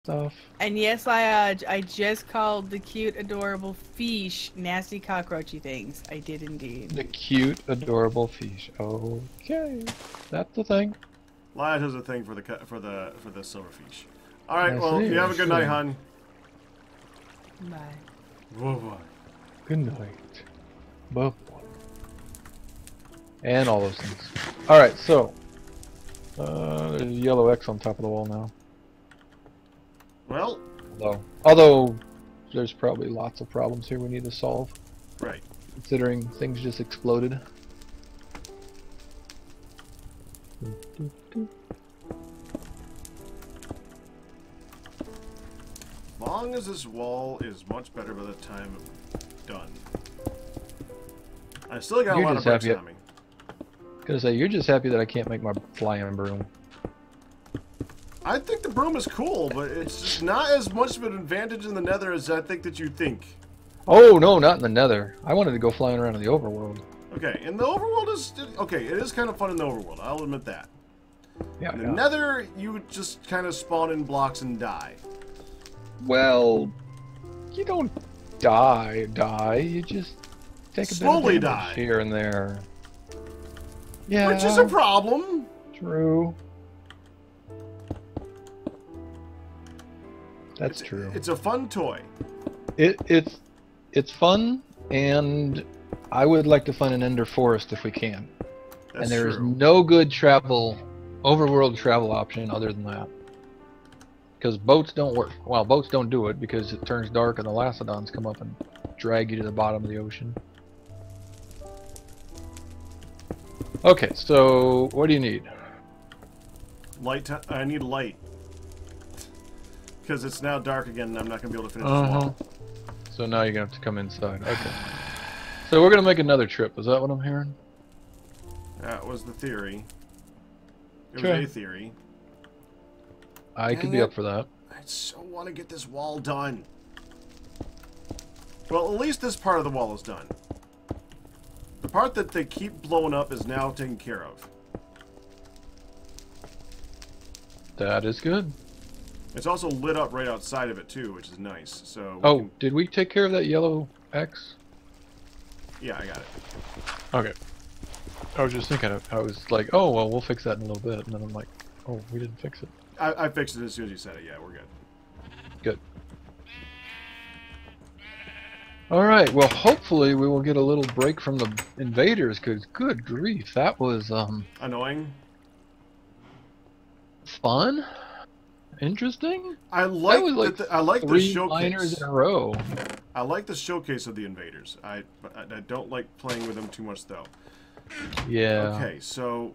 stuff. And yes, I just called the cute, adorable fish nasty cockroachy things. I did indeed. The cute, adorable fish. Okay, that's the thing. Liat has a thing for the silverfish. All right, I well, see, you have I a good night, see. hon. Bye. Bye-bye. Good night. Bye. And all those things. Alright, so. There's a yellow X on top of the wall now. Well. Although there's probably lots of problems here we need to solve. Right. Considering things just exploded. As long as this wall is much better by the time it's done. I still got a lot of bricks on me. Gonna say, you're just happy that I can't make my flying broom. I think the broom is cool, but it's just not as much of an advantage in the nether as I think that you think. Oh, no, not in the nether. I wanted to go flying around in the overworld. Okay, and the overworld is... Okay, it is kind of fun in the overworld, I'll admit that. Yeah, In the nether, you just kind of spawn in blocks and die. Well, you don't die. You just take a slowly bit of die here and there. Yeah, which is a problem. True. That's true. It's a fun toy. It's fun, and I would like to find an Ender Forest if we can. That's and there is true. no good overworld travel option other than that. Because boats don't work. Well, boats don't do it because it turns dark and the Lacedons come up and drag you to the bottom of the ocean. Okay, so what do you need? Light. I need light. Because it's now dark again and I'm not going to be able to finish this wall. So now you're going to have to come inside. Okay. So we're going to make another trip. Is that what I'm hearing? That was the theory. It Okay. was a theory. I could be up for that. I so want to get this wall done. Well, at least this part of the wall is done. The part that they keep blowing up is now taken care of. That is good. It's also lit up right outside of it too, which is nice. So. Did we take care of that yellow X? Yeah, I got it. Okay. I was just thinking, I was like, oh, well, we'll fix that in a little bit. And then I'm like, oh, we didn't fix it. I fixed it as soon as you said it. Yeah, we're good. Good. Alright, well, hopefully we will get a little break from the invaders, because good grief, that was, annoying? fun? Interesting? I like I like the showcase. Liners in a row. I like the showcase of the invaders. I don't like playing with them too much though. Yeah. Okay, so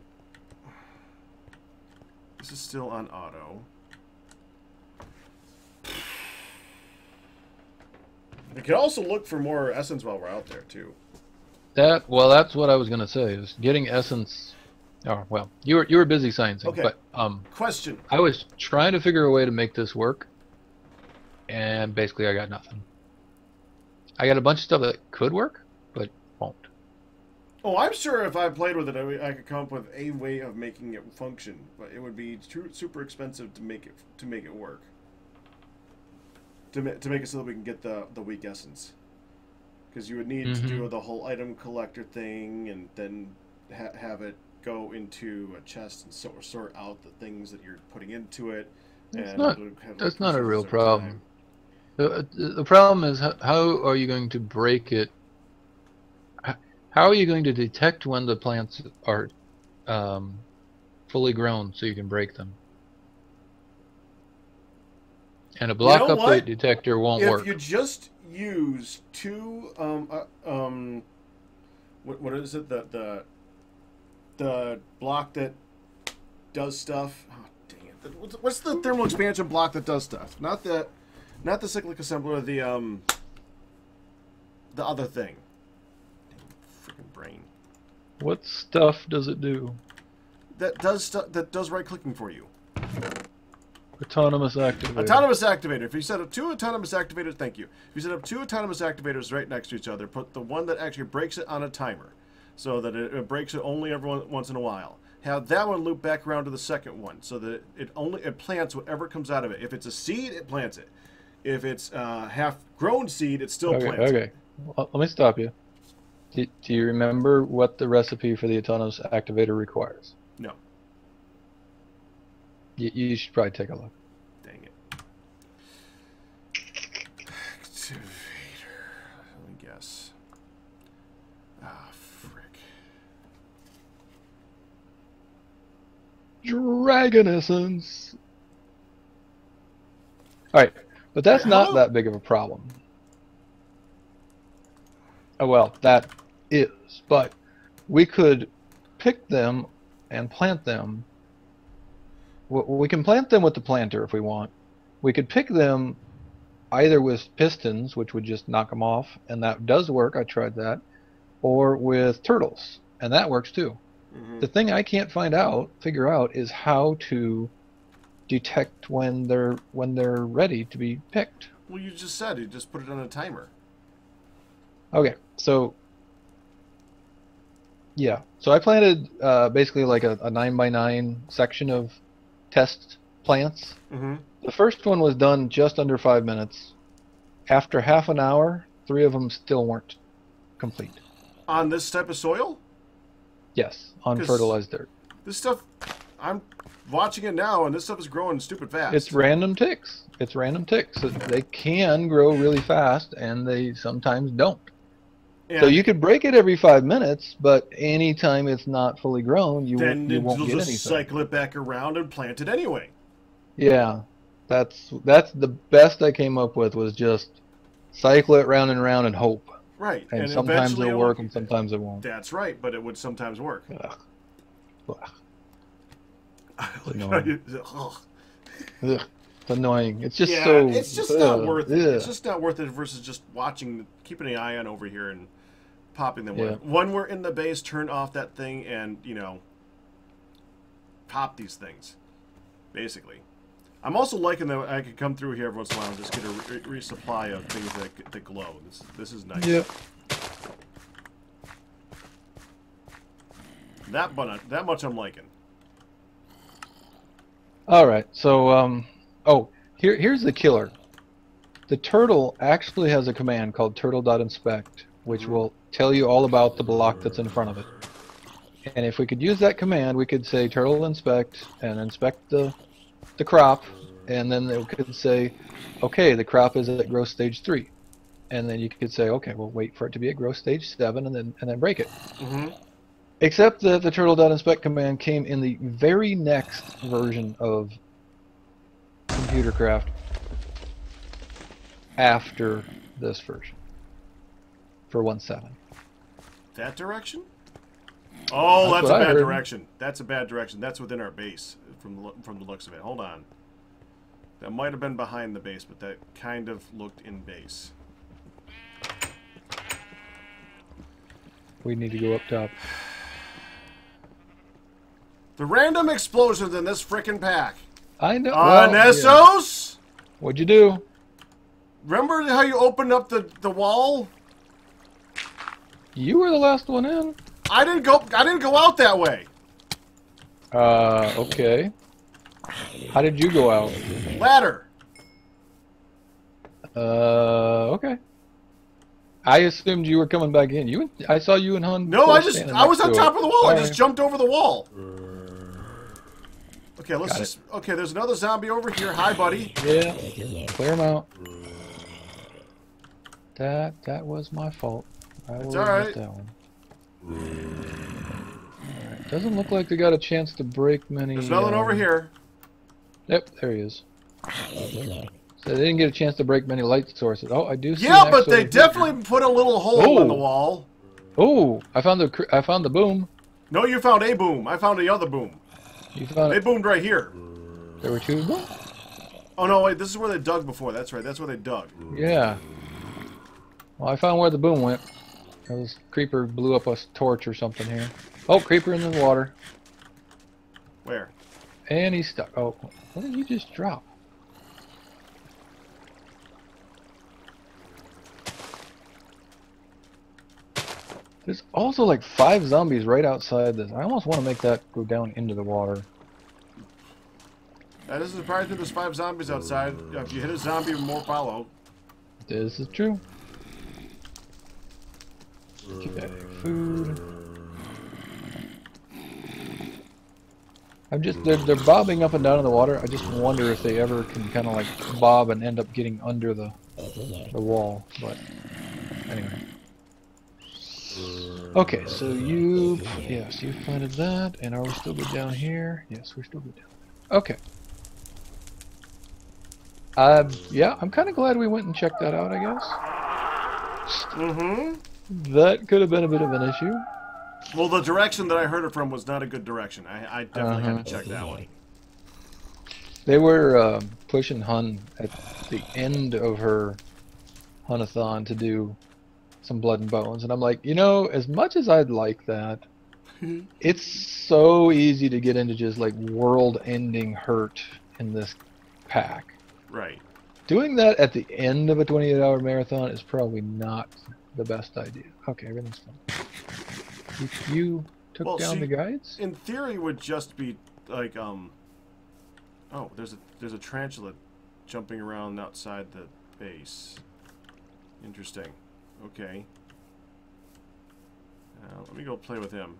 this is still on auto. We can also look for more essence while we're out there too. Well, that's what I was gonna say. Is getting essence. Oh well, you were busy sciencing, Okay. but Question. I was trying to figure a way to make this work, and basically I got nothing. I got a bunch of stuff that could work, but won't. Oh, I'm sure if I played with it, I could come up with a way of making it function, but it would be super expensive to make it work. To make it so that we can get the weak essence, because you would need to do the whole item collector thing, and then have it go into a chest and sort out the things that you're putting into it. That's not a real problem. The problem is how are you going to break it? How are you going to detect when the plants are fully grown so you can break them? And a block update detector won't work. If you just use two what is it, the block that does stuff? Oh dang it! What's the thermal expansion block that does stuff? Not the cyclic assembler. The other thing. Freaking brain. What stuff does it do? That does stuff. That does right clicking for you. Autonomous activator. Autonomous activator. If you set up two autonomous activators, thank you. If you set up two autonomous activators right next to each other, put the one that actually breaks it on a timer, so that it breaks it only every once in a while. have that one loop back around to the second one, so that it plants whatever comes out of it. If it's a seed, it plants it. If it's half-grown seed, it still plants it. Okay. Well, let me stop you. Do you remember what the recipe for the autonomous activator requires? No. You should probably take a look. Dang it. Activator. Let me guess. Ah, frick. Dragon essence. Alright, but that's not that big of a problem. Oh, well, that is, but we could pick them and plant them. We can plant them with the planter if we want. We could pick them either with pistons, which would just knock them off, and that does work, I tried that, or with turtles, and that works too. Mm-hmm. The thing I can't figure out is how to detect when they're ready to be picked. Well, you just said you just put it on a timer. Okay, so yeah, so I planted basically like a 9x9 section of test plants. Mm-hmm. The first one was done just under 5 minutes. After half an hour, 3 of them still weren't complete. On this type of soil? Yes, on fertilized dirt. This stuff, I'm watching it now, and this stuff is growing stupid fast. It's random ticks. It's random ticks. They can grow really fast, and they sometimes don't. Yeah. So you could break it every 5 minutes, but anytime it's not fully grown, you won't get anything. Then just cycle it back around and plant it anyway. Yeah, that's the best I came up with, was just cycle it round and round and hope. Right. And sometimes it'll work and sometimes it won't. That's right, but it would sometimes work. Ugh. It's annoying. Ugh. It's annoying. It's just it's just not worth it. It's just not worth it versus just watching, keeping an eye on over here and popping them. Yeah. When we're in the base, turn off that thing and, pop these things, basically. I'm also liking that I could come through here every once in a while and just get a resupply of things that glow. This is nice. Yeah. That much I'm liking. All right, so here's the killer. The turtle actually has a command called turtle.inspect, which will tell you all about the block that's in front of it. And if we could use that command, we could say turtle inspect and inspect the crop, and then it could say, okay, the crop is at growth stage 3. And then you could say, okay, we'll wait for it to be at growth stage 7 and then break it. Mm-hmm. Except that the turtle.inspect command came in the very next version of Computercraft after this version for 1.7. That direction? Oh, that's a bad direction. That's a bad direction. That's within our base from the looks of it. Hold on. That might have been behind the base, but that kind of looked in base. We need to go up top. The random explosions in this frickin' pack. I know. Anesos? Yeah. What'd you do? Remember how you opened up the wall? You were the last one in. I didn't go out that way. Okay. How did you go out? Ladder. Okay. I assumed you were coming back in. I saw you and Hun. No, I was on top of the wall. I just jumped over the wall. Okay, okay, there's another zombie over here. Hi, buddy. Yeah. Clear him out. That was my fault. It's all right. That one. Doesn't look like they got a chance to break many. There's another one over here. Yep, there he is. So they didn't get a chance to break many light sources. Oh, I do see. Yeah, but they definitely put a little hole in the wall. Oh, I found the boom. No, you found a boom. I found the other boom. You found they boomed right here. There were 2 booms? Oh no, wait, this is where they dug before. That's right. That's where they dug. Yeah. Well, I found where the boom went. This creeper blew up a torch or something here. Oh, creeper in the water. Where? And he's stuck. Oh, what did you just drop? There's also like 5 zombies right outside this. I almost want to make that go down into the water. That doesn't surprise me. There's 5 zombies outside. If you hit a zombie, more follow. This is true. Okay, food. I'm just they're bobbing up and down in the water. I just wonder if they ever can kind of like bob and end up getting under the wall. But anyway. Okay, so you've planted that, and are we still good down here? Yes, we're still good down there. Okay. Yeah, I'm kind of glad we went and checked that out, I guess. Mm-hmm. That could have been a bit of an issue. Well, the direction that I heard it from was not a good direction. I definitely had to check that one. They were pushing Hun at the end of her Hunathon to do some blood and bones, and I'm like, you know, as much as I'd like that, it's so easy to get into just like world-ending hurt in this pack. Right. Doing that at the end of a 28-hour marathon is probably not the best idea. Okay, everything's fine. You took down the guides? In theory, would just be like oh, there's a tarantula jumping around outside the base. Interesting. Okay. Let me go play with him.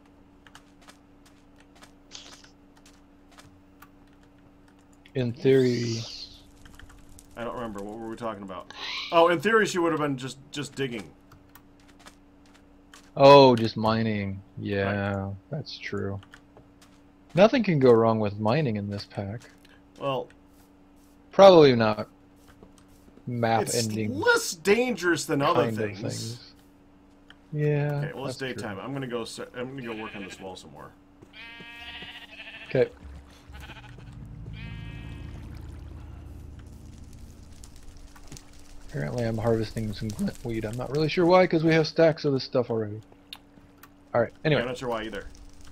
In theory, I don't remember. What were we talking about? Oh, in theory, she would have been just digging. oh, just mining. Yeah, that's true. Nothing can go wrong with mining in this pack. Well, probably not map-ending. It's less dangerous than other things. Yeah. Okay, well, it's daytime. I'm gonna go work on this wall some more. Okay. Apparently, I'm harvesting some glintweed. I'm not really sure why, because we have stacks of this stuff already. All right. Anyway. I'm not sure why either.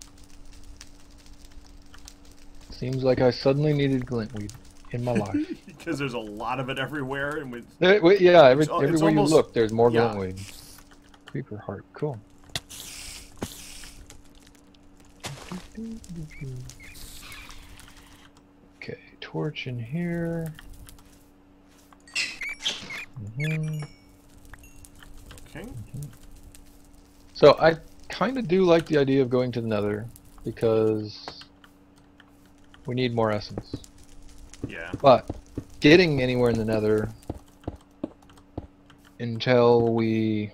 Seems like I suddenly needed glintweed in my life. Because there's a lot of it everywhere, and yeah, everywhere you look, there's more glintweed. Creeper heart, cool. Okay, torch in here. Okay. So I kind of do like the idea of going to the Nether because we need more essence. Yeah. But getting anywhere in the Nether until we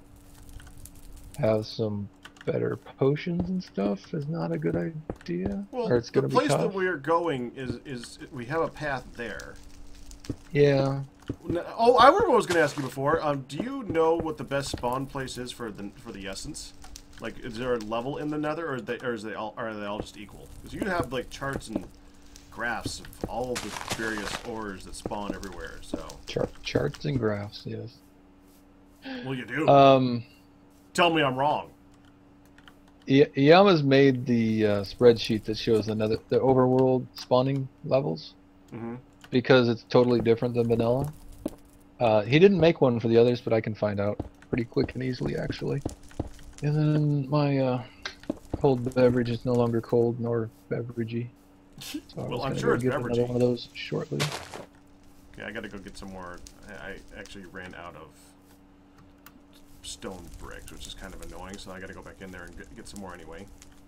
have some better potions and stuff is not a good idea. Well, or it's gonna the place be tough. that we're going is we have a path there. Yeah. Oh, I remember what I was going to ask you before. Do you know what the best spawn place is for the essence? Like, is there a level in the Nether, or are they all just equal? Because you have like charts and graphs of all of the various ores that spawn everywhere. So charts and graphs, yes. Well, you do. Tell me I'm wrong. Yama's made the spreadsheet that shows the overworld spawning levels. Because it's totally different than vanilla. He didn't make one for the others, but I can find out pretty quick and easily, actually. And then my cold beverage is no longer cold nor beveragey. So well, I'm sure it's get beveragey. another one of those shortly. Okay, I gotta go get some more. I actually ran out of stone bricks, which is kind of annoying, so I gotta go back in there and get some more anyway.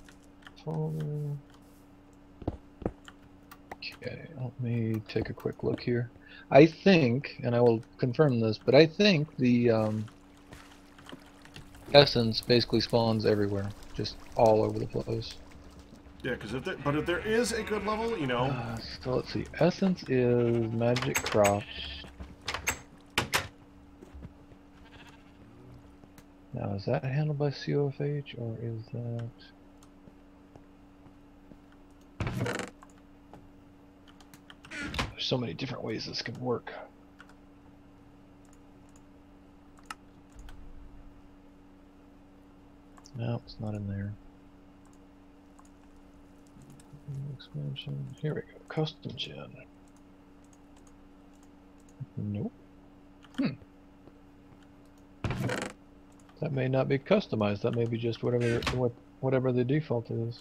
Okay, let me take a quick look here. I think, and I will confirm this, but I think the essence basically spawns everywhere, just all over the place. Yeah, because if there is a good level, you know. So let's see. Essence is magic crops. Now, is that handled by COFH or is that? There's so many different ways this can work. No, it's not in there. Expansion. Here we go. Custom gen. Nope. That may not be customized. That may be just whatever the default is.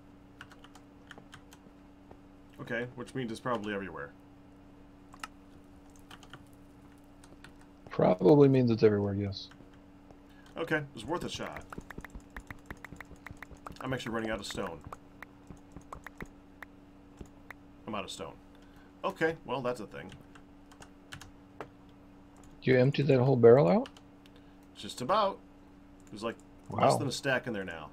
Okay, which means it's probably everywhere. Probably means it's everywhere, yes. Okay, it was worth a shot. I'm actually running out of stone. I'm out of stone. Okay, well, that's a thing. Do you empty that whole barrel out? Just about. There's like Wow. less than a stack in there now.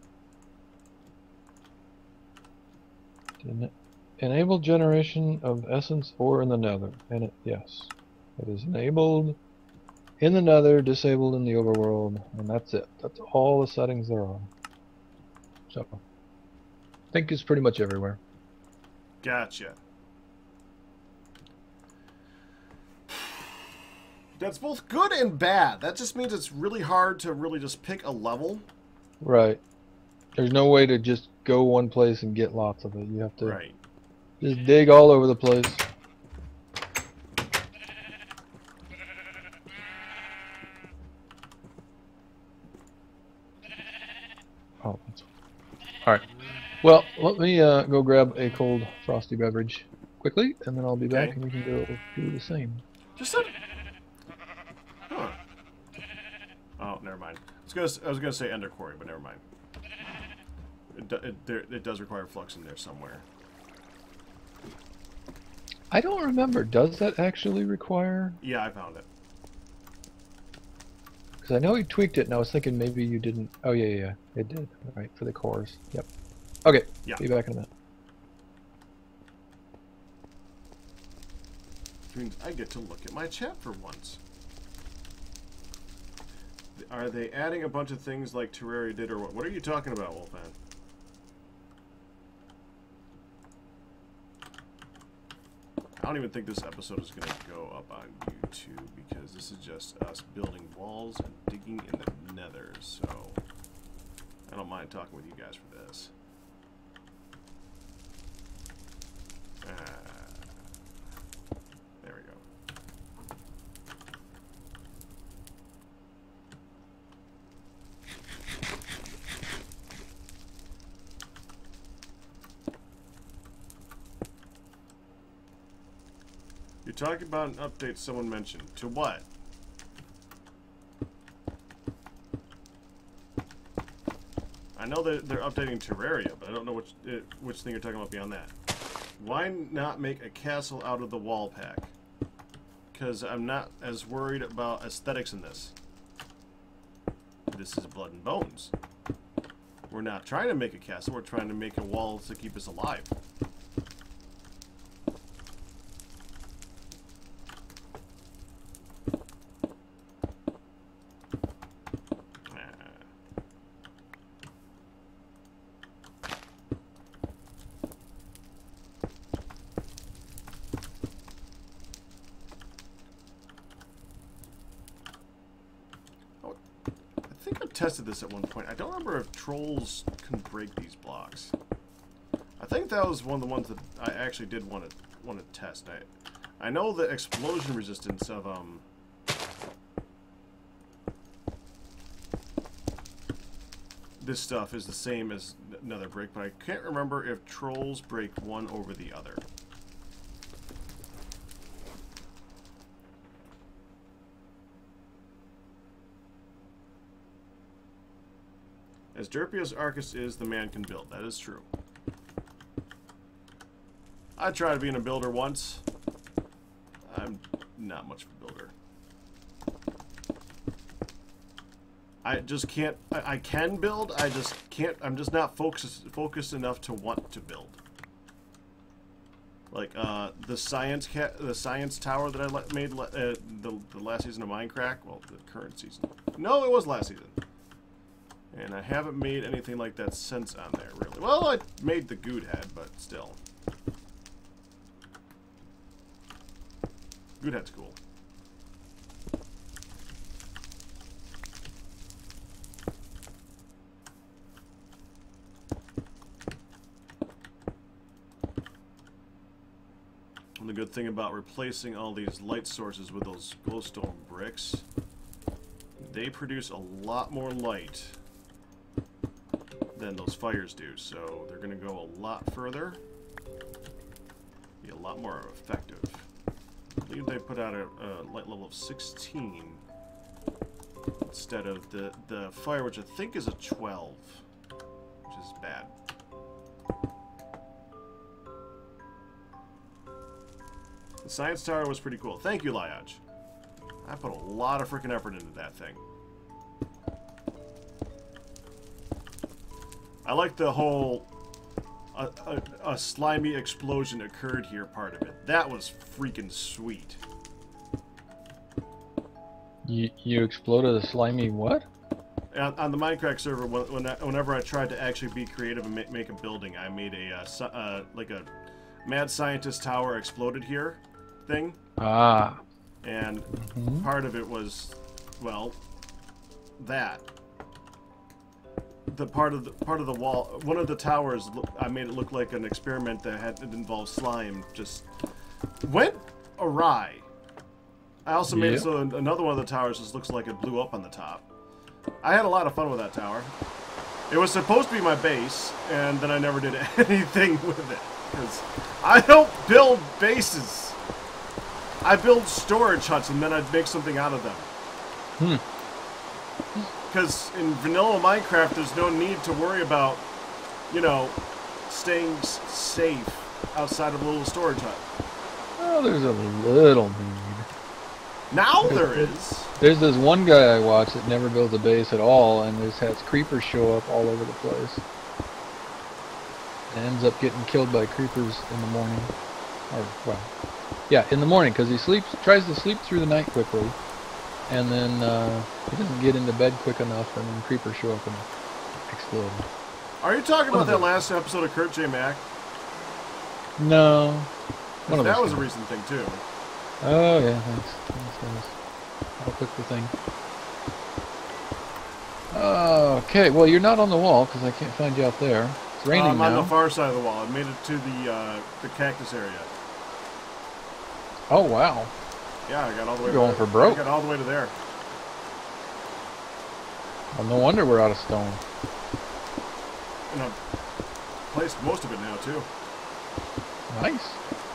Enable generation of essence ore in the nether. And yes. It is enabled in the nether, disabled in the overworld, and that's it. That's all the settings there are. So, I think it's pretty much everywhere. Gotcha. That's both good and bad. That just means it's really hard to really just pick a level. Right. There's no way to just go one place and get lots of it. You have to just dig all over the place. Oh, that's all right. Well, let me go grab a cold frosty beverage quickly, and then I'll be back, and we can go do the same. Just a... Huh. Oh, never mind. I was gonna say Ender Quarry, but never mind. It does require flux in there somewhere. I don't remember. Does that actually require? Yeah, I found it. Because I know he tweaked it, and I was thinking maybe you didn't. Oh yeah, it did. All right, for the cores. Yep. Okay. Yeah. Be back in a minute. Which means I get to look at my chat for once. Are they adding a bunch of things like Terraria did, or what? What are you talking about, Wolfman? I don't even think this episode is going to go up on YouTube because this is just us building walls and digging in the nether, so I don't mind talking with you guys for this. There we go. You're talking about an update someone mentioned. To what? I know that they're updating Terraria, but I don't know which thing you're talking about beyond that. Why not make a castle out of the wall pack? Because I'm not as worried about aesthetics in this. This is Blood and Bones. We're not trying to make a castle, we're trying to make a wall to keep us alive. Tested this at one point. I don't remember if trolls can break these blocks. I think that was one of the ones that I actually did want to test. I know the explosion resistance of this stuff is the same as Nether Brick, but I can't remember if trolls break one over the other. As derpy as Arcus is, the man can build. That is true. I tried being a builder once. I'm not much of a builder. I just can't. I can build. I just can't. I'm just not focused enough to want to build. Like the science tower that I made the last season of Minecraft. Well, the current season. No, it was last season. And I haven't made anything like that since on there, really. Well, I made the Good Head, but still. Good Head's cool. And the good thing about replacing all these light sources with those glowstone bricks They produce a lot more light than those fires do, so they're going to go a lot further. Be a lot more effective. I believe they put out a light level of 16 instead of the fire, which I think is a 12, which is bad. The science tower was pretty cool. Thank you, Liaj. I put a lot of freaking effort into that thing. I like the whole a slimy explosion occurred here part of it. That was freaking sweet. You exploded a slimy what? On the Minecraft server, whenever I tried to actually be creative and make a building, I made a like a mad scientist tower exploded here thing. Ah. And part of it was, well, that. The part of the wall, one of the towers, I made it look like an experiment that involved slime. Just went awry. I also made it so another one of the towers just looks like it blew up on the top. I had a lot of fun with that tower. It was supposed to be my base, and then I never did anything with it because I don't build bases. I build storage huts, and then I make something out of them. Because in vanilla Minecraft, there's no need to worry about, you know, staying safe outside of a little storage hut. Oh, there's a little need. Now there is. There's this one guy I watch that never builds a base at all, and just has creepers show up all over the place. And ends up getting killed by creepers in the morning. Or, well, yeah, in the morning, because he tries to sleep through the night quickly, and then he doesn't get into bed quick enough, and then creepers show up and explode. Are you talking about that last episode of Kurt J. Mac? No. That was a recent thing, too. Oh, yeah, thanks. I'll click the thing. Okay, well, you're not on the wall, because I can't find you out there. It's raining now. I'm on the far side of the wall. I made it to the cactus area. Oh, wow. Yeah, I got all the way You're going for broke. I got all the way to there. Well, no wonder we're out of stone. And I've placed most of it now, too. Nice.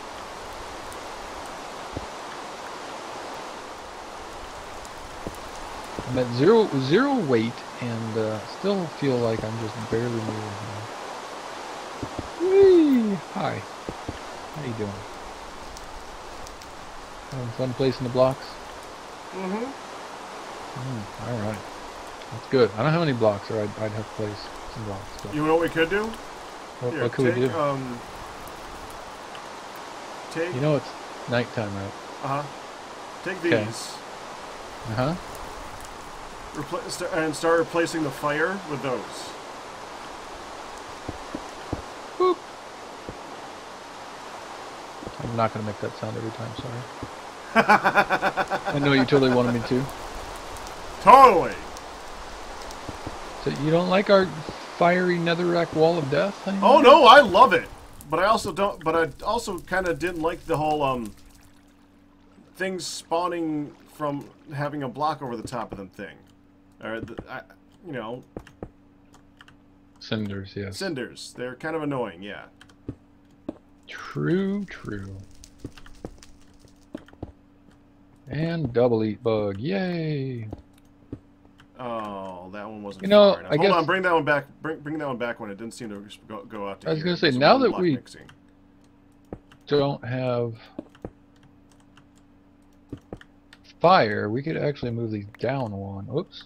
I'm at zero weight and still feel like I'm just barely moving here. Whee! Hi. How you doing? Having fun placing the blocks? Alright. That's good. I don't have any blocks, or I'd have to place some blocks. But... You know what we could do? What could we do? Take... You know it's nighttime, right? Uh-huh. Take these. Okay. Uh-huh. And start replacing the fire with those. Boop. I'm not going to make that sound every time, sorry. I know you totally wanted me to. Totally! So you don't like our fiery netherrack wall of death anymore? Oh no, I love it! But I also don't, but I also kind of didn't like the whole, things spawning from having a block over the top of them thing. Or, you know... Cinders, yes. Cinders. They're kind of annoying, yeah. True, true. And double eat bug, yay! Oh, that one wasn't. You know, far enough. I guess. Hold on, bring that one back. Bring that one back when it didn't seem to go out. To I was going to say, now that we don't have fire, we could actually move these down one. Oops.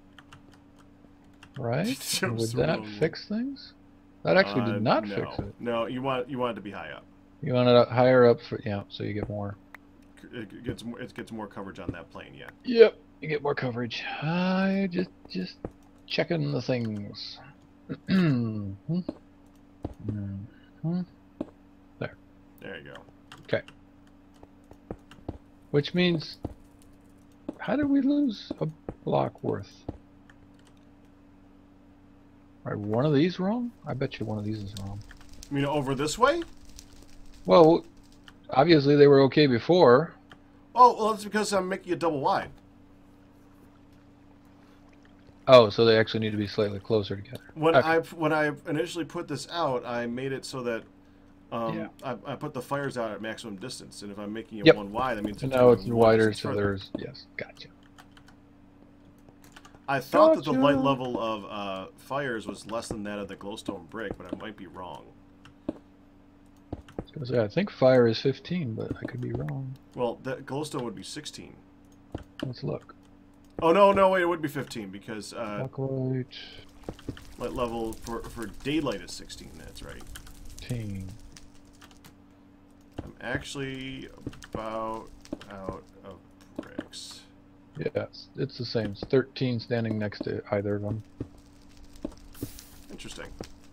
Right? Would that fix things? That actually did not fix it. No, you want it to be high up. You want it higher up for so you get more. It gets more coverage on that plane, yeah. Yep, you get more coverage. I just checking the things. There. There you go. Okay. Which means, how did we lose a block worth? Are one of these wrong? I bet you one of these is wrong. You mean over this way? Well, obviously they were okay before. Oh, well, that's because I'm making it double wide. Oh, so they actually need to be slightly closer together. When Okay. I initially put this out, I made it so that Yeah. I put the fires out at maximum distance, and if I'm making it Yep. one wide, that means And it's now it's going one wider, distance so further. there's yes. Gotcha. I thought that the light Gotcha. level of fires was less than that of the glowstone brick, but I might be wrong. I think fire is 15, but I could be wrong. Well, the glowstone would be 16. Let's look. Oh no, wait, it would be 15 because Backlight light level for daylight is 16. That's right. 15. I'm actually about out of bricks. Yes, it's the same. It's 13 standing next to either of them. Interesting.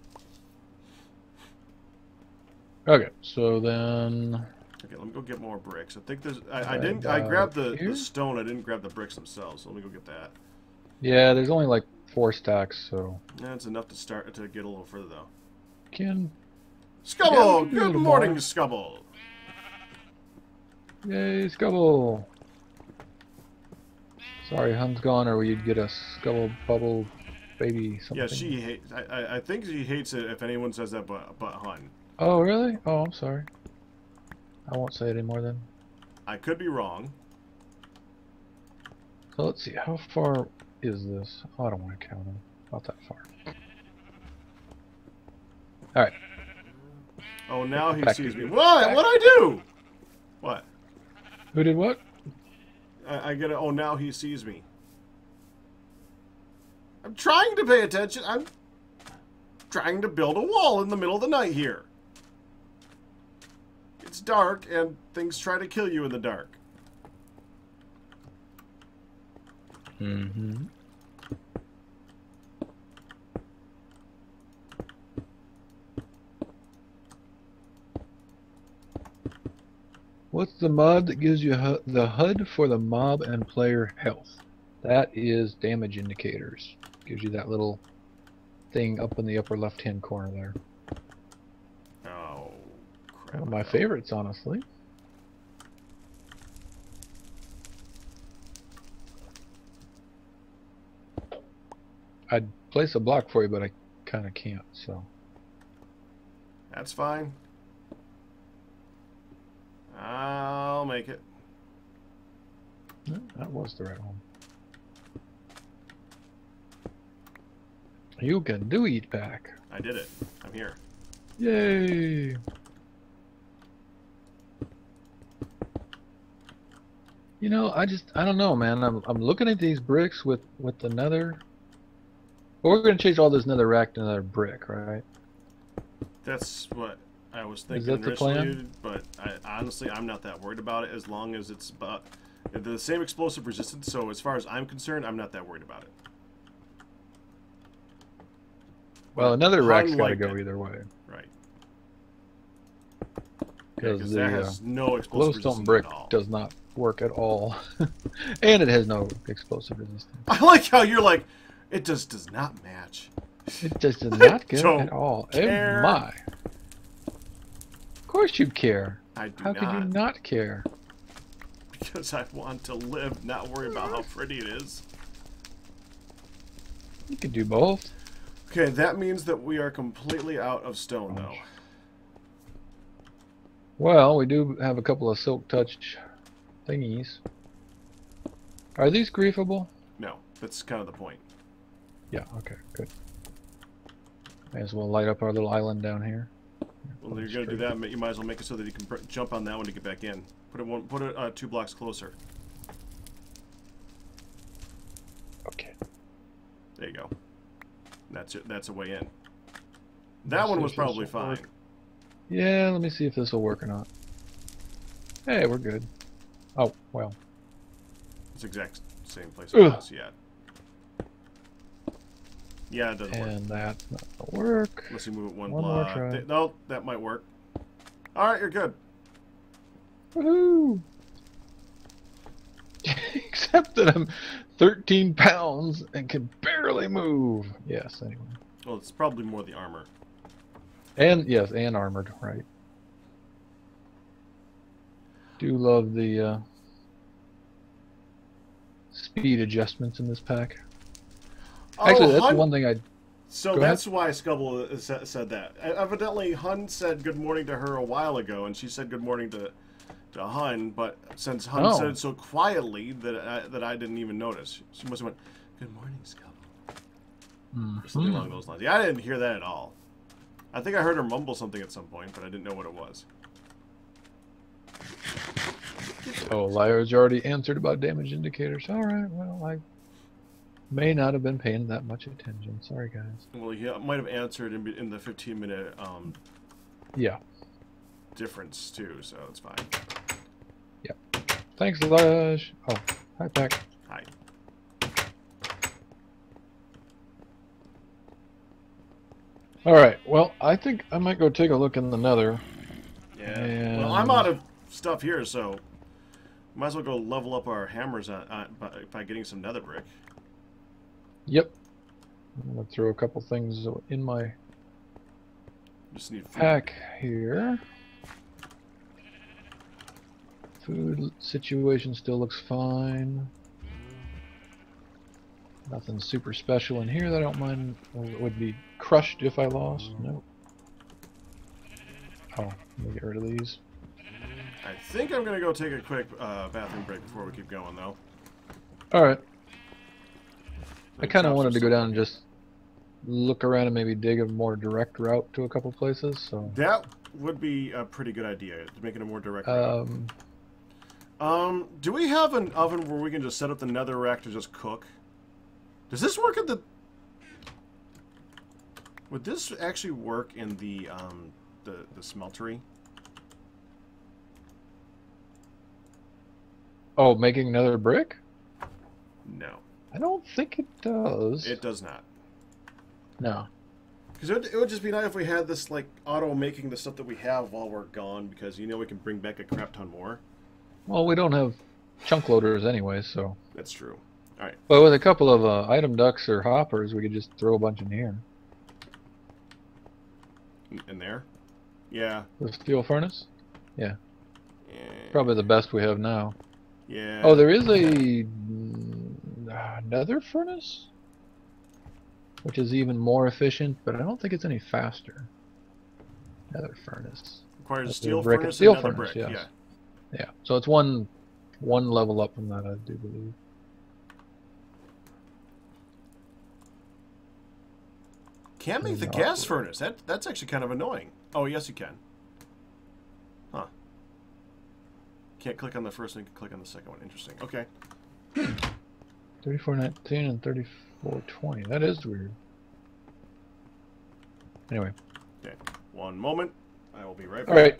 Okay, so then Okay, let me go get more bricks. I think there's. I grabbed the stone. I didn't grab the bricks themselves. So let me go get that. yeah, there's only like 4 stacks, so That's enough to start to get a little further though. can Scubble! we can do a Good little morning, more. Scubble. Yay, Scubble! Sorry, Hun's gone, or you'd get a Scubble bubble baby something. Yeah, she hates. I think she hates it if anyone says that, but Hun. Oh, really? Oh, I'm sorry. I won't say it anymore then. I could be wrong. So let's see, how far is this? Oh, I don't want to count them. Not that far. Alright. Oh, now he Back. sees me. What? What'd I do? What? Who did what? I get it. Oh, now he sees me. I'm trying to pay attention. I'm trying to build a wall in the middle of the night here. It's dark, and things try to kill you in the dark. Mm-hmm. What's the mod that gives you the HUD for the mob and player health? That is damage indicators. Gives you that little thing up in the upper left-hand corner there. Oh, crap. One of my favorites, honestly. I'd place a block for you, but I kind of can't, so. That's fine. I'll make it. No, that was the right one. You can do it back. I did it. I'm here. Yay! You know, I don't know, man. I'm looking at these bricks with the nether. But we're gonna change all this nether rack to another brick, right? That's what I was thinking that the initially, plan? but honestly, I'm not that worried about it as long as it's the same explosive resistance. So as far as I'm concerned, I'm not that worried about it. Well, But another rack's Hun gotta liked go it. either way. Right. Because that the has no explosive glowstone resistance brick at all. does not work at all. And it has no explosive resistance. I like how you're like, it just does not match. It just does not get Don't at all. care. Oh my. Of course you care. I do How not. could you not care? Because I want to live, not worry about how pretty it is. You can do both. Okay, that means that we are completely out of stone, though. Well, we do have a couple of silk touch thingies. Are these griefable? No, that's kind of the point. Yeah, okay, good. May as well light up our little island down here. Well, you're gonna do that. You might as well make it so that you can jump on that one to get back in. Put it 2 blocks closer. Okay. There you go. That's it. That's a way in. That one was probably fine. Yeah, let me see if this will work or not. Hey, we're good. Oh, well. It's the exact same place Ugh. it was. Yeah. Yeah, it doesn't work. And that's not gonna work. Unless you move it one One more block. try. No, that might work. All right, you're good. Woohoo! Except that I'm 13 pounds and can barely move. Yes, anyway. Well, it's probably more the armor. And, yes, and armored, right. Do love the speed adjustments in this pack. Oh, Actually, that's the Hun. one thing I. So Go ahead. that's why Scubble said that. Evidently, Hun said good morning to her a while ago, and she said good morning to Hun. But since Hun said Oh. it so quietly that I didn't even notice, she must have went, "Good morning, Scubble," or something along those lines. Yeah, I didn't hear that at all. I think I heard her mumble something at some point, but I didn't know what it was. Oh, Liar's already answered about damage indicators. All right. Well, I may not have been paying that much attention. Sorry, guys. Well, he might have answered in the 15-minute Yeah. difference too, so it's fine. Yeah. Thanks, Lash. Oh, hi, Pack. Hi. All right. Well, I think I might go take a look in the Nether. Yeah. And... Well, I'm out of stuff here, so might as well go level up our hammers by getting some nether brick. Yep. I'm gonna throw a couple things in my Just need food. pack here. Food situation still looks fine. Nothing super special in here that I don't mind. Would be crushed if I lost. Nope. Oh, let me get rid of these. I think I'm gonna go take a quick bathroom break before we keep going, though. Alright. I kind of wanted to go down and just look around and maybe dig a more direct route to a couple places, so... That would be a pretty good idea, to make it a more direct route. Do we have an oven where we can just set up the nether rack to just cook? Does this work at the... Would this actually work in the smeltery? Oh, making another brick? No. I don't think it does. It does not. No. Because it would just be nice if we had this, like, auto-making the stuff that we have while we're gone, because, you know, we can bring back a crap ton more. Well, we don't have chunk loaders anyway, so... That's true. Alright. But with a couple of item ducts or hoppers, we could just throw a bunch in here. In there? Yeah. The steel furnace? Yeah. Yeah. Probably the best we have now. Yeah. Oh, there is a nether furnace? Which is even more efficient, but I don't think it's any faster. Nether furnace. Requires a That's steel brick. furnace Steel and another furnace, brick. yes. Yeah. Yeah, so it's one level up from that, I do believe. Can't make the gas furnace. That's actually kind of annoying. Oh, yes, you can. Huh. Can't click on the first one, you can click on the second one. Interesting. Okay. 3419 and 3420. That is weird. Anyway. Okay. One moment. I will be right back. All right.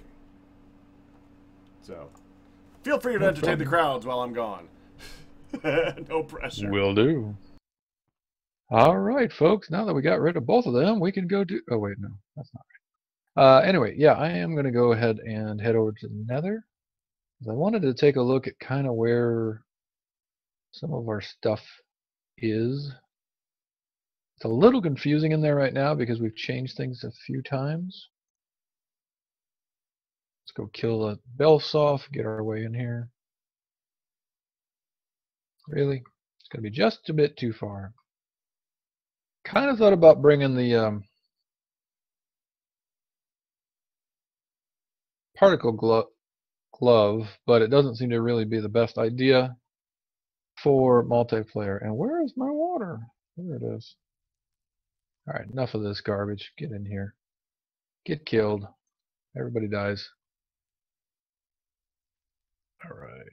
So, feel free to entertain the crowds while I'm gone. No pressure. Will do. All right, folks. Now that we got rid of both of them, we can go do... Oh, wait, no. That's not right. Anyway, yeah, I am going to go ahead and head over to the Nether. I wanted to take a look at kind of where some of our stuff is. It's a little confusing in there right now because we've changed things a few times. Let's go kill a Belsoff, get our way in here. Really? It's going to be just a bit too far. Kind of thought about bringing the particle glove, but it doesn't seem to really be the best idea for multiplayer. And where is my water? There it is. Alright, enough of this garbage. Get in here. Get killed. Everybody dies. Alright.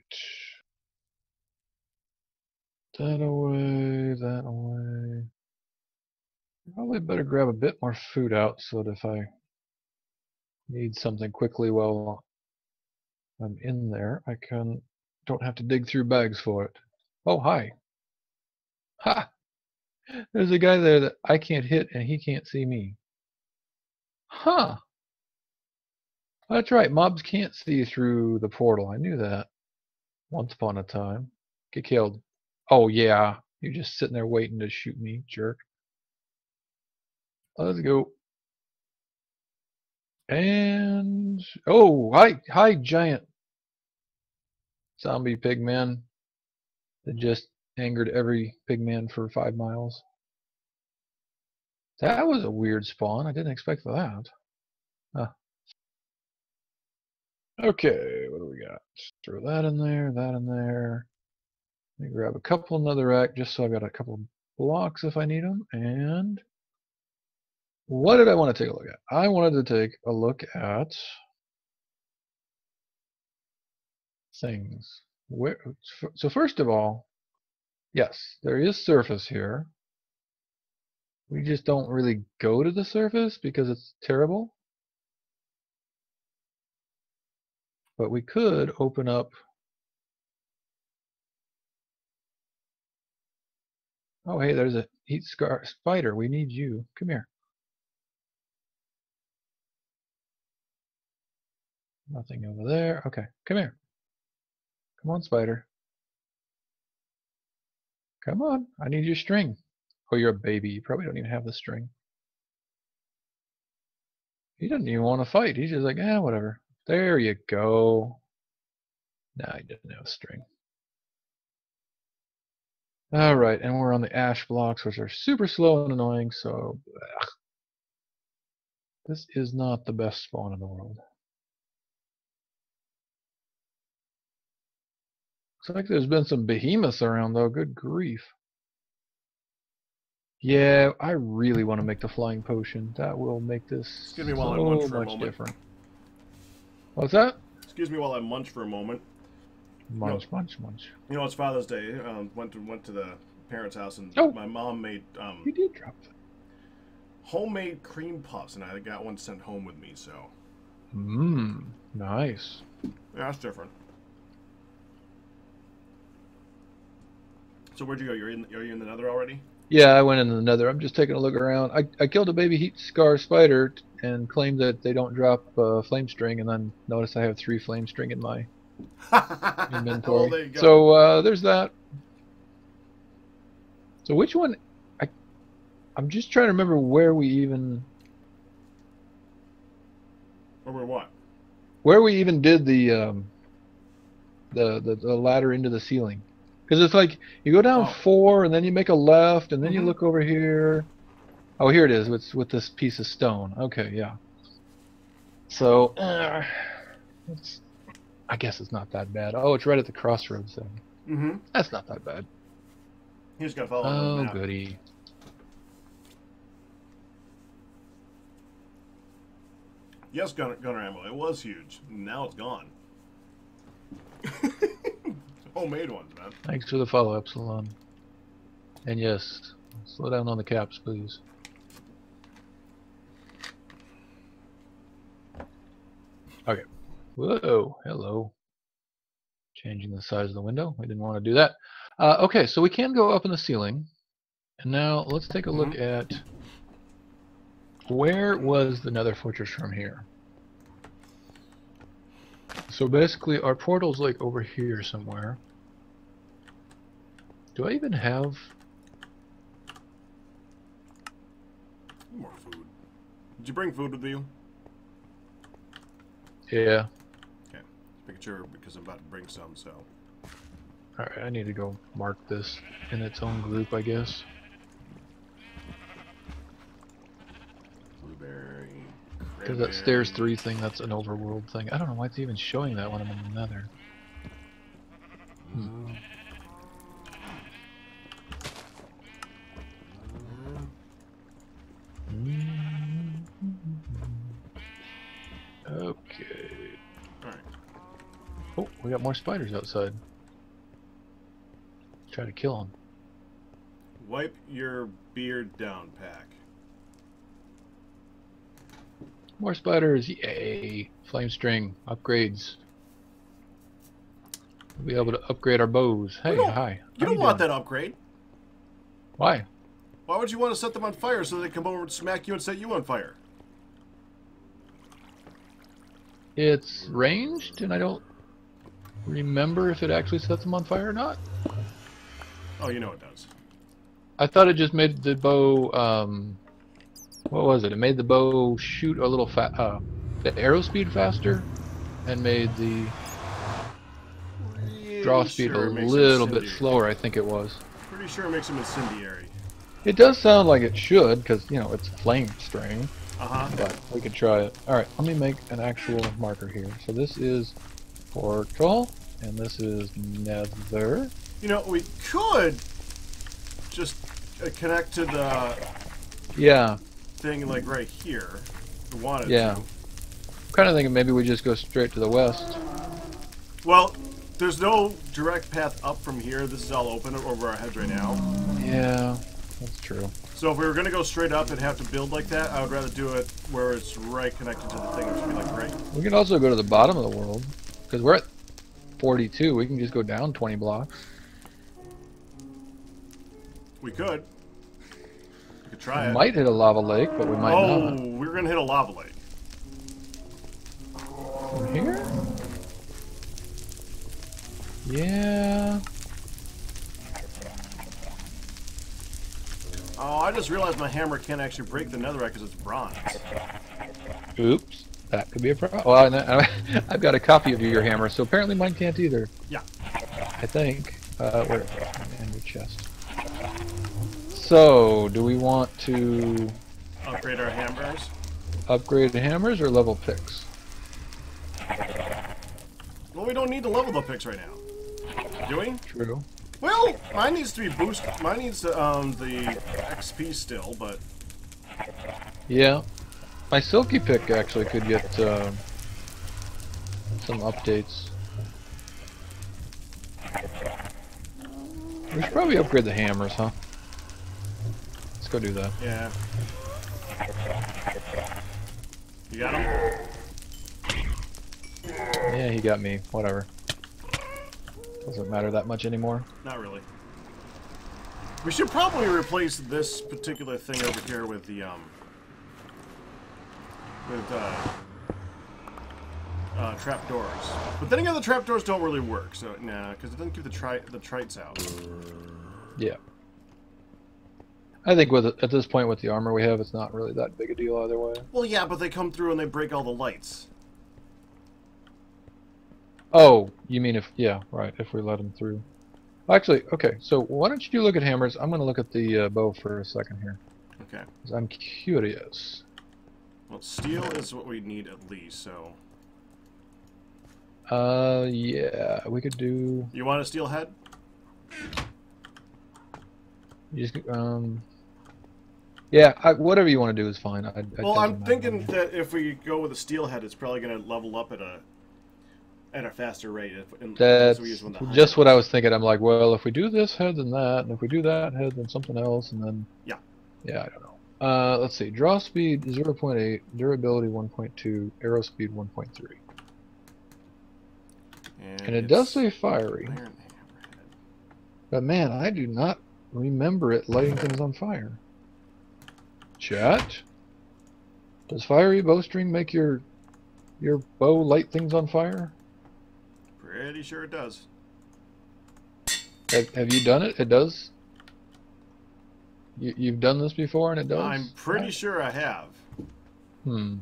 That away, that away. Probably better grab a bit more food out so that if I need something quickly while I'm in there, I don't have to dig through bags for it. Oh, hi. Ha! There's a guy there that I can't hit and he can't see me. Huh. That's right, mobs can't see through the portal. I knew that. Once upon a time. Get killed. Oh yeah, you're just sitting there waiting to shoot me, jerk. Let's go. And oh, hi giant zombie pigman that just angered every pigman for 5 miles. That was a weird spawn. I didn't expect that. Huh. Okay, what do we got? Throw that in there, that in there. Let me grab a couple netherrack just so I got a couple blocks if I need them. And what did I want to take a look at? I wanted to take a look at things. So first of all, yes, there is surface here. We just don't really go to the surface because it's terrible. But we could open up. Oh, hey, there's a heat scar spider. We need you. Come here. Nothing over there. Okay, come here. Come on, spider. Come on. I need your string. Oh, you're a baby. You probably don't even have the string. He doesn't even want to fight. He's just like, whatever. There you go. Nah, he doesn't have a string. Alright, and we're on the ash blocks, which are super slow and annoying, so this is not the best spawn in the world. Looks like there's been some behemoths around though, good grief. Yeah, I really want to make the flying potion. That will make this Excuse me while I munch for a much moment. different. What's that? Excuse me while I munch for a moment. Munch, munch, munch. You know, it's Father's Day. Went to the parents' house, and my mom made You did drop that. homemade cream puffs, and I got one sent home with me. So. Mmm, nice. Yeah, that's different. So where'd you go? Are you in the nether already? Yeah, I went in the nether. I'm just taking a look around. I killed a baby heat scar spider and claimed that they don't drop flame string, and then noticed I have 3 flame string in my inventory. Well, there you go. So there's that. So which one? I'm just trying to remember where we even. Or what? Where we even did the ladder into the ceiling. Because it's like you go down 4 and then you make a left and then you look over here. Oh, here it is. It's with this piece of stone. Okay, yeah. So I guess it's not that bad. Oh, it's right at the crossroads then. Mm-hmm. That's not that bad. You just gotta follow the map. Goody. Yes, gunner ammo. It was huge. Now it's gone. Homemade ones, man. Thanks for the follow, Epsilon. And yes, slow down on the caps, please. Okay. Whoa, hello. Changing the size of the window. We didn't want to do that. Okay, so we can go up in the ceiling. And now let's take a look at where was the Nether Fortress from here. So basically our portal's like over here somewhere. Do I even have more food? Did you bring food with you? Yeah. Okay. Just making sure because I'm about to bring some, so. Alright, I need to go mark this in its own group, I guess. Blueberry. Because that stairs 3 thing, that's an overworld thing. I don't know why it's even showing that when I'm in the nether. Okay. Alright. Oh, we got more spiders outside. Try to kill them. Wipe your beard down, pack. More spiders, yay! Flame string, upgrades. We'll be able to upgrade our bows. Hey, hi. You don't want that upgrade. Why? Why would you want to set them on fire so they come over and smack you and set you on fire? It's ranged, and I don't remember if it actually sets them on fire or not. Oh, you know it does. I thought it just made the bow, what was it? It made the bow shoot a little the arrow speed faster, and made the draw speed a little bit slower, I think it was. Pretty sure it makes them incendiary. It does sound like it should, because, you know, it's flame string. Uh-huh. But we could try it. Alright, let me make an actual marker here. So this is portal, and this is nether. You know, we could just connect to the thing, like, right here. If we wanted to. I'm kind of thinking maybe we just go straight to the west. Well, there's no direct path up from here. This is all open over our heads right now. Yeah, that's true. So if we were going to go straight up and have to build like that, I would rather do it where it's right connected to the thing, which would be like right. We can also go to the bottom of the world, because we're at 42. We can just go down 20 blocks. We could. We could try it. We might hit a lava lake, but we might not. Oh, we're going to hit a lava lake. From here? Yeah. Oh, I just realized my hammer can't actually break the netherite because it's bronze. Oops. That could be a problem. Well, I've got a copy of your hammer, so apparently mine can't either. Yeah. I think. Where? In your chest. So, do we want to Upgrade our hammers? upgrade the hammers or level picks? Well, we don't need to level the picks right now. Do we? True. Well, mine needs to be boosted. Mine needs the XP still, but... Yeah. My silky pick actually could get some updates. We should probably upgrade the hammers, huh? Let's go do that. Yeah. You got him? Yeah, he got me. Whatever. Doesn't matter that much anymore. Not really. We should probably replace this particular thing over here with the, trapdoors. But then again, the trapdoors don't really work, so, nah, because it doesn't keep the trites out. Yeah. I think at this point with the armor we have, it's not really that big a deal either way. Well, yeah, but they come through and they break all the lights. Oh, you mean if, yeah, right, if we let them through. Actually, okay, so why don't you look at hammers? I'm going to look at the bow for a second here. Okay. 'Cause I'm curious. Well, steel is what we need at least, so... Yeah, we could do... You want a steel head? You just, yeah, whatever you want to do is fine. Well, I'm thinking that if we go with a steel head, it's probably going to level up at a faster rate. That's we use one just what I was thinking. I'm like, well, if we do this head, then that, and if we do that head, then something else, and then... Yeah. Yeah, I don't know. Let's see. Draw speed 0.8, durability 1.2, arrow speed 1.3. And it does say fiery. But man, I do not remember it lighting things on fire. Chat? Does fiery bowstring make your bow light things on fire? Pretty sure it does. Have you done it? It does? You've done this before and it does? I'm pretty sure I have. Hmm.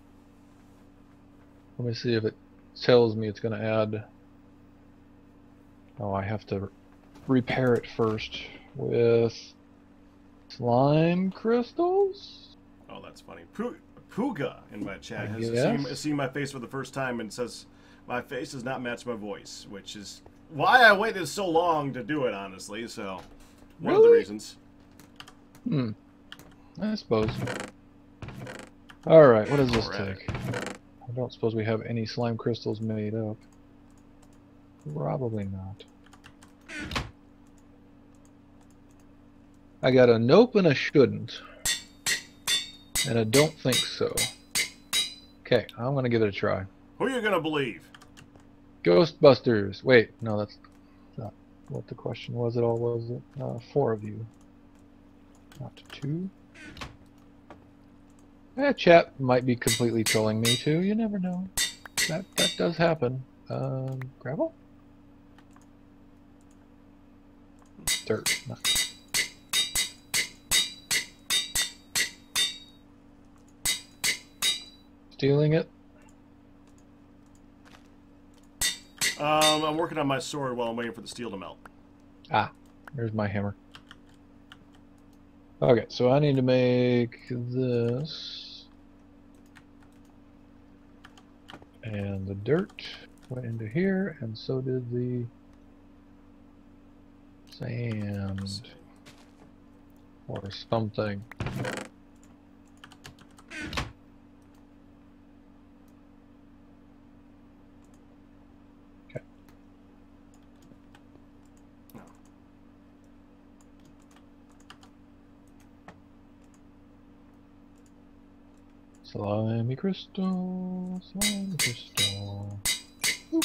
Let me see if it tells me it's going to add... Oh, I have to repair it first with slime crystals? Oh, that's funny. Puga in my chat has seen my face for the first time and says my face does not match my voice, which is why I waited so long to do it, honestly, so one of the reasons. Hmm. I suppose. Alright, what does this take? I don't suppose we have any slime crystals made up. Probably not. I got a nope and a shouldn't. And I don't think so. Okay, I'm gonna give it a try. Who are you gonna believe? Ghostbusters! Wait, no, that's not what the question was at all, was it? 4 of you. Not 2. Chat might be completely trolling me too, you never know. That does happen. Gravel? Dirt. Nice. Stealing it? I'm working on my sword while I'm waiting for the steel to melt. Ah, there's my hammer. Okay, so I need to make this. And the dirt went into here, and so did the sand. Or something. Okay. No. Slimy crystal, slimy crystal. Oop.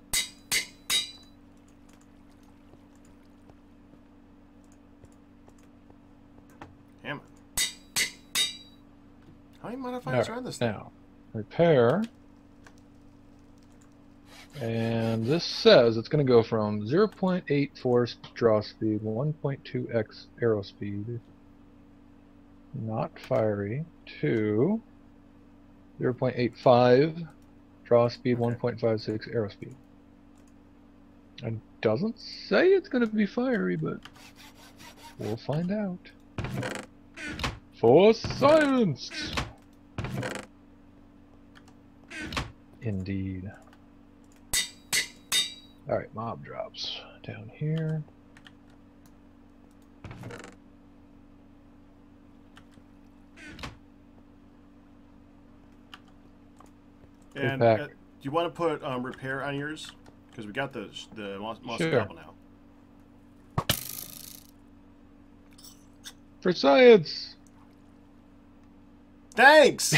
Damn it. How many modifiers are on this thing? Now, repair. And this says it's going to go from 0.8 force draw speed, 1.2x arrow speed, not fiery, to 0.85 draw speed, Okay. 1.56 arrow speed. It doesn't say it's going to be fiery, but we'll find out. For science! Indeed. Alright, mob drops down here. And do you want to put repair on yours? Because we got the monster Sure. gobble now. For science! Thanks!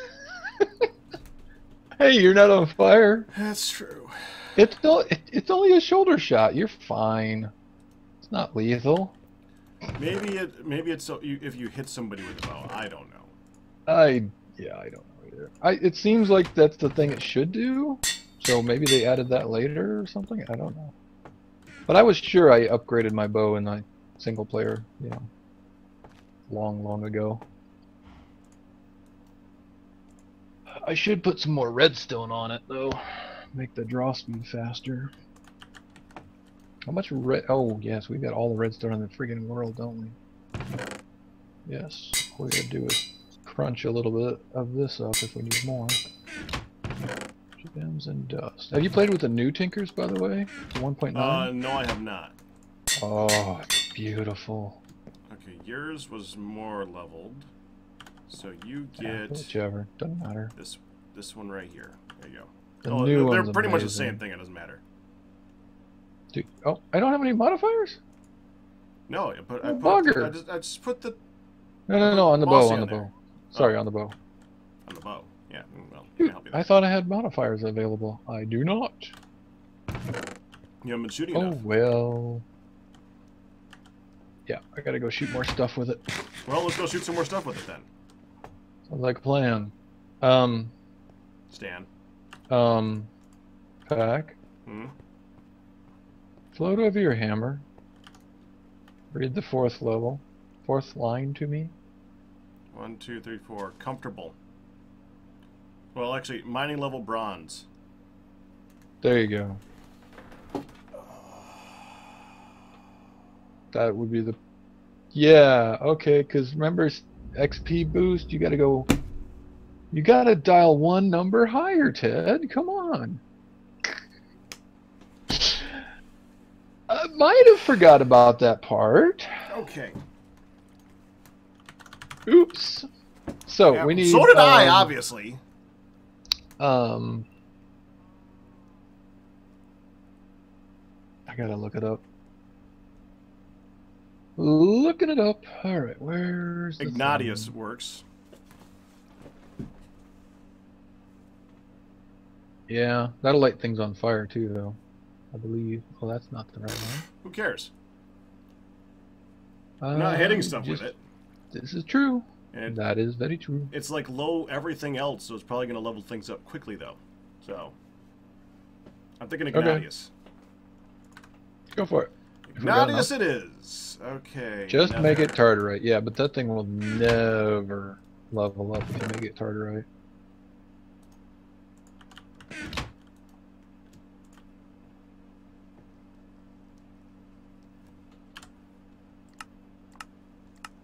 Hey, you're not on fire. That's true. It's only a shoulder shot. You're fine. It's not lethal. Maybe it's so if you hit somebody with a bow. I don't know. I don't know either. It seems like that's the thing it should do. So maybe they added that later or something. I don't know. But I was sure I upgraded my bow in the single player, you know, long ago. I should put some more redstone on it though. Make the draw speed faster. How much red? Oh yes, we got all the redstone in the friggin' world, don't we? Yes. All we gotta do is crunch a little bit of this up if we need more. Gems and dust. Have you played with the new Tinkers, by the way? The 1.9? No, I have not. Oh, it's beautiful. Okay, yours was more leveled, so you get whichever. Doesn't matter. this one right here. There you go. The new they're one's pretty much the amazing. same thing. It doesn't matter. Dude, oh, I don't have any modifiers? No, but I bugger. just put the No, on the bow, Mossy on the on there. bow. Sorry, Oh. on the bow. on the bow. Yeah, well, let me Dude, help you. I thought I had modifiers available. I do not. You haven't been shooting Oh, enough. well. Yeah, I gotta go shoot more stuff with it. Well, let's go shoot some more stuff with it then. Sounds like a plan. Stan. Pack. Hmm? Float over your hammer. Read the fourth line to me. 1, 2, 3, 4. Comfortable. Well, actually, mining level bronze. There you go. That would be the... Yeah, okay, because remember XP boost, you gotta dial one number higher, Ted. Come on. I might have forgot about that part. Okay. Oops. So, Yeah, we need... so did I, obviously. I gotta look it up. Looking it up. Alright, where's the Ignatius thing? works. Yeah, that'll light things on fire too, though. I believe. Well, that's not the right one. Who cares? I'm not hitting stuff with just- it. This is true. And That is very true. it's like low everything else, so it's probably going to level things up quickly, though. So, I'm thinking Ignatius. Go for it. If we got Ignatius enough. it is. Okay. Just now- make it tartarite. Yeah, but that thing will never level up if you make it tartarite.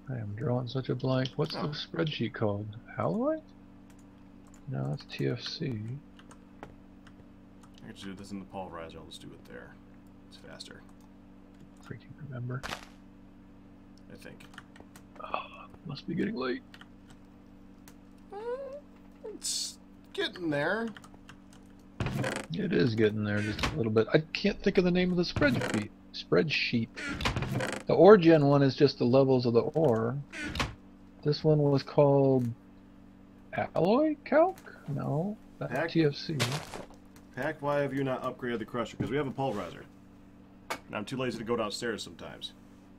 I am drawing such a blank. What's Oh. the spreadsheet called? Alloy? No, that's TFC. I could do this in the pulverizer. I'll just do it there. It's faster. Freaking remember. I think. Oh, must be getting late. It's getting there. It is getting there just a little bit. I can't think of the name of the spreadsheet. The ore gen one is just the levels of the ore. This one was called Alloy Calc? No, that's Pack? TFC. Pack, why have you not upgraded the crusher? Because we have a pulverizer. And I'm too lazy to go downstairs sometimes.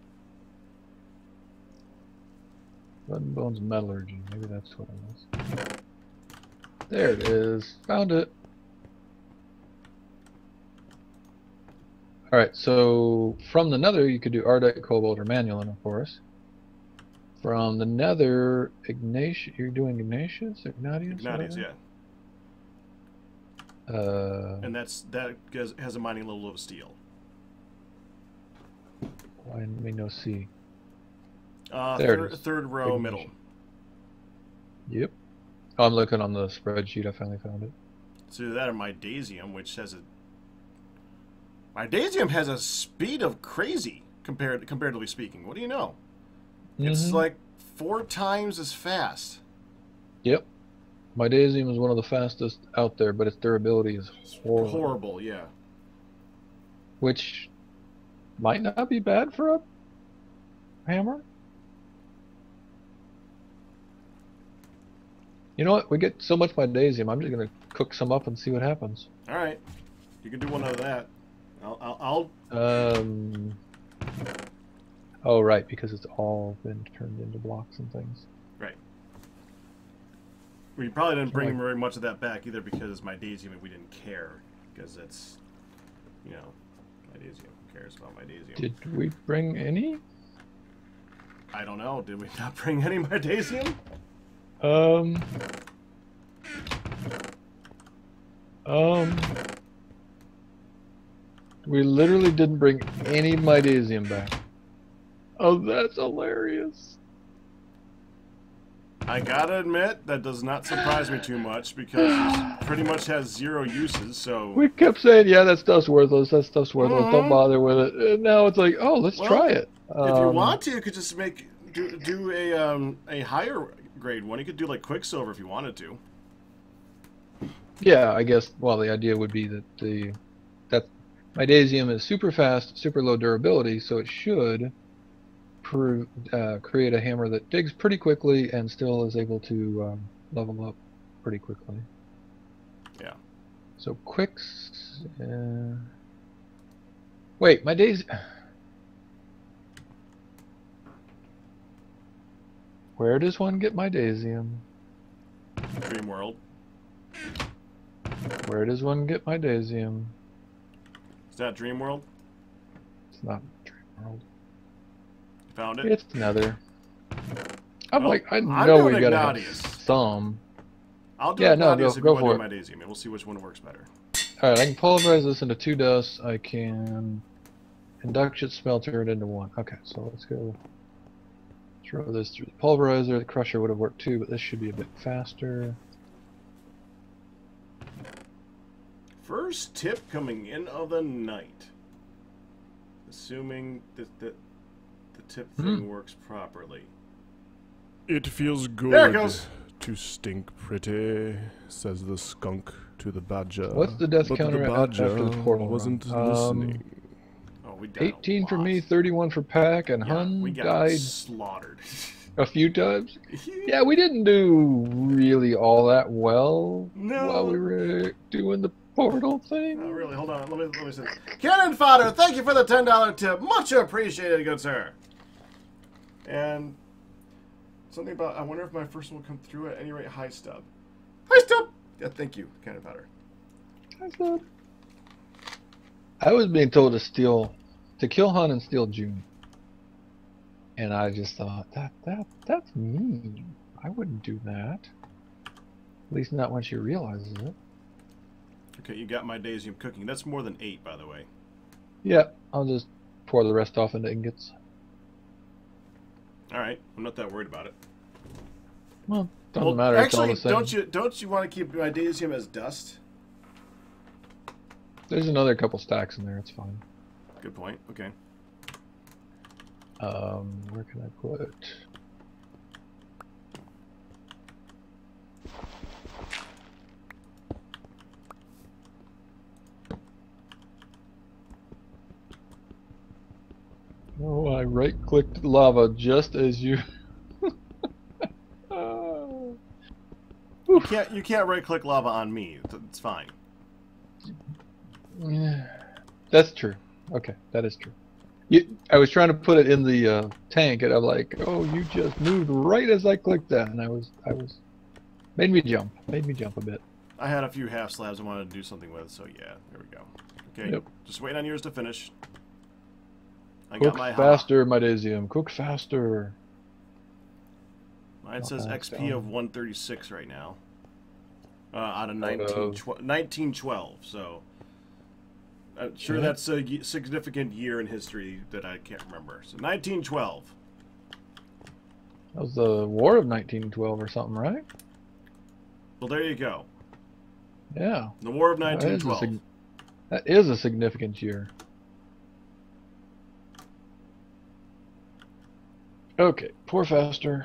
Blood and Bones Metallurgy. Maybe that's what it was. There it is. Found it. Alright, so from the nether you could do Ardite, Cobalt, or Manulin, of course. From the nether, Ignatius, you're doing Ignatius? Ignatius, yeah. And that has a mining level of steel. Why didn't we know C? Third row, Ignatius. middle. Yep. Oh, I'm looking on the spreadsheet, I finally found it. So that or Midasium, which has a... Midasium has a speed of crazy, comparatively speaking. What do you know? It's like 4 times as fast. Yep. Midasium is one of the fastest out there, but its durability is horrible. Horrible, yeah. Which might not be bad for a hammer. You know what? We get so much Midasium, I'm just going to cook some up and see what happens. Alright. You can do one out of that. I'll... Oh, right, because it's all been turned into blocks and things. Right. We probably didn't bring very much of that back either because it's Midasium and we didn't care. Because it's, you know, Midasium. Who cares about Midasium? Did we bring any? I don't know. Did we not bring any Midasium? We literally didn't bring any Midasium back. Oh, that's hilarious. I gotta admit, that does not surprise me too much because it pretty much has 0 uses, so... We kept saying, yeah, that stuff's worthless, don't bother with it. And now it's like, oh, let's try it. If you want to, you could just do a higher grade one. You could do like Quicksilver if you wanted to. Yeah, I guess, well, the idea would be that Midasium is super fast, super low durability, so it should create a hammer that digs pretty quickly and still is able to level up pretty quickly. Yeah. So Quicks... Wait, Midasium... Where does one get Midasium? Dream World. Where does one get Midasium? Is that Dream World? It's not Dream World. Found it? It's Nether. I know we gotta have some. I'll do Ignatius if you go want for to do it. Midasium, and we'll see which one works better. Alright, I can pulverize this into 2 dust. I can induction smelter it into 1. Okay, so let's go throw this through the pulverizer. The crusher would have worked too, but this should be a bit faster. First tip coming in of the night. Assuming that the tip thing works properly. It feels good There it goes. to stink pretty, says the skunk to the badger. What's the death but counter the badger after the portal wasn't run? listening. Oh, we got 18 for me, 31 for Pack, and Hun we got died slaughtered. a few times. Yeah, we didn't do really all that well while we were doing the portal thing. Oh, really? Hold on. Let me see. Cannon Fodder, thank you for the $10 tip. Much appreciated, good sir. And something about, I wonder if my first one will come through at any rate. High stub. High stub! Yeah, thank you, Cannon Fodder. High stub. I was being told to kill Hun and steal June. And I just thought, that's mean. I wouldn't do that. At least not when she realizes it. Okay, you got Midasium cooking. That's more than 8, by the way. Yeah, I'll just pour the rest off into ingots. All right, I'm not that worried about it. Well, doesn't matter. Actually, it's all the same. don't you want to keep my Daisium as dust? There's another couple stacks in there. It's fine. Good point. Okay. Where can I put? Oh, I right-clicked lava just as you. You can't right-click lava on me. It's fine. Yeah, that's true. Okay, that is true. I was trying to put it in the tank, and I'm like, "Oh, you just moved right as I clicked that," and I was made me jump a bit. I had a few half slabs I wanted to do something with, so yeah, there we go. Okay, Yep. just waiting on yours to finish. I Cook got my faster, my Daisium. Cook faster. Mine says that's XP of down. 136 right now. Out of Out of- 1912, so I'm sure Yeah. that's a significant year in history that I can't remember. So 1912. That was the War of 1912 or something, right? Well, there you go. Yeah. The War of That is a 1912. That is a significant year. Okay, pour faster.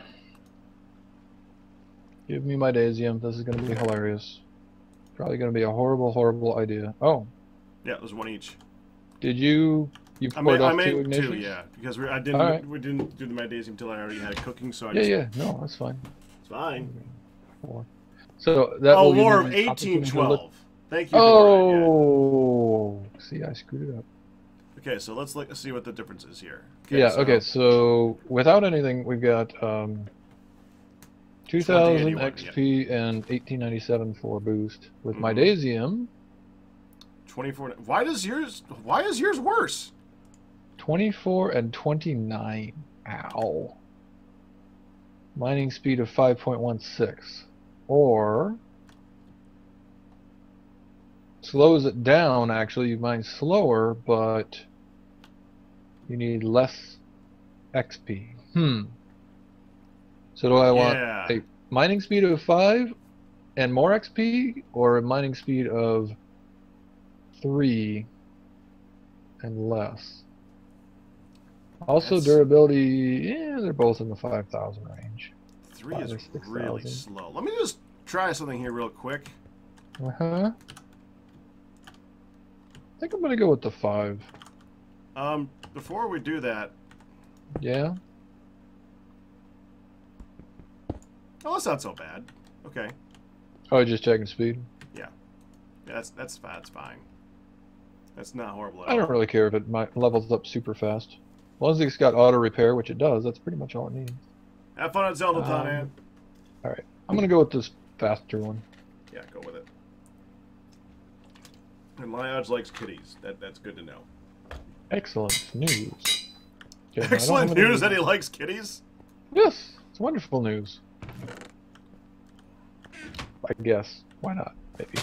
Give me my Daisium. This is going to be hilarious. Probably going to be a horrible, horrible idea. Oh, Yeah, there's one each. did you I poured off made two two, ignitions? yeah, because we Alright. didn't do the my Daisium until I already had it cooking, so I Yeah, just yeah. No, that's fine. it's fine. Four. So that Oh, will give War me of an opportunity to look- 1812. Thank you. Boomerang, yeah. Oh, see, I screwed it up. Okay, so let's see what the difference is here. Okay, Yeah, so okay, so without anything, we've got 2000 2081, XP and 1897 for boost. With my Mhm. Daisium, 24. Why is yours worse? 24 and 29. Ow. Mining speed of 5.16. Or slows it down, actually. You mine slower, but you need less XP. So do I want Yeah. a mining speed of 5 and more XP, or a mining speed of 3 and less? Also, That's- durability, yeah, they're both in the 5,000 range. 3 5 or is 6,000. really slow. Let me just try something here real quick. I think I'm gonna go with the 5. Before we do that, Yeah? oh, that's not so bad. Okay, Oh, just checking speed? yeah, that's fine. That's fine. That's not horrible at I all. don't really care if it levels up super fast. As long as it's got auto repair, which it does, that's pretty much all it needs. Have fun at Zelda Town, man. Alright, I'm gonna go with this faster one. Yeah, go with it. And Liage likes kitties. That's good to know. Excellent news. Okay, now I don't Excellent have any- news that he likes kitties. Yes, it's wonderful news. I guess. Why not? Maybe.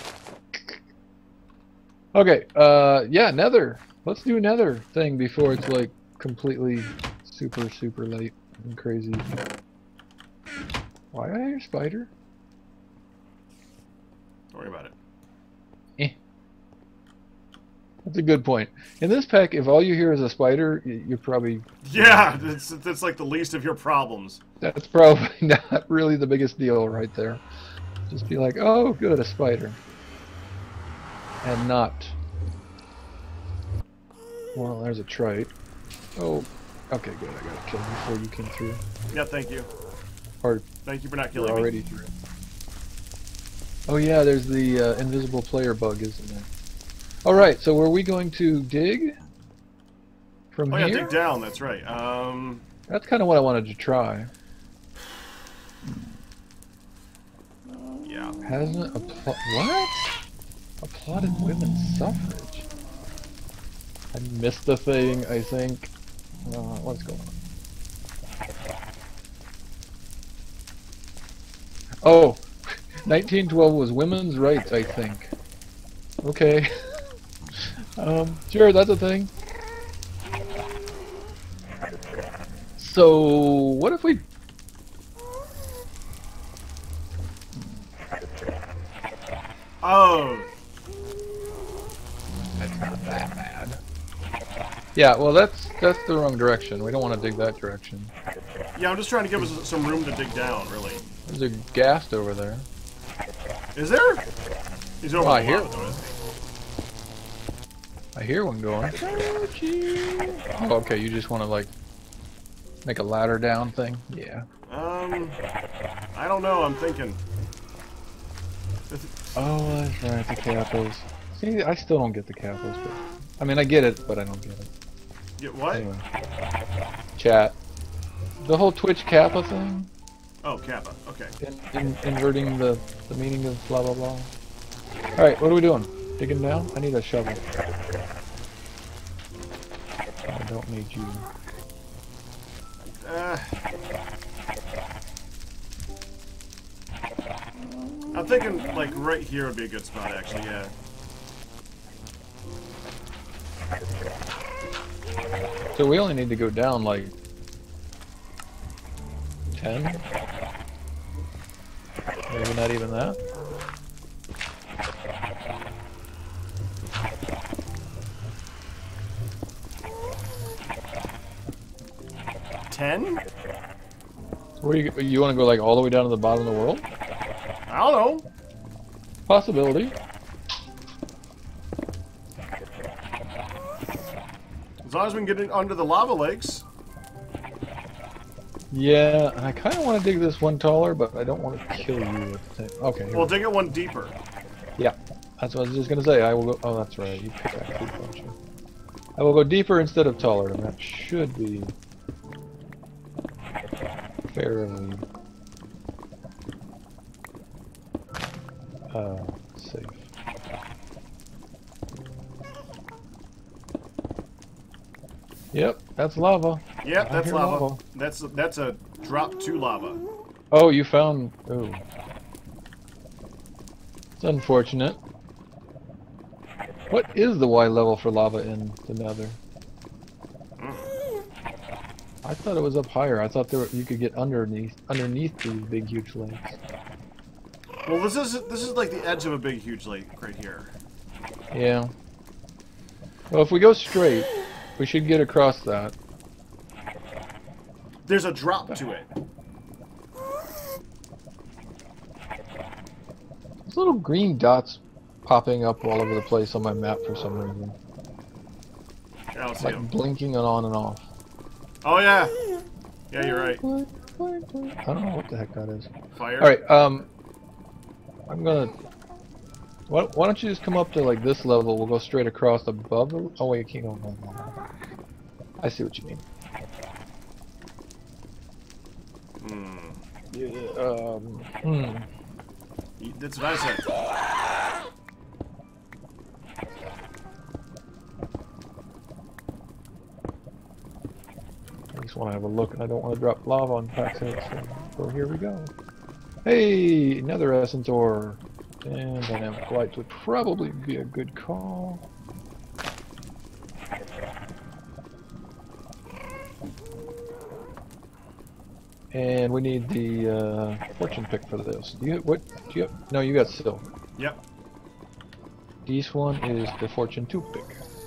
Okay, yeah, Nether. Let's do a Nether thing before it's like completely super, super late and crazy. Why I hear spider? Don't worry about it. That's a good point. In this pack, if all you hear is a spider, you're probably... Yeah, it's like the least of your problems. That's probably not really the biggest deal right there. Just be like, oh, good, a spider. And not... Well, there's a trite. Oh, okay, good. I got to kill before you came through. Yeah, thank you. Or Thank you for not you're killing me. already through. Oh yeah, there's the invisible player bug, isn't there? Alright, so were we going to dig? From Oh here? yeah, dig down. That's right. That's kind of what I wanted to try. Yeah. Hasn't what? Applauded women's suffrage. I missed the thing, I think. What's going on? Oh, 1912 was women's rights, I think. Okay. Sure, that's a thing. So what if we? Oh. That's not that bad. Yeah, well, that's the wrong direction. We don't want to dig that direction. Yeah, I'm just trying to give us some room to dig down, really. There's a ghast over there. Is there? He's over I the hear lava, though, isn't I hear one going. Oh, okay, you just want to like make a ladder down thing? Yeah. he? I don't know. I'm thinking. Oh, that's right, the capos. See, I still don't get the capos, but I mean, I get it, but I don't get it. Get what? Anyway, chat. The whole Twitch kappa thing. Oh, Kappa. Okay. Inverting the meaning of blah blah blah. All right, what are we doing? Digging down? I need a shovel. I don't need you. I'm thinking like right here would be a good spot, actually. Yeah. So we only need to go down like 10? Maybe not even that. $10? Where you want to go like all the way down to the bottom of the world? I don't know. Possibility. As long as we can get it under the lava lakes. Yeah, I kind of want to dig this one taller, but I don't want to kill you at the same. Okay. Here Well, we go. dig it one deeper. Yeah, that's what I was just gonna say. I will go. Oh, that's right. You pick that creep, don't you? I will go deeper instead of taller, and that should be fairly safe. Yep, that's lava. Yep, I that's hear lava. That's a drop to lava. Oh, you found. Oh, it's unfortunate. What is the Y level for lava in the Nether? I thought it was up higher. I thought you could get underneath these big huge lakes. Well, this is like the edge of a big huge lake right here. Yeah. Well, if we go straight, we should get across that. There's a drop to it. There's little green dots popping up all over the place on my map for some reason. Yeah, I'll see Like him. blinking on and off. Oh yeah. Yeah, you're right. I don't know what the heck that is. Fire. Alright, I'm gonna... Why don't you just come up to like this level, we'll go straight across above the... Oh wait, you can't go... No. I see what you mean. Hmm. That's what I said. I just want to have a look and I don't want to drop lava on Pack's head, so here we go. Hey, another essence ore. And dynamic lights would probably be a good call. And we need the fortune pick for this. Do you have? No, you got silver. Yep. This one is the fortune 2 pick.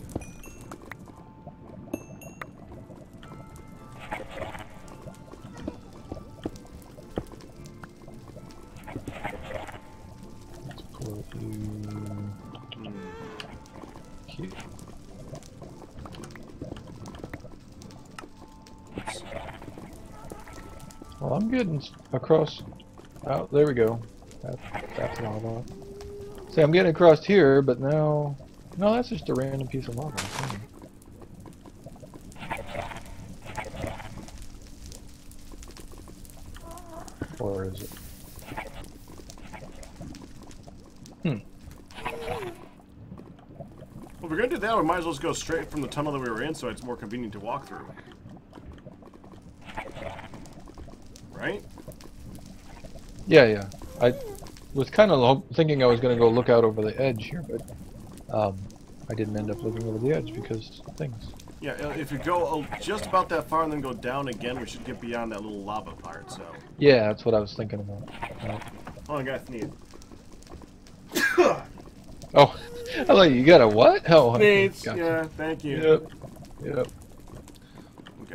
Let's put you here. Well, I'm getting across. Oh, there we go. That's lava. See, I'm getting across here, but now... No, that's just a random piece of lava. Or is it? Well, if we're gonna do that, we might as well just go straight from the tunnel that we were in, so it's more convenient to walk through. Right? Yeah. I was kind of thinking I was going to go look out over the edge here, but I didn't end up looking over the edge because things. Yeah, if you go just about that far and then go down again, we should get beyond that little lava part, so... Yeah, that's what I was thinking about. Oh, I got sneeze. Oh, I thought you got a what? Oh, Sneeze, gotcha. yeah, thank you. Yep. Okay.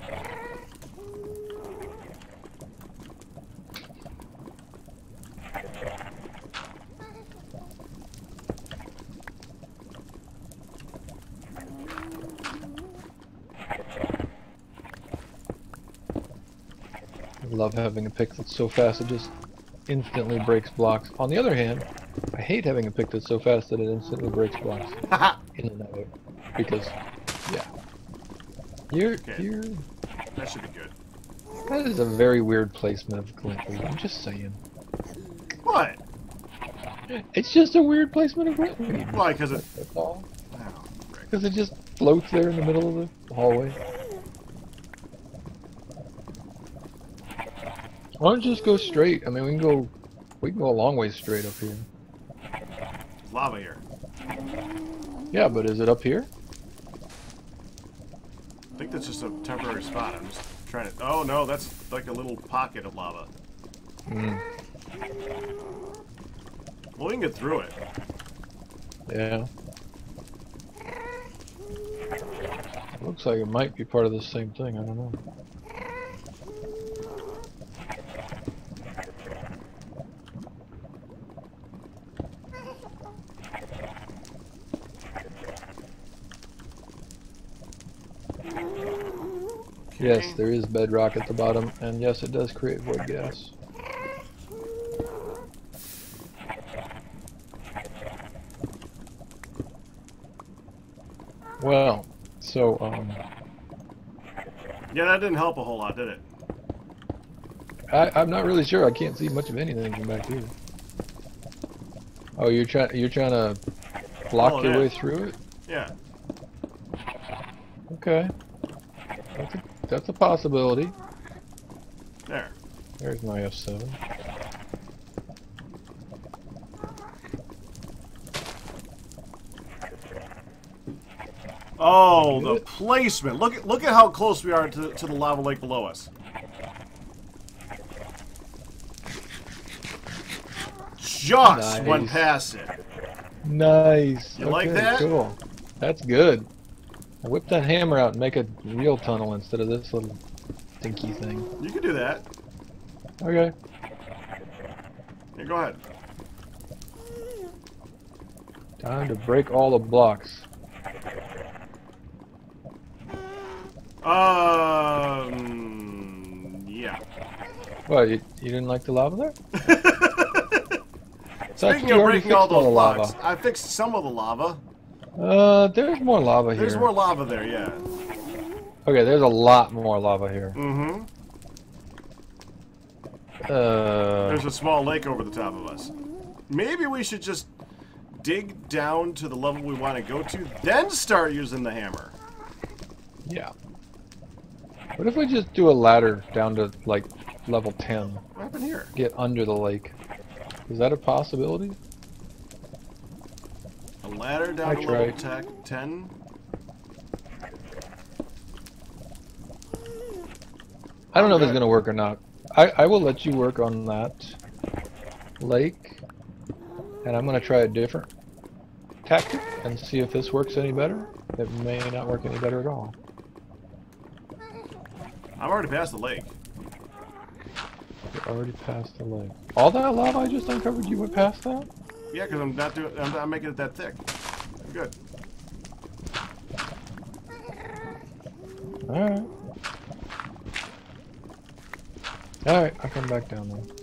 I love having a pick that's so fast it just instantly breaks blocks. On the other hand, I hate having a pick that's so fast that it instantly breaks blocks. In and out. Because, yeah. You're... That should be good. That is a very weird placement of glintweed, I'm just saying. What? It's just a weird placement of glintweed. Why? Because it... That's all. Oh, Because it just floats there in the middle of the hallway. Why don't you just go straight? I mean, we can go a long way straight up here. There's lava here. Yeah, but is it up here? I think that's just a temporary spot. I'm just trying to... Oh, no, that's like a little pocket of lava. Hmm. Well, we can get through it. Yeah. Looks like it might be part of the same thing, I don't know. Yes, there is bedrock at the bottom, and yes, it does create void gas. Well, so, Yeah, that didn't help a whole lot, did it? I'm not really sure. I can't see much of anything from back here. Oh, you're trying to block your way through it? Yeah. Okay. That's a possibility. There. There's my F7. Oh, the placement! Look at how close we are to the lava lake below us. Just went past it. Nice. You like that? Cool. That's good. Whip that hammer out and make a real tunnel instead of this little stinky thing. You can do that. Okay. Yeah, go ahead. Time to break all the blocks. Yeah. What, you didn't like the lava there? Speaking of breaking all those blocks, I fixed some of the lava. There's more lava here. There's more lava there, yeah. Okay, there's a lot more lava here. Mm-hmm. There's a small lake over the top of us. Maybe we should just dig down to the level we want to go to, then start using the hammer. Yeah. What if we just do a ladder down to, like, level 10? What happened here? Get under the lake. Is that a possibility? A ladder down to level 10? I don't know if it's going to work or not. I will let you work on that lake. And I'm going to try a different tactic and see if this works any better. It may not work any better at all. I'm already past the lake. You're already past the lake. All that lava I just uncovered, you went past that? Yeah, because I'm not making it that thick. I'm good. Alright. Alright, I'll come back down then.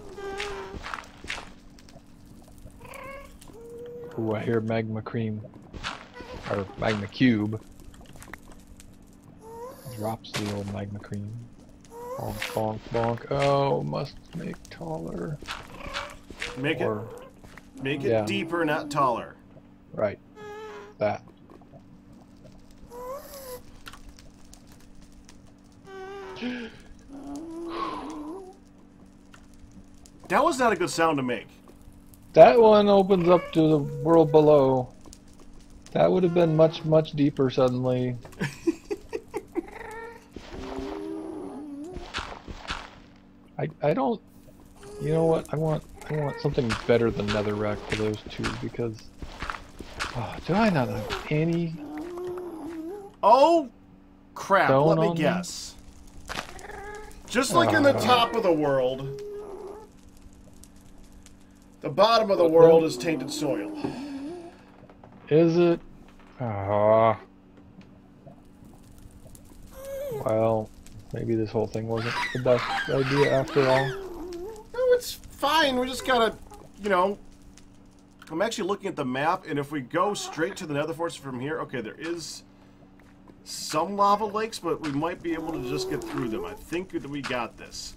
Ooh, I hear magma cream. Or magma cube. Drops the old magma cream. Bonk, bonk, bonk. Oh, must make taller. Make it deeper, not taller. Right. That. That was not a good sound to make. That one opens up to the world below. That would have been much, much deeper suddenly. I don't. You know what? I want something better than netherrack for those two because. Oh, do I not have any? Oh, crap! Stone Let me on guess. Just like in the top of the world, the bottom of the world is tainted soil. Is it? Ah. Well, maybe this whole thing wasn't the best idea after all. No, it's fine. We just gotta, you know. I'm actually looking at the map, and if we go straight to the Nether Fortress from here, okay, there is some lava lakes, but we might be able to just get through them. I think that we got this.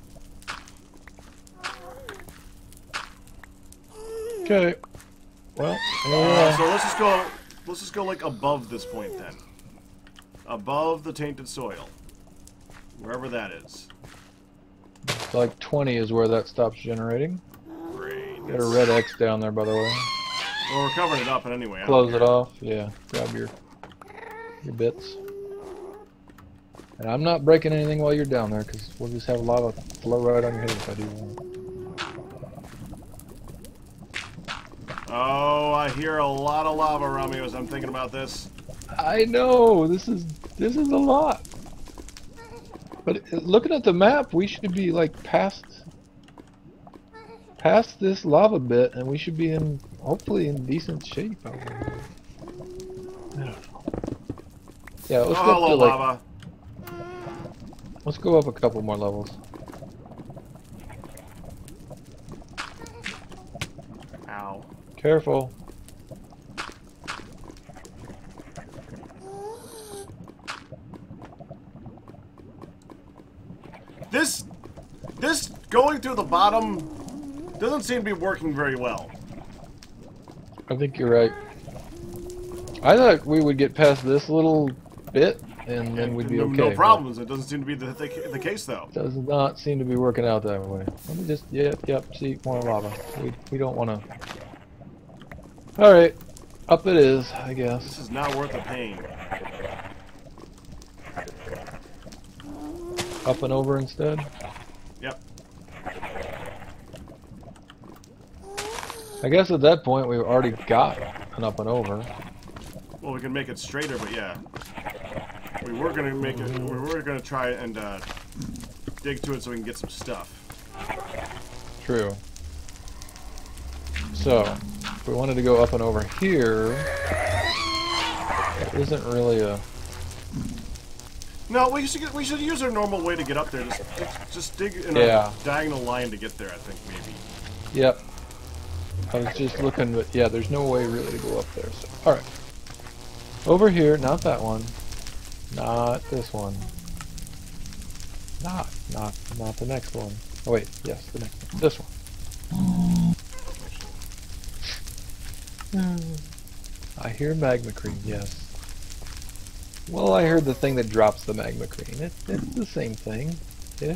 Okay. Well, so let's just go like above this point then. Above the tainted soil. Wherever that is. like 20 is where that stops generating. Great. Got a red X down there, by the way. Well, we're covering it up anyway. Close it off. Yeah. Grab your bits. And I'm not breaking anything while you're down there, because we'll just have lava flow right on your head if I do want. Oh, I hear a lot of lava around me as I'm thinking about this. I know, this is a lot. But looking at the map, we should be like past this lava bit, and we should be in hopefully in decent shape. I don't know. Yeah, let's go up to lava. Let's go up a couple more levels. Ow. Careful. This going through the bottom doesn't seem to be working very well. I think you're right. I thought we would get past this little bit and then we'd be okay. No problems. It doesn't seem to be the case though. Does not seem to be working out that way. Let me just yep. See, more lava. We don't want to. All right, up it is, I guess. This is not worth the pain. Up and over instead. Yep. I guess at that point we've already got an up and over. Well, we can make it straighter, but yeah. We were gonna make it. We were gonna try and dig to it so we can get some stuff. True. So, if we wanted to go up and over here, there isn't really a. No, we should use our normal way to get up there. Just dig in a diagonal line to get there. I think maybe. Yep. I was just looking, but yeah, there's no way really to go up there. So, all right. Over here, not that one. Not this one. Not the next one. Oh wait, yes, the next one. This one. I hear magma cream, yes. Well, I heard the thing that drops the magma cream. It's the same thing, ish.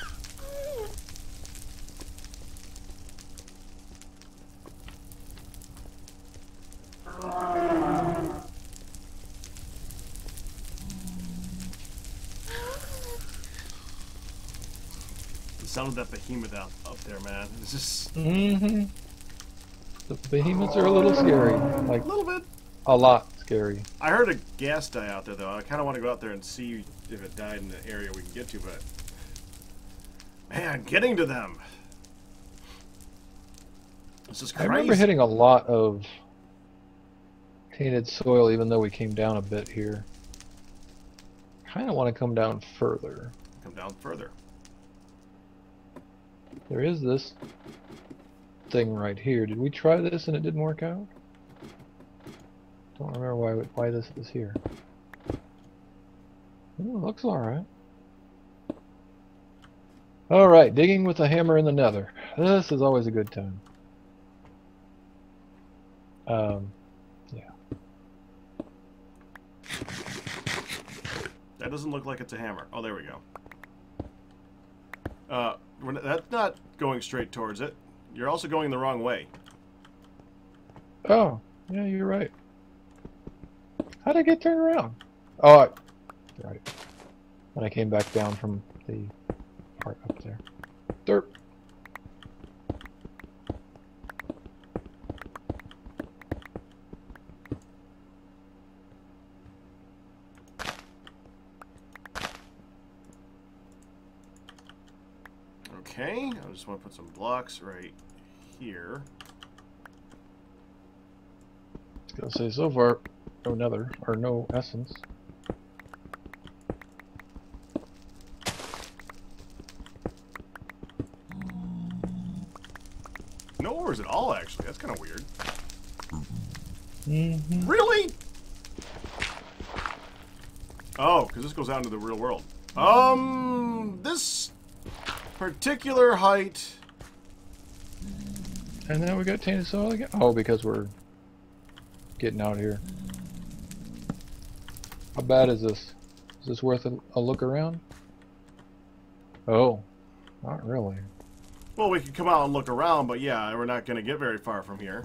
The sound of that behemoth up there, man. It's just. Mm-hmm. The behemoths are a little scary. Like a little bit. A lot scary. I heard a gas die out there, though. I kind of want to go out there and see if it died in the area we can get to, but... Man, getting to them! This is crazy. I remember hitting a lot of tainted soil, even though we came down a bit here. Kind of want to come down further. Come down further. There is this thing right here. Did we try this and it didn't work out? Don't remember why this is here. Ooh, looks alright. Alright, digging with a hammer in the nether. This is always a good time. Yeah. That doesn't look like it's a hammer. Oh, there we go. That's not going straight towards it. You're also going the wrong way. Oh, yeah, you're right. How did I get turned around? Oh, right. When I came back down from the part up there. Derp. Okay, I just want to put some blocks right here. I was gonna say, so far, no nether, or no essence. No ores at all, actually. That's kind of weird. Mm-hmm. Really? Oh, because this goes out into the real world. This particular height. And now we got tainted soil again. Oh, because we're getting out here. How bad is this? Is this worth a look around? Oh, not really. Well, we could come out and look around, but yeah, we're not going to get very far from here.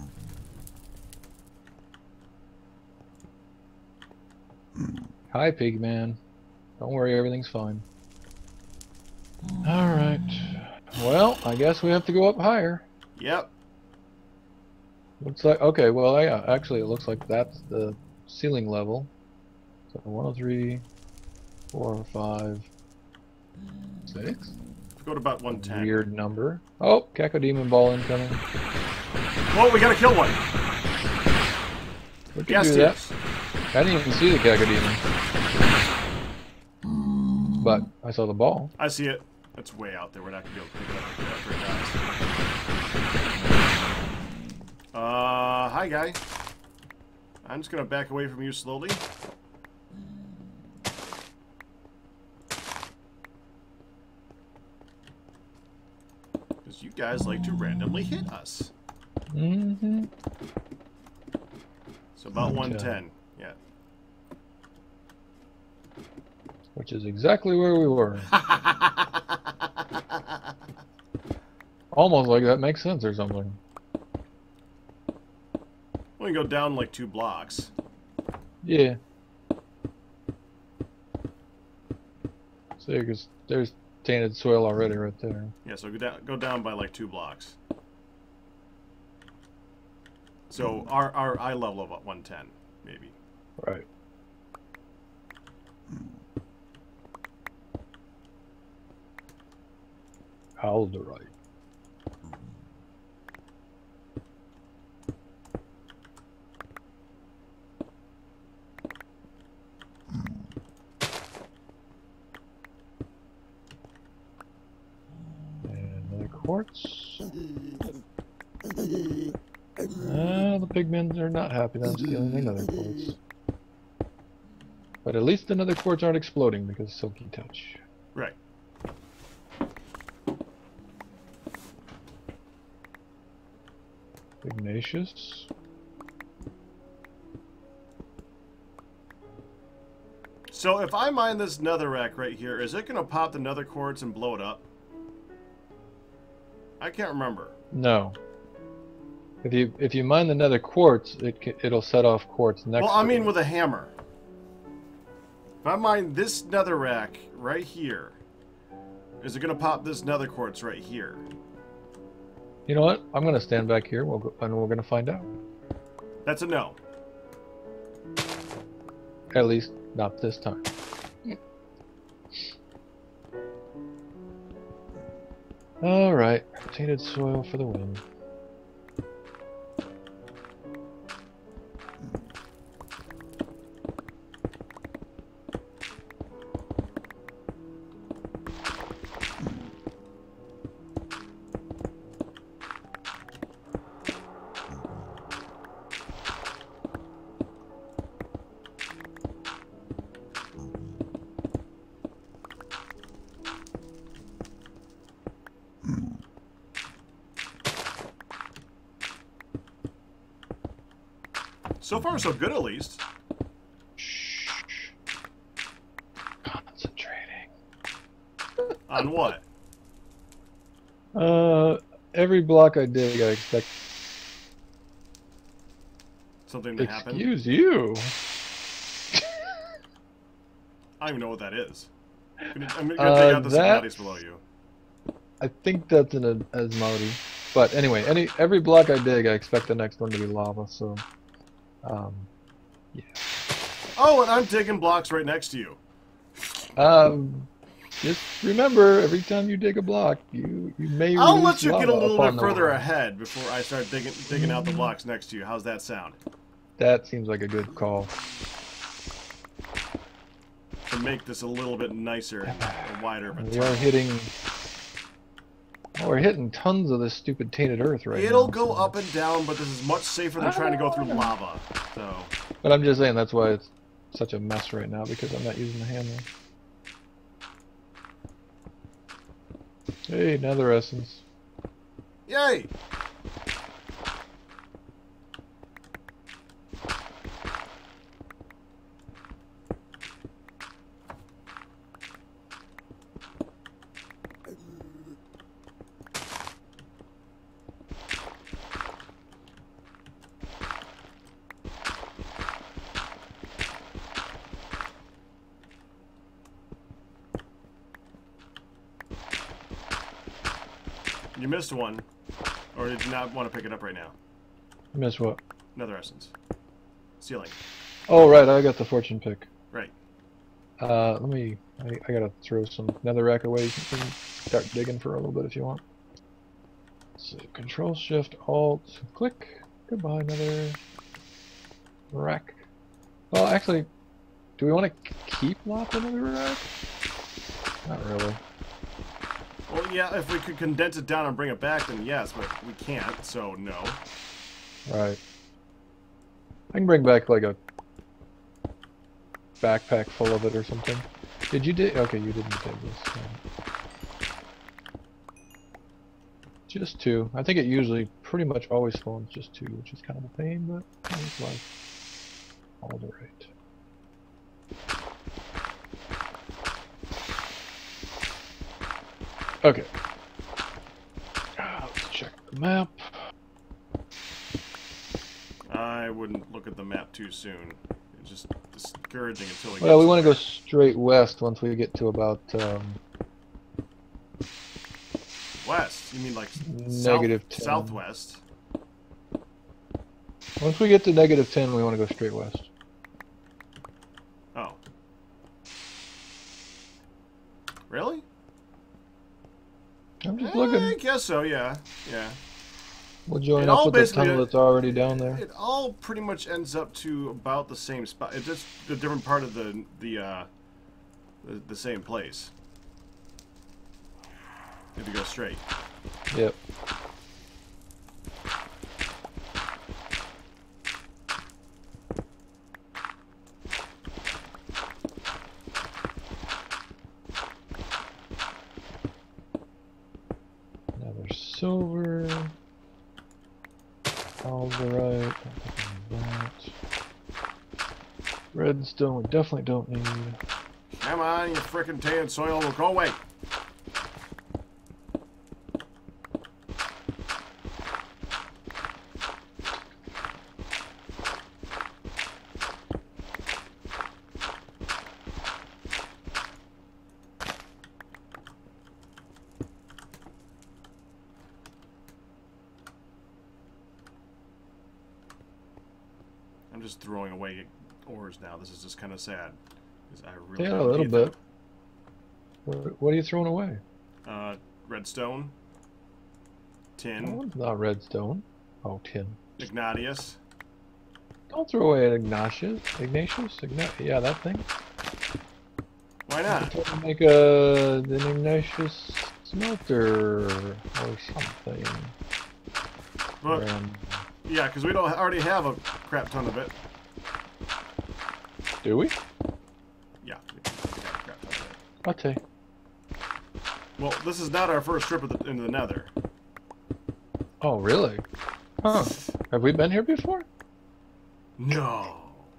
Hi, Pigman. Don't worry, everything's fine. Alright. Well, I guess we have to go up higher. Yep. Looks like, okay, well, yeah, actually, it looks like that's the ceiling level. So 103, 4, 5, 6. Go to about 110. Weird number. Oh, Cacodemon ball incoming. Whoa, we gotta kill one. We can Yes, do that. yes. I didn't even see the Cacodemon. But I saw the ball. I see it. It's way out there. We're not gonna be able to pick it up after it dies. Hi, guy. I'm just gonna back away from you slowly. Because you guys like to randomly hit us. Mm-hmm. So about Okay. 110. Yeah. Which is exactly where we were. Almost like that makes sense or something. We can go down like 2 blocks. Yeah. See, because there's tainted soil already right there. Yeah, so go down by like 2 blocks. So our eye level of 110, maybe. Right. Alderite. And another quartz. The pigmen are not happy that I'm stealing another quartz. But at least the nether quartz aren't exploding because Silky Touch. Right. Ignatius. So if I mine this netherrack right here, is it going to pop the nether quartz and blow it up? I can't remember. No. If you mine the nether quartz, it'll set off quartz next. Well, I to mean it. with a hammer. If I mine this netherrack right here, is it going to pop this nether quartz right here? You know what? I'm gonna stand back here. We're gonna find out. That's a no. At least not this time. All right. Tainted soil for the win. So far, so good, at least. Shh. Concentrating. On what? Every block I dig, I expect Something to happen? Excuse you. I don't even know what that is. I'm gonna dig out the that- bodies below you. I think that's an Asmodi. But anyway, every block I dig, I expect the next one to be lava. So, yeah. Oh, and I'm digging blocks right next to you. Just remember, every time you dig a block, you may I'll release let you get a lava little upon bit the further world. ahead before I start digging out the blocks next to you. How's that sound? That seems like a good call. To make this a little bit nicer and wider of a We are hitting. Oh, we're hitting tons of this stupid tainted earth right now. It'll go up and down, but this is much safer than trying to go through lava. So. But I'm just saying that's why it's such a mess right now, because I'm not using the hammer. Hey, nether essence. Yay! You missed one. Or did you not want to pick it up right now? Miss what? Nether essence. Ceiling. Oh, right, I got the fortune pick. Right. Let me. I gotta throw some netherrack away. You can start digging for a little bit if you want. So, Control Shift Alt click. Goodbye, nether rack. Well, actually, do we want to keep lots of netherrack? Not really. Well, yeah, if we could condense it down and bring it back, then yes, but we can't, so no. Right. I can bring back like a backpack full of it or something. Did you dig? Okay, you didn't dig this. Just two. I think it usually pretty much always spawns just two, which is kind of a pain, but it's life. All the right. Okay. Let's check the map. I wouldn't look at the map too soon. It's just discouraging until we get Well, we want to go there. straight west once we get to about West? You mean like -10. southwest? Once we get to -10, we want to go straight west. Oh. Really? I'm just looking. I guess so, yeah. Yeah. We'll join It up all with the basically- tunnel that's already down there. It all pretty much ends up to about the same spot. It's just a different part of the same place. If you go straight. Yep. Another silver. All the right. That. Redstone we definitely don't need. Come on, you frickin' tan soil, will go away. I'm just throwing away ores now. This is just kind of sad. 'Cause I really Yeah, a don't little need bit. What are you throwing away? them. Redstone. Tin. Oh, not redstone. Oh, tin. Ignatius. Don't throw away an Ignatius. Yeah, that thing. Why not? Try to make an Ignatius smelter or something. Well, Random. yeah, because we don't already have a crap ton of it. Do we? Yeah, we have a crap ton of it. Okay. Well, this is not our first trip into the Nether. Oh, really? Huh. Have we been here before? No.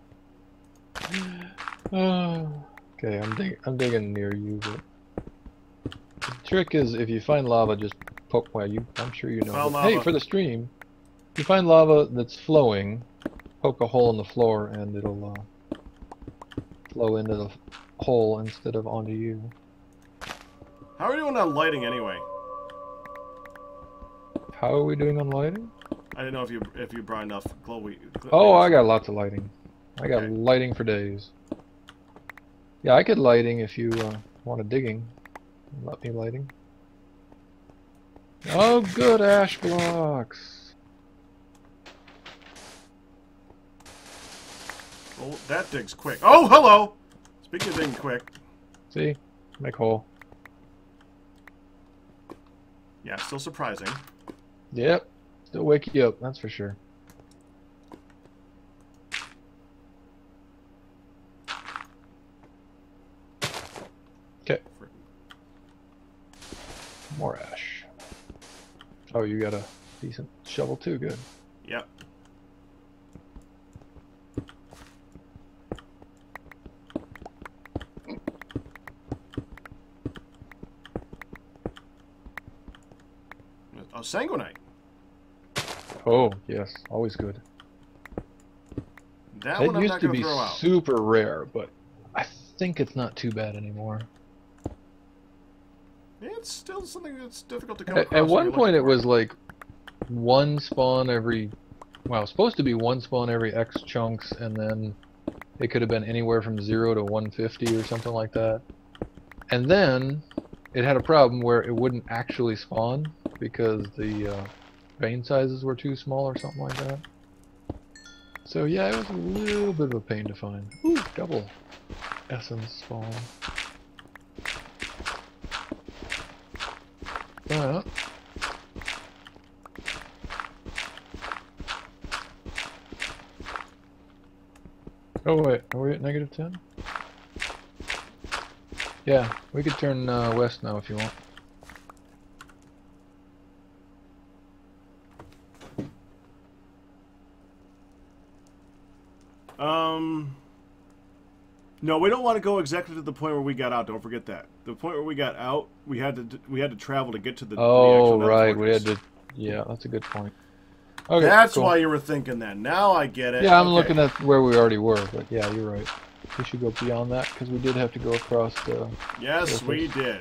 Okay, I'm digging near you, but the trick is if you find lava, just poke. Well, I'm sure you know. Found But, hey, lava. for the stream, if you find lava that's flowing, poke a hole in the floor, and it'll flow into the hole instead of onto you. How are we doing on lighting anyway? How are we doing on lighting? I didn't know if you brought enough glow. Oh, I got lots of lighting. I got Okay. lighting for days. Yeah, I could lighting if you want a digging. Let me lighting. Oh, good ash blocks. Oh, that digs quick. Oh, hello! Speaking of digging quick. See? Make hole. Yeah, still surprising. Yep. Still wake you up, that's for sure. Okay. More ash. Oh, you got a decent shovel too, good. Yep. Oh, sanguinite. Oh, yes, always good. That It one I'm used not to going be to throw out. super rare, but I think it's not too bad anymore. Yeah, it's still something that's difficult to come At across. when one you're point, looking it for was like one spawn every. Well, it was supposed to be one spawn every X chunks, and then it could have been anywhere from 0 to 150 or something like that. And then it had a problem where it wouldn't actually spawn because the vein sizes were too small or something like that. So yeah, it was a little bit of a pain to find. Ooh, double essence spawn. But oh wait, are we at -10? Yeah, we could turn west now if you want. No, we don't want to go exactly to the point where we got out. Don't forget that. The point where we got out, we had to travel to get to the Oh, actual nether right, we fortress. had to. Yeah, that's a good point. Okay, That's cool. why you were thinking that. Now I get it. Yeah, I'm Okay. looking at where we already were, but yeah, you're right. We should go beyond that because we did have to go across the. Yes, surface. we did.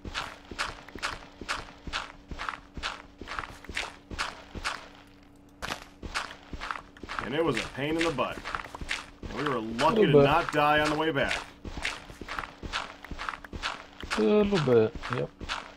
And it was a pain in the butt. And we were lucky to bit. not die on the way back. A little bit, yep.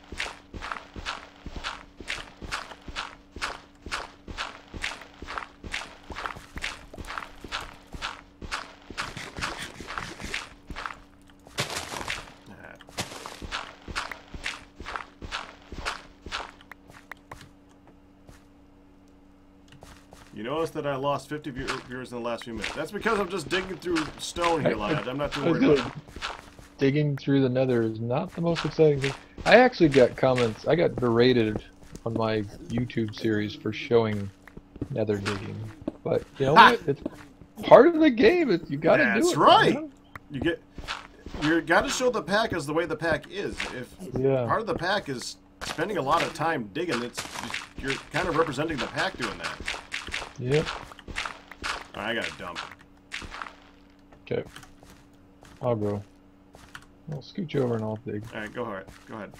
You notice that I lost 50 viewers in the last few minutes. That's because I'm just digging through stone here, lad. I'm not too worried about it. Digging through the nether is not the most exciting thing. I actually got comments. I got berated on my YouTube series for showing nether digging. But you know what? It's part of the game. You gotta do it. That's right. You know? You got to show the pack as the way the pack is. If part of the pack is spending a lot of time digging, you're kind of representing the pack doing that. Yep. Right, I got to dump. Okay. I'll go. I'll scooch over and I'll dig. All right, go ahead. Go ahead.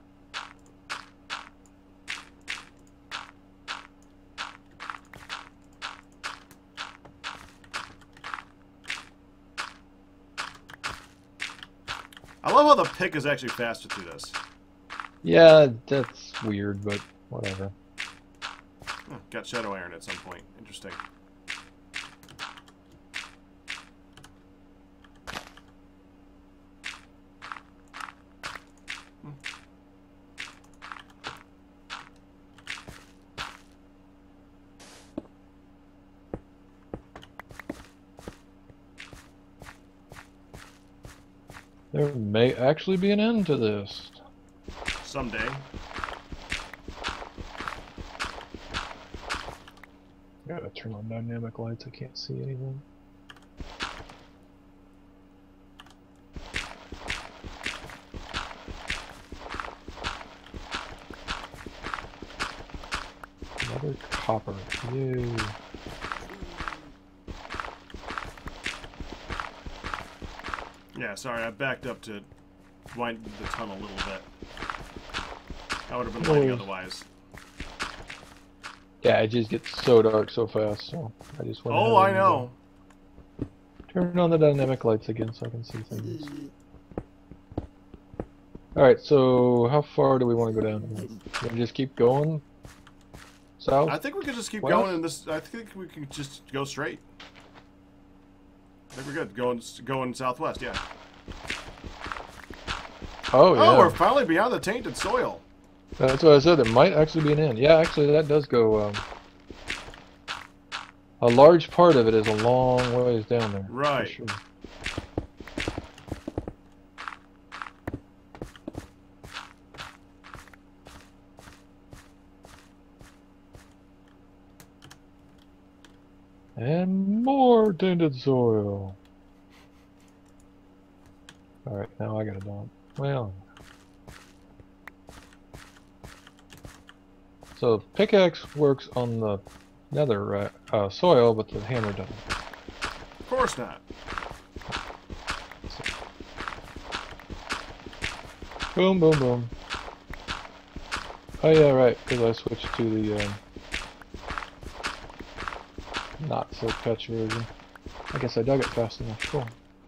I love how the pick is actually faster through this. Yeah, that's weird, but whatever. Oh, got shadow iron at some point. Interesting. There may actually be an end to this. Someday. Gotta turn on dynamic lights, I can't see anything. Another copper. Yay. Yeah, sorry, I backed up to wind the tunnel a little bit. I would have been waiting otherwise. Yeah, it just gets so dark so fast, so I just went ahead Oh, I and, know. turn on the dynamic lights again so I can see things. Alright, so how far do we want to go down? Can we just keep going? South? I think we could just keep West? going in this. I think we can just go straight. I think we're good. Going southwest, yeah. Oh, yeah. Oh, we're finally beyond the tainted soil. That's what I said. There might actually be an inn. Yeah, actually, that does go. A large part of it is a long ways down there. Right. For sure. And more tainted soil. Alright, now I gotta dump. Well. So pickaxe works on the nether soil, but the hammer doesn't. Of course not. Boom, boom, boom. Oh yeah, right, because I switched to the not silk touch version. I guess I dug it fast enough. Cool.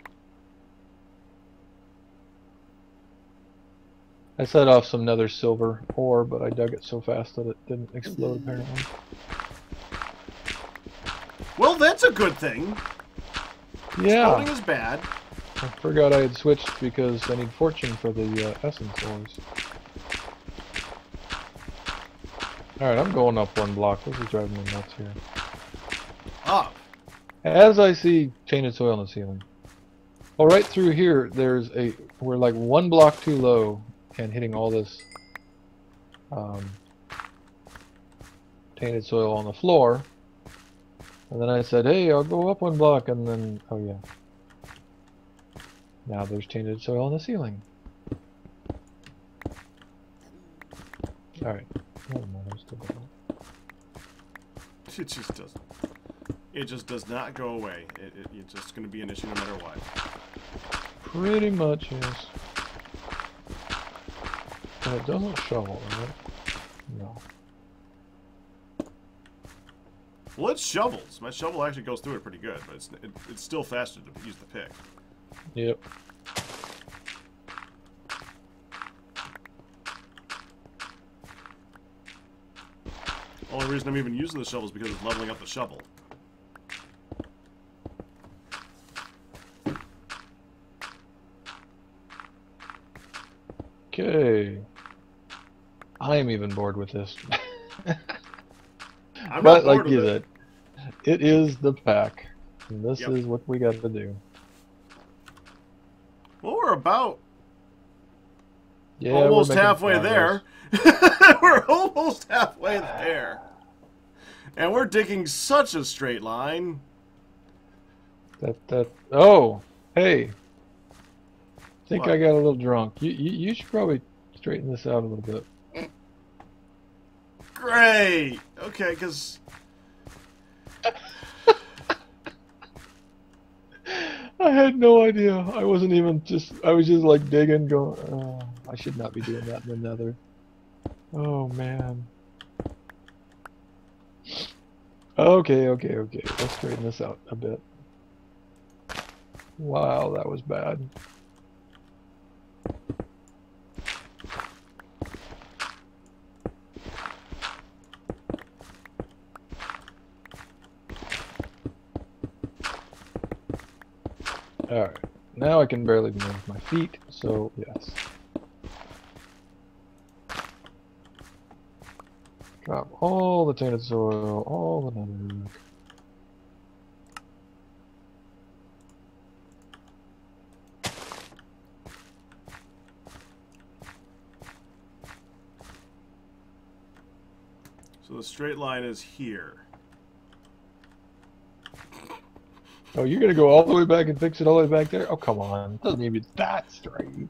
I set off some nether silver ore, but I dug it so fast that it didn't explode apparently. Well, that's a good thing. Yeah. Exploding is bad. I forgot I had switched because I need fortune for the essence ores. Alright, I'm going up one block. This is driving me nuts here. Up. As I see tainted soil on the ceiling. Well, right through here, we're like one block too low and hitting all this tainted soil on the floor. And then I said, hey, I'll go up one block, and then, oh yeah. Now there's tainted soil on the ceiling. Alright. Never mind, I'm still going. It just doesn't. It just does not go away. It's just going to be an issue no matter what. Pretty much, yes. And it doesn't shovel, right? No. Well, it shovels. My shovel actually goes through it pretty good, but it's still faster to use the pick. Yep. Only reason I'm even using the shovel is because it's leveling up the shovel. Okay. I am even bored with this. I'm But not like bored you with it. said, it is the pack. And this Yep. is what we got to do. Well, we're about Yeah, almost we're making halfway progress. there. We're almost halfway there. And we're digging such a straight line. Oh, hey. Think What? I got a little drunk. You should probably straighten this out a little bit. Great. Okay, because I had no idea. I was just like digging, going, oh, I should not be doing that in the nether. Oh, man. Okay. Let's straighten this out a bit. Wow, that was bad. Alright, now I can barely move my feet, so yes. Drop all the tainted soil, all the nether. so the straight line is here. Oh, you're gonna go all the way back and fix it all the way back there? Oh, come on. It doesn't even that straight.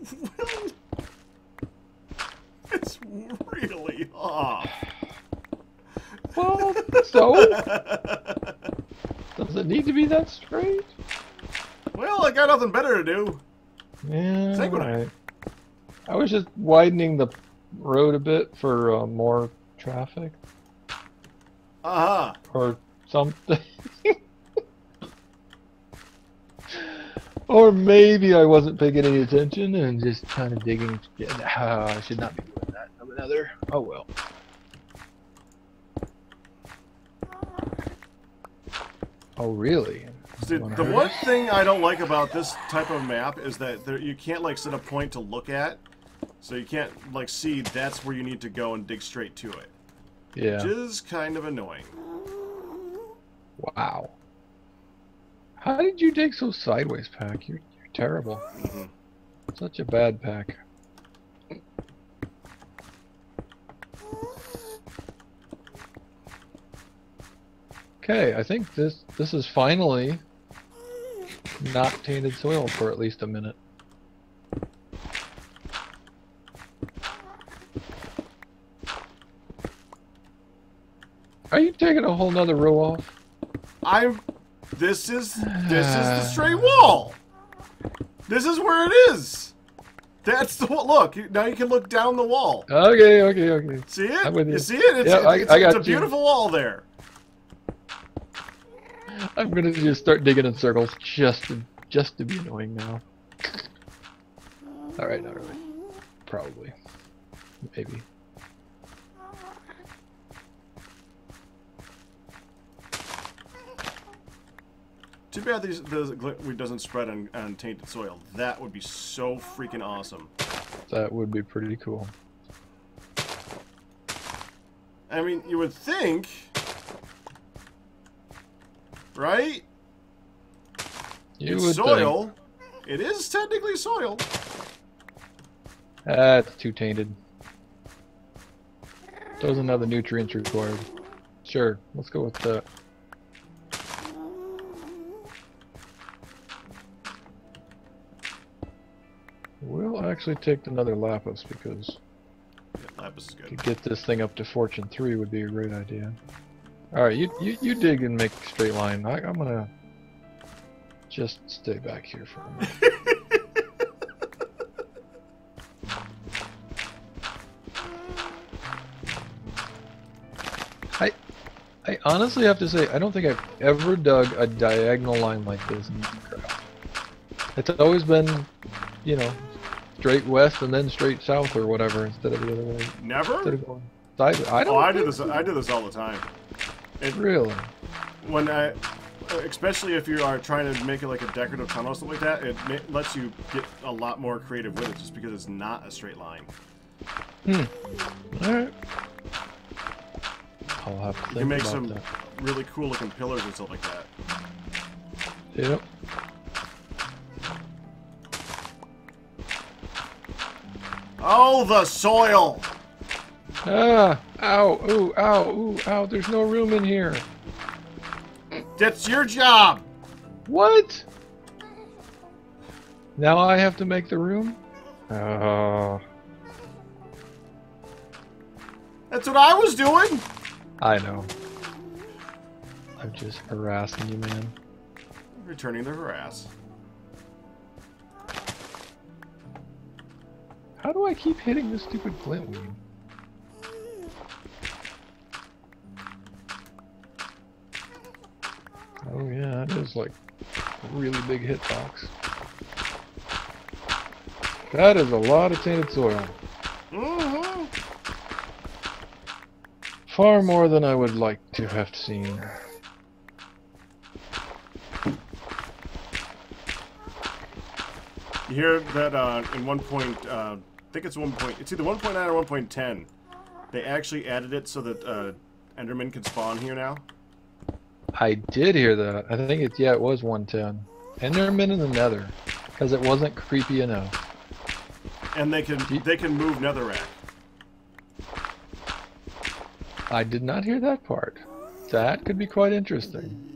It's really off. Well, so? Does it need to be that straight? Well, I got nothing better to do. Yeah, Take what I- right. I was just widening the road a bit for more traffic. or something. Or maybe I wasn't paying any attention and just kind of digging. I should not be doing that. Another. Oh well. Oh really? See, the one thing I don't like about this type of map is that you can't like set a point to look at, so you can't like see that's where you need to go and dig straight to it. Yeah. Which is kind of annoying. Wow. How did you dig so sideways, Pack? You're terrible. Mm-hmm. Such a bad Pack. Okay, I think this is finally not tainted soil for at least a minute. Are you taking a whole nother row off? This is the straight wall. This is where it is. That's the wall. Look, now you can look down the wall. Okay. See it? I'm with you. You see it? It's a beautiful wall there. I'm gonna just start digging in circles just to be annoying now. Alright, not really. Probably. Maybe. Too bad the glitch doesn't spread on tainted soil. That would be so freaking awesome. That would be pretty cool. I mean, you would think, right? It's soil. It is technically soil. That's too tainted. Doesn't have the nutrients required. Sure, let's go with that. We'll actually take another lapis because lapis is good. To get this thing up to Fortune 3 would be a great idea. Alright, you dig and make a straight line. I'm gonna just stay back here for a minute. I honestly have to say, I don't think I've ever dug a diagonal line like this in Minecraft. It's always been, you know, straight west and then straight south or whatever instead of the other way. Never? Instead of going sideways. I do this all the time. Really? When especially if you are trying to make it like a decorative tunnel or something like that, it lets you get a lot more creative with it just because it's not a straight line. Alright. I'll have to think you can make about some that. really cool looking pillars and stuff like that. Yep. Oh, the soil! Ah! Ow! Ooh! Ow! Ooh! Ow! There's no room in here. That's your job! What? Now I have to make the room? Oh. That's what I was doing! I know. I'm just harassing you, man. Returning the harass. How do I keep hitting this stupid flint weed? Oh yeah, that is like a really big hitbox. That is a lot of tainted soil. Mm-hmm. Far more than I would like to have seen. You hear that in 1 point, I think it's 1 point, it's either 1.9 or 1.10. They actually added it so that Enderman can spawn here now. I did hear that. I think it was 110. Enderman in the Nether, because it wasn't creepy enough. And they can move netherrack. I did not hear that part. That could be quite interesting.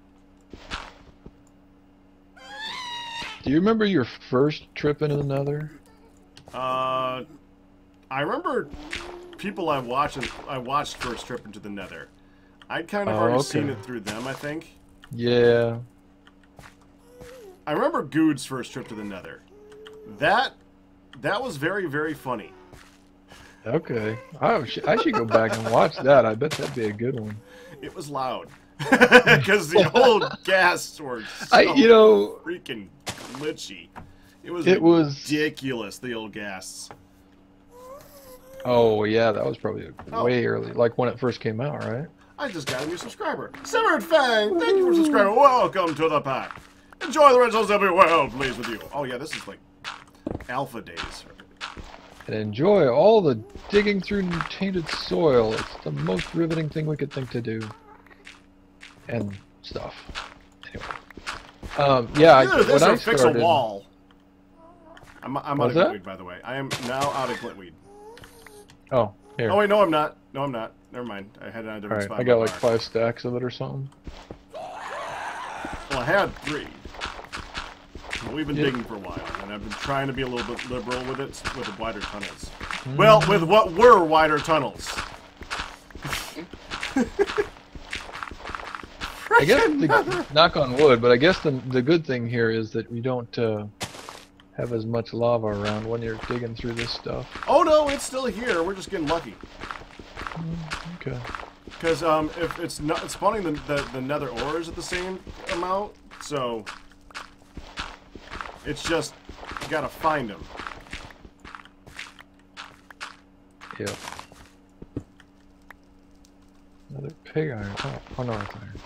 Do you remember your first trip into the Nether? I remember people I watched first trip into the Nether. I'd kind of already seen it through them, I think. Yeah. I remember Good's first trip to the Nether. That was very, very funny. Okay. I should go back and watch that. I bet that'd be a good one. It was loud. Because the old gas were so freaking glitchy. It was ridiculous, the old gas. Oh, yeah, that was probably way early. Like when it first came out, right? I just got a new subscriber. Severed Fang, thank you for subscribing. Welcome to the pack. Enjoy the rituals, they'll be well pleased with you. Oh, yeah, this is like alpha days. And enjoy all the digging through tainted soil. It's the most riveting thing we could think to do. And stuff. Anyway. Yeah, when I fix started... a wall. I'm out of glintweed, by the way. I am now out of glintweed. Oh, here. Oh, wait, no, I'm not. No, I'm not. Never mind. I had it on a different spot. I got like 5 stacks of it or something. Well, I had 3. But we've been digging for a while, and I've been trying to be a little bit liberal with it, with the wider tunnels. Well, with what were wider tunnels. I guess, knock on wood, but I guess the good thing here is that we don't have as much lava around when you're digging through this stuff. Oh no, it's still here. We're just getting lucky. Okay. Because if it's not spawning the nether ores at the same amount, so it's just you gotta find them. Yeah. Another pig iron. Oh no, it's iron.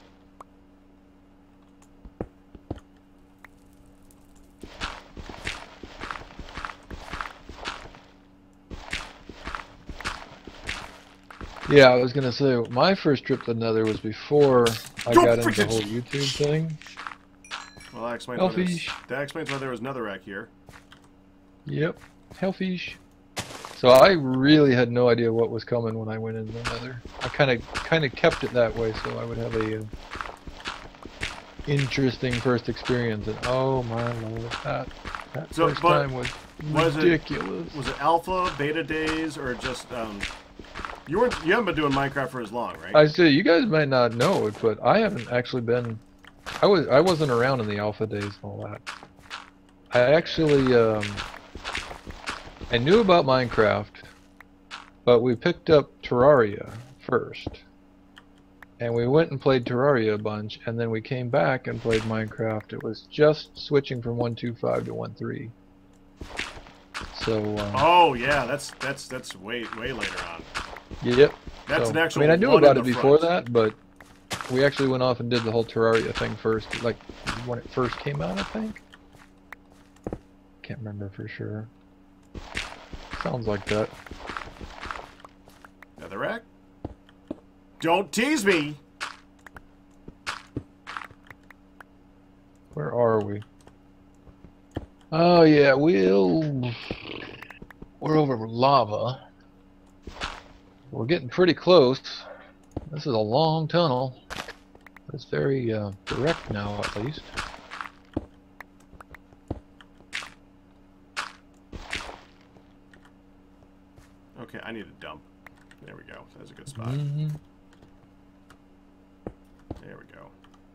Yeah, I was gonna say my first trip to Nether was before I got into the whole YouTube thing. Well, that explains why there was netherrack here. Yep, hellfish. So I really had no idea what was coming when I went into the Nether. I kind of kept it that way so I would have a interesting first experience. And oh my lord, that first time was ridiculous. Was it alpha, beta days, or just you haven't been doing Minecraft for as long, right? I say you guys might not know it, but I haven't actually been. I wasn't around in the alpha days and all that. I actually I knew about Minecraft, but we picked up Terraria first, and we went and played Terraria a bunch, and then we came back and played Minecraft. It was just switching from 1.25 to 1.3. So. Oh yeah, that's way later on. Yep. That's an actual. I mean, I knew about it before that, but we actually went off and did the whole Terraria thing first, like when it first came out, I think. Can't remember for sure. Sounds like that. Netherrack? Don't tease me! Where are we? Oh yeah, we're over lava. We're getting pretty close. This is a long tunnel. It's very direct now, at least. Okay, I need a dump. There we go. That's a good spot. There we go.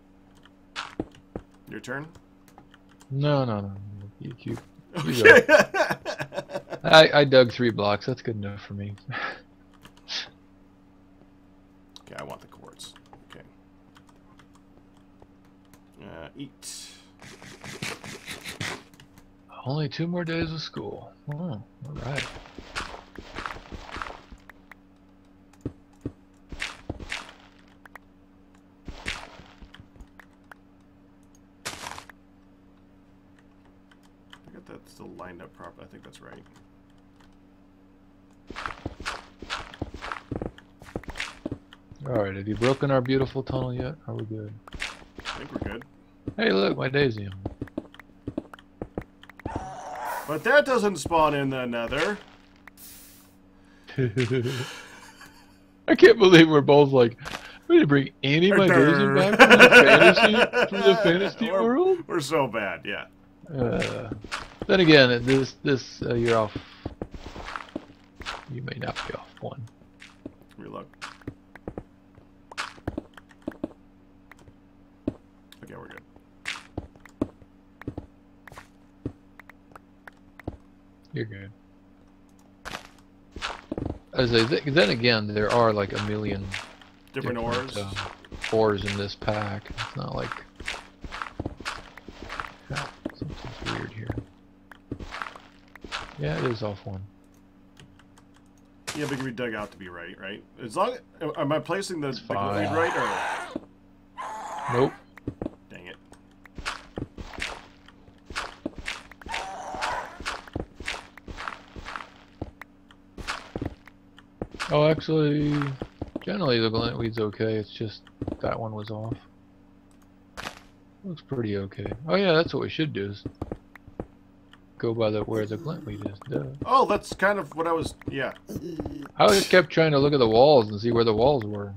Your turn? No. You okay. go. I dug 3 blocks. That's good enough for me. Okay, I want the quartz. Okay. Eat. Only 2 more days of school. Oh, alright. I got that still lined up properly. I think that's right. Alright, have you broken our beautiful tunnel yet? Are we good? I think we're good. Hey look, my daisy. But that doesn't spawn in the nether. I can't believe we're both like, we didn't bring any of my daisy back from the fantasy world? We're so bad, yeah. Then again, this you're off. You may not be off 1. Relook. Okay, we're good. You're good. then again, there are like a million Different ores. Ores in this pack. It's not like something's weird here. Yeah, it is off one. Yeah, but it can be dug out to be right, right? As long am I placing the fine. lead right or? Nope. Dang it. Oh, actually, generally the glintweed's okay. It's just that one was off. Looks pretty okay. Oh yeah, that's what we should do. Is go by where the glintweed is. Duh. Oh, that's kind of what I was. Yeah. I just kept trying to look at the walls and see where the walls were.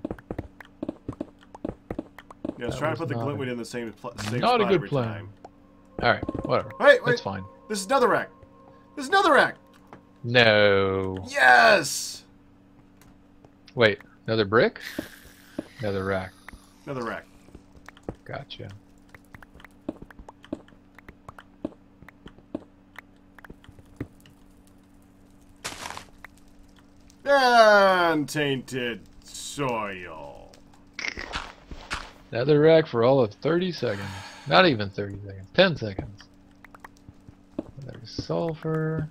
Yeah, I was trying to put the glintweed in the same spot Not a good every plan. time. All right, whatever. Wait. That's fine. This is netherrack. This is netherrack. No. Yes. Wait, another brick? Another rack. Netherrack. Gotcha. Untainted soil. Another rack for all of 30 seconds. Not even 30 seconds. 10 seconds. There's sulfur.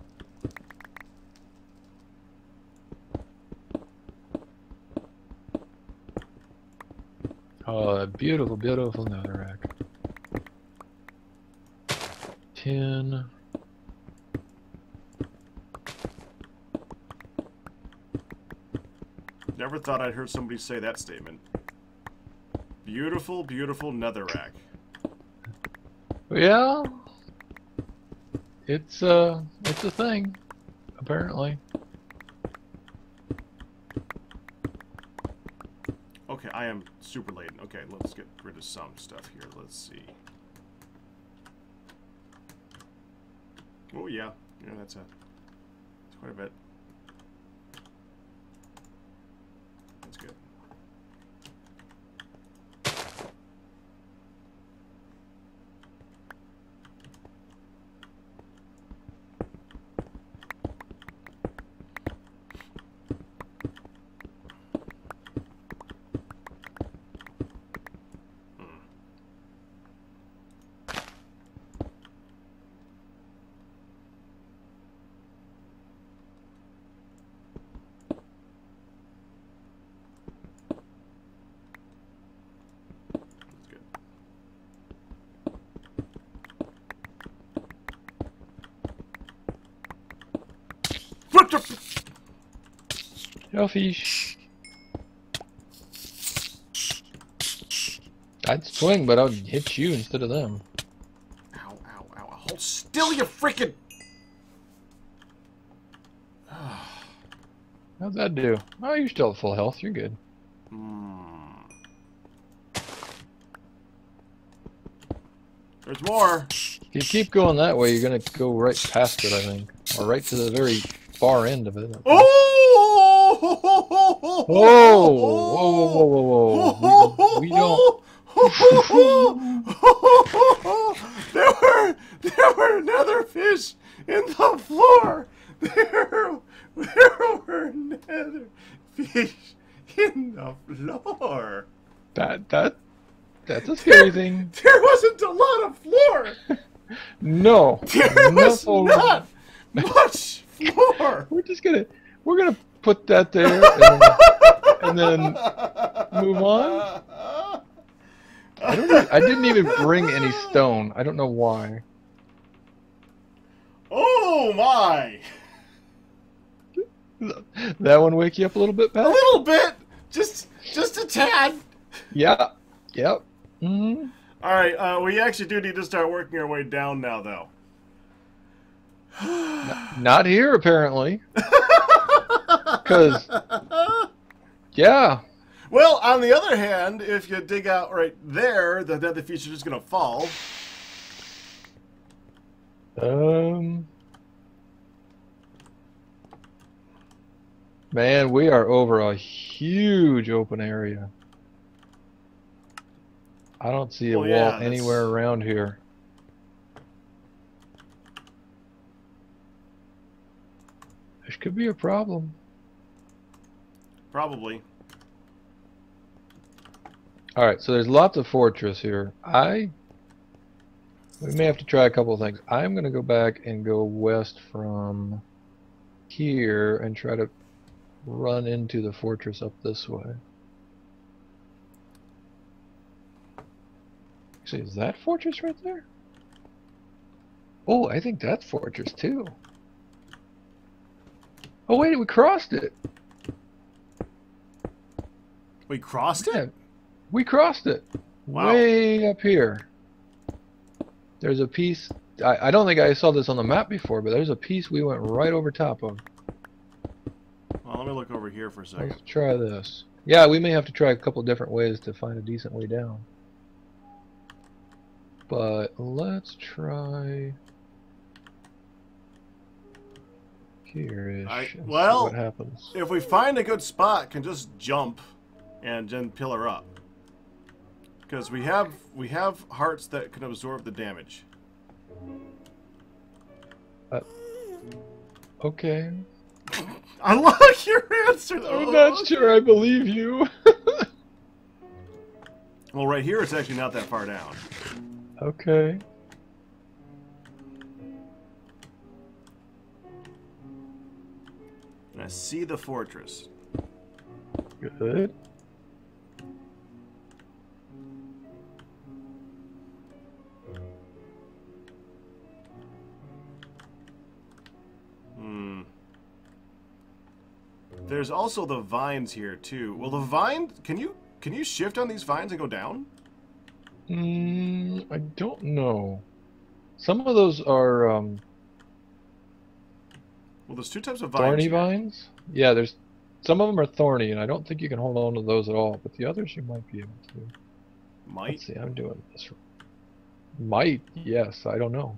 Oh, a beautiful, beautiful netherrack. Tin. Never thought I'd heard somebody say that statement. Beautiful, beautiful netherrack. Yeah. It's a thing, apparently. Okay, I am super laden. Okay, let's get rid of some stuff here. Let's see. Oh yeah, that's quite a bit. That's good. Shellfish. I'd swing, but I'd hit you instead of them. Ow, ow, ow. Hold still, you freaking... How'd that do? Oh, you're still at full health. You're good. There's more. If you keep going that way, you're gonna go right past it, I think. Or right to the very far end of it. Oh! Whoa! Whoa, whoa, whoa, whoa, whoa. We don't... There were nether fish in the floor. There were nether fish in the floor. That's a scary thing. There wasn't a lot of floor. No. There was not much floor. We're gonna put that there and then move on. I didn't even bring any stone. I don't know why. Oh my! That one wake you up a little bit, Pat? A little bit, just a tad. Yeah. Yep. Mm-hmm. All right, we actually do need to start working our way down now, though. Not here, apparently. Because, yeah. Well, on the other hand, if you dig out right there, the nether fish are just gonna fall. Man, we are over a huge open area. I don't see a wall anywhere around here. This could be a problem. Probably. Alright, so there's lots of fortress here. We may have to try a couple of things. I'm going to go back and go west from here and try to run into the fortress up this way. Actually, is that fortress right there? Oh, I think that's fortress too. Oh wait, we crossed it. We crossed it? We crossed it. Wow. Way up here. There's a piece. I don't think I saw this on the map before, but there's a piece we went right over top of. Well, let me look over here for a second. Let's try this. Yeah, we may have to try a couple different ways to find a decent way down. But let's try here-ish and see what happens. If we find a good spot, can just jump and then pillar up. Because we have hearts that can absorb the damage. Okay. I like your answer though. I'm not sure I believe you. Well, right here it's actually not that far down. Okay. And I see the fortress. Good. There's also the vines here too. Well, the vine, can you shift on these vines and go down? I don't know. Some of those are Well, there's two types of vines. thorny here. vines. Yeah, there's some of them are thorny, and I don't think you can hold on to those at all. But the others you might be able to. Might. Let's see, I'm doing this. Might, yes. I don't know.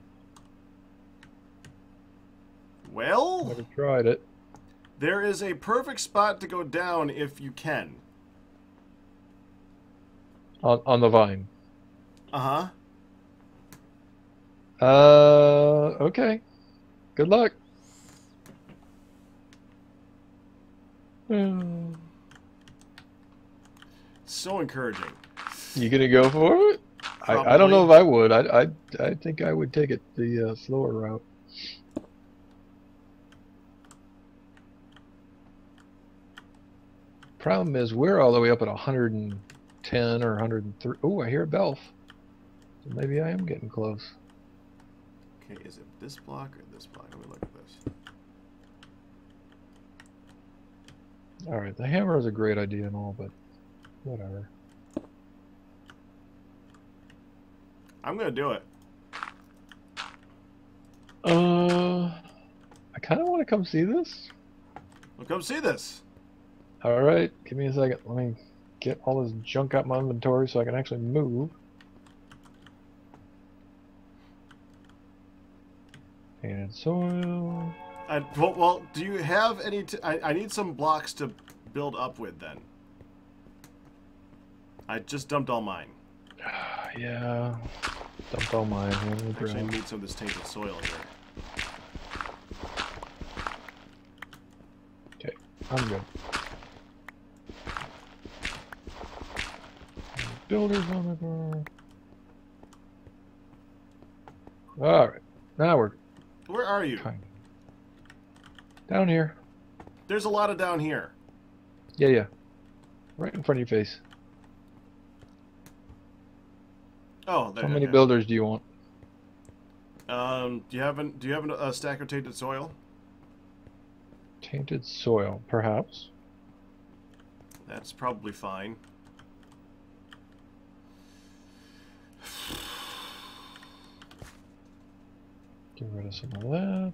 Well, Never tried it. there is a perfect spot to go down if you can. On the vine. Uh-huh. Okay. Good luck. So encouraging. You gonna go for it? I don't know if I would. I think I would take it the slower route. Problem is, we're all the way up at 110 or 103. Oh, I hear a belf. So maybe I am getting close. Okay, is it this block or this block? Let me look at this. Alright, the hammer is a great idea and all, but whatever. I'm gonna do it. I kind of want to come see this. Well, come see this. Alright, give me a second. Let me get all this junk out my inventory so I can actually move. Painted soil. Well, do you have any... I need some blocks to build up with, then. I just dumped all mine. Yeah. Dumped all mine. Actually, I need some of this tainted soil here. Okay, I'm good. Builders on the ground. Alright, now we're Where are you? kind of down here. There's a lot of down here. Yeah. Right in front of your face. Oh, there. How many okay. builders do you want? Do you have a stack of tainted soil? Tainted soil, perhaps. That's probably fine. Get rid of some of that.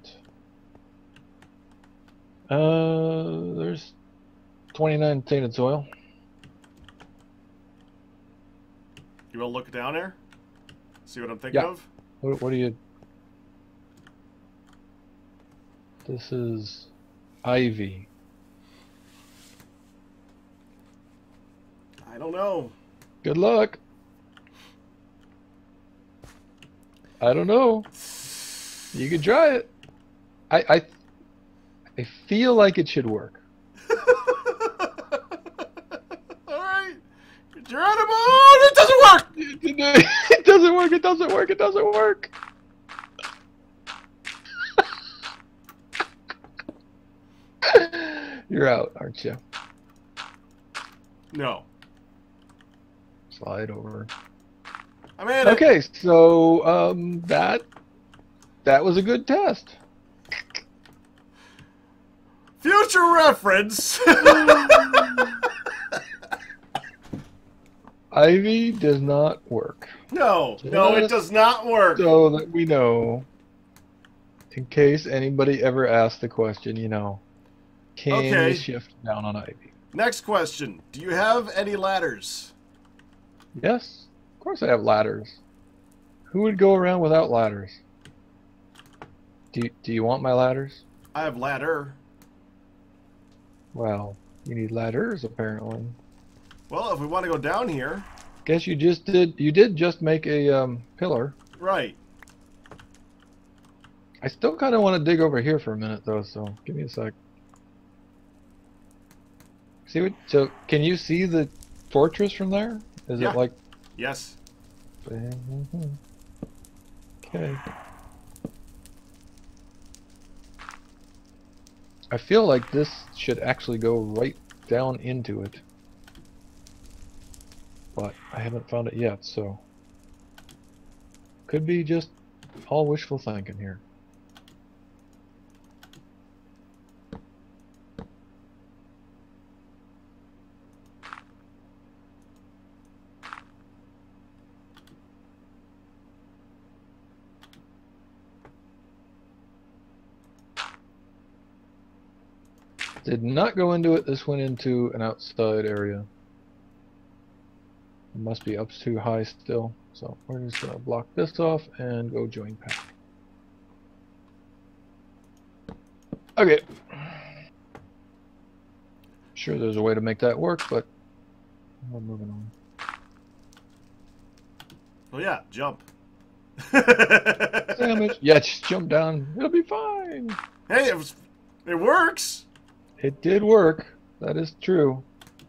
There's 29 tainted soil. You want to look down there? See what I'm thinking Yeah. of? What do you... This is ivy. I don't know. Good luck. I don't know. You can try it. I feel like it should work. You're on a moon! It doesn't work! It doesn't work, it doesn't work, it doesn't work! You're out, aren't you? No. Slide over. I'm in it. Okay, so that was a good test. Future reference. Ivy does not work. No, no, it does not work. So that we know, in case anybody ever asks the question, you know, can you shift down on Ivy? Next question. Do you have any ladders? Yes, of course I have ladders. Who would go around without ladders? Do you want my ladders? I have ladder. Well, you need ladders apparently. Well, if we want to go down here. Guess you did just make a pillar. Right. I still kind of want to dig over here for a minute though, so give me a sec. See what? So can you see the fortress from there? Is it like? Yes. Okay. I feel like this should actually go right down into it. But I haven't found it yet, so could be just all wishful thinking here. Did not go into it, this went into an outside area. It must be up too high still, so we're just going to block this off and go join pack. Okay. Sure there's a way to make that work, but we're moving on. Oh yeah, jump. Damage. Yeah, just jump down. It'll be fine. Hey, it works. It did work. That is true.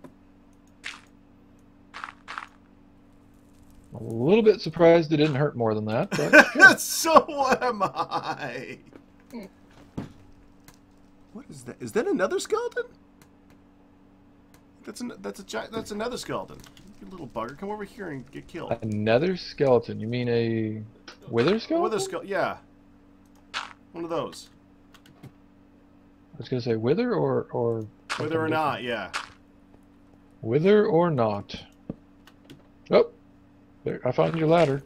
A little bit surprised it didn't hurt more than that, but so am I. What is that? Is that another skeleton? That's another skeleton. You little bugger, come over here and get killed. Another skeleton? You mean a wither skeleton? Wither skeleton, yeah. One of those. I was gonna say wither or wither or not, yeah. Wither or not. Oh, there! I found your ladder.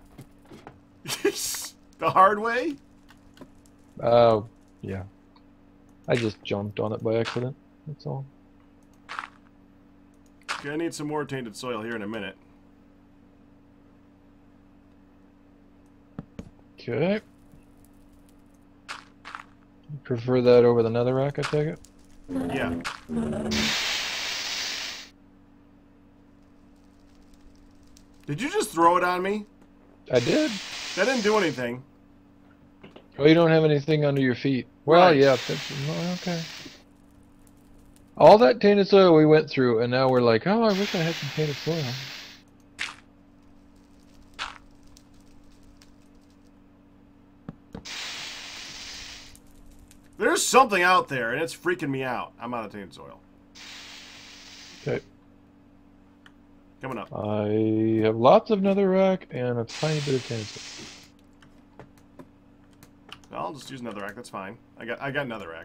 The hard way? Oh, yeah. I just jumped on it by accident. That's all. Okay, I need some more tainted soil here in a minute. Okay. You prefer that over the netherrack, I take it? Yeah. Did you just throw it on me? I did. That didn't do anything. Oh, you don't have anything under your feet. Well, Right. yeah. Well, okay. All that tainted soil we went through, and now we're like, oh, I wish I had some tainted soil. There's something out there, and it's freaking me out. I'm out of tainted soil. Okay. Coming up. I have lots of netherrack and a tiny bit of tainted soil. I'll just use netherrack. That's fine. I got netherrack.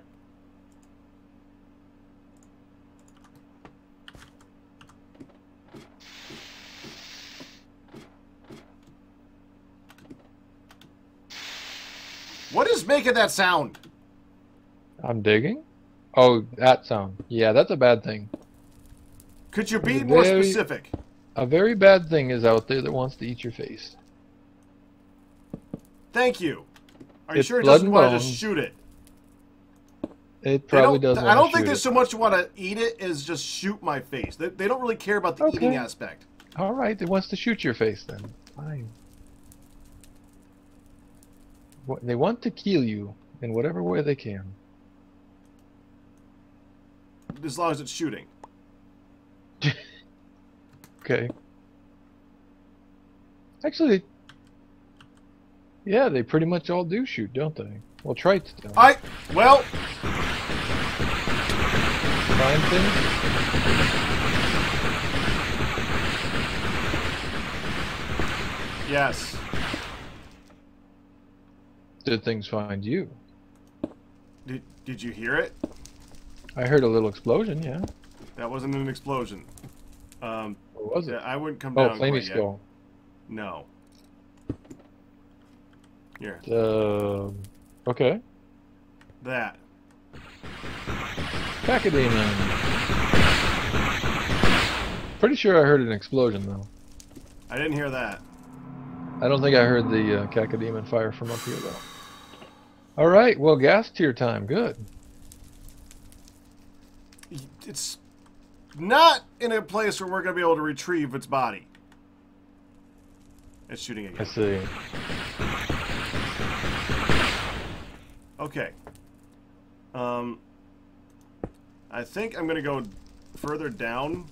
What is making that sound? I'm digging? Oh, that sound. Yeah, that's a bad thing. Could you be more specific? A very bad thing is out there that wants to eat your face. Thank you. Are you It's sure it blood doesn't and want to bone. just shoot it? It probably does. I don't think they so much want to eat it as just shoot my face. They don't really care about the eating aspect. All right, it wants to shoot your face then. Fine. They want to kill you in whatever way they can. As long as it's shooting. Okay. Actually, yeah, they pretty much all do shoot, don't they? Well, trites don't. Well. Find things? Yes. Did things find you? Did you hear it? I heard a little explosion, yeah. That wasn't an explosion. What was it? I wouldn't come Oh, down flamey quite skull. yet. No. Here. Okay. That. Cacodemon. Pretty sure I heard an explosion, though. I didn't hear that. I don't think I heard the Cacodemon fire from up here, though. Alright, well, gas tier time. Good. It's not in a place where we're going to be able to retrieve its body. It's shooting again. I see. Okay. I think I'm going to go further down.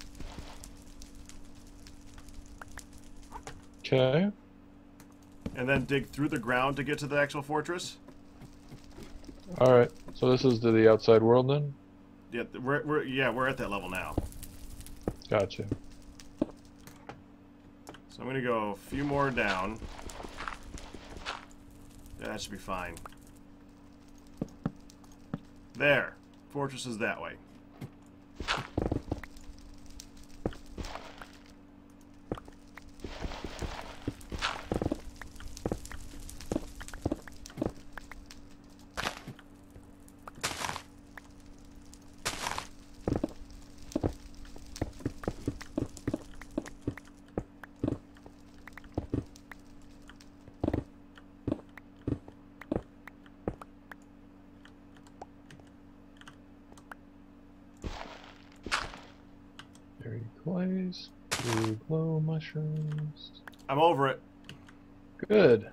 Okay. And then dig through the ground to get to the actual fortress. Alright, so this is to the outside world then? Yeah, we're at that level now. Gotcha. So I'm going to go a few more down. Yeah, that should be fine. There. Fortress is that way. Very clays, blue glow mushrooms. I'm over it. Good.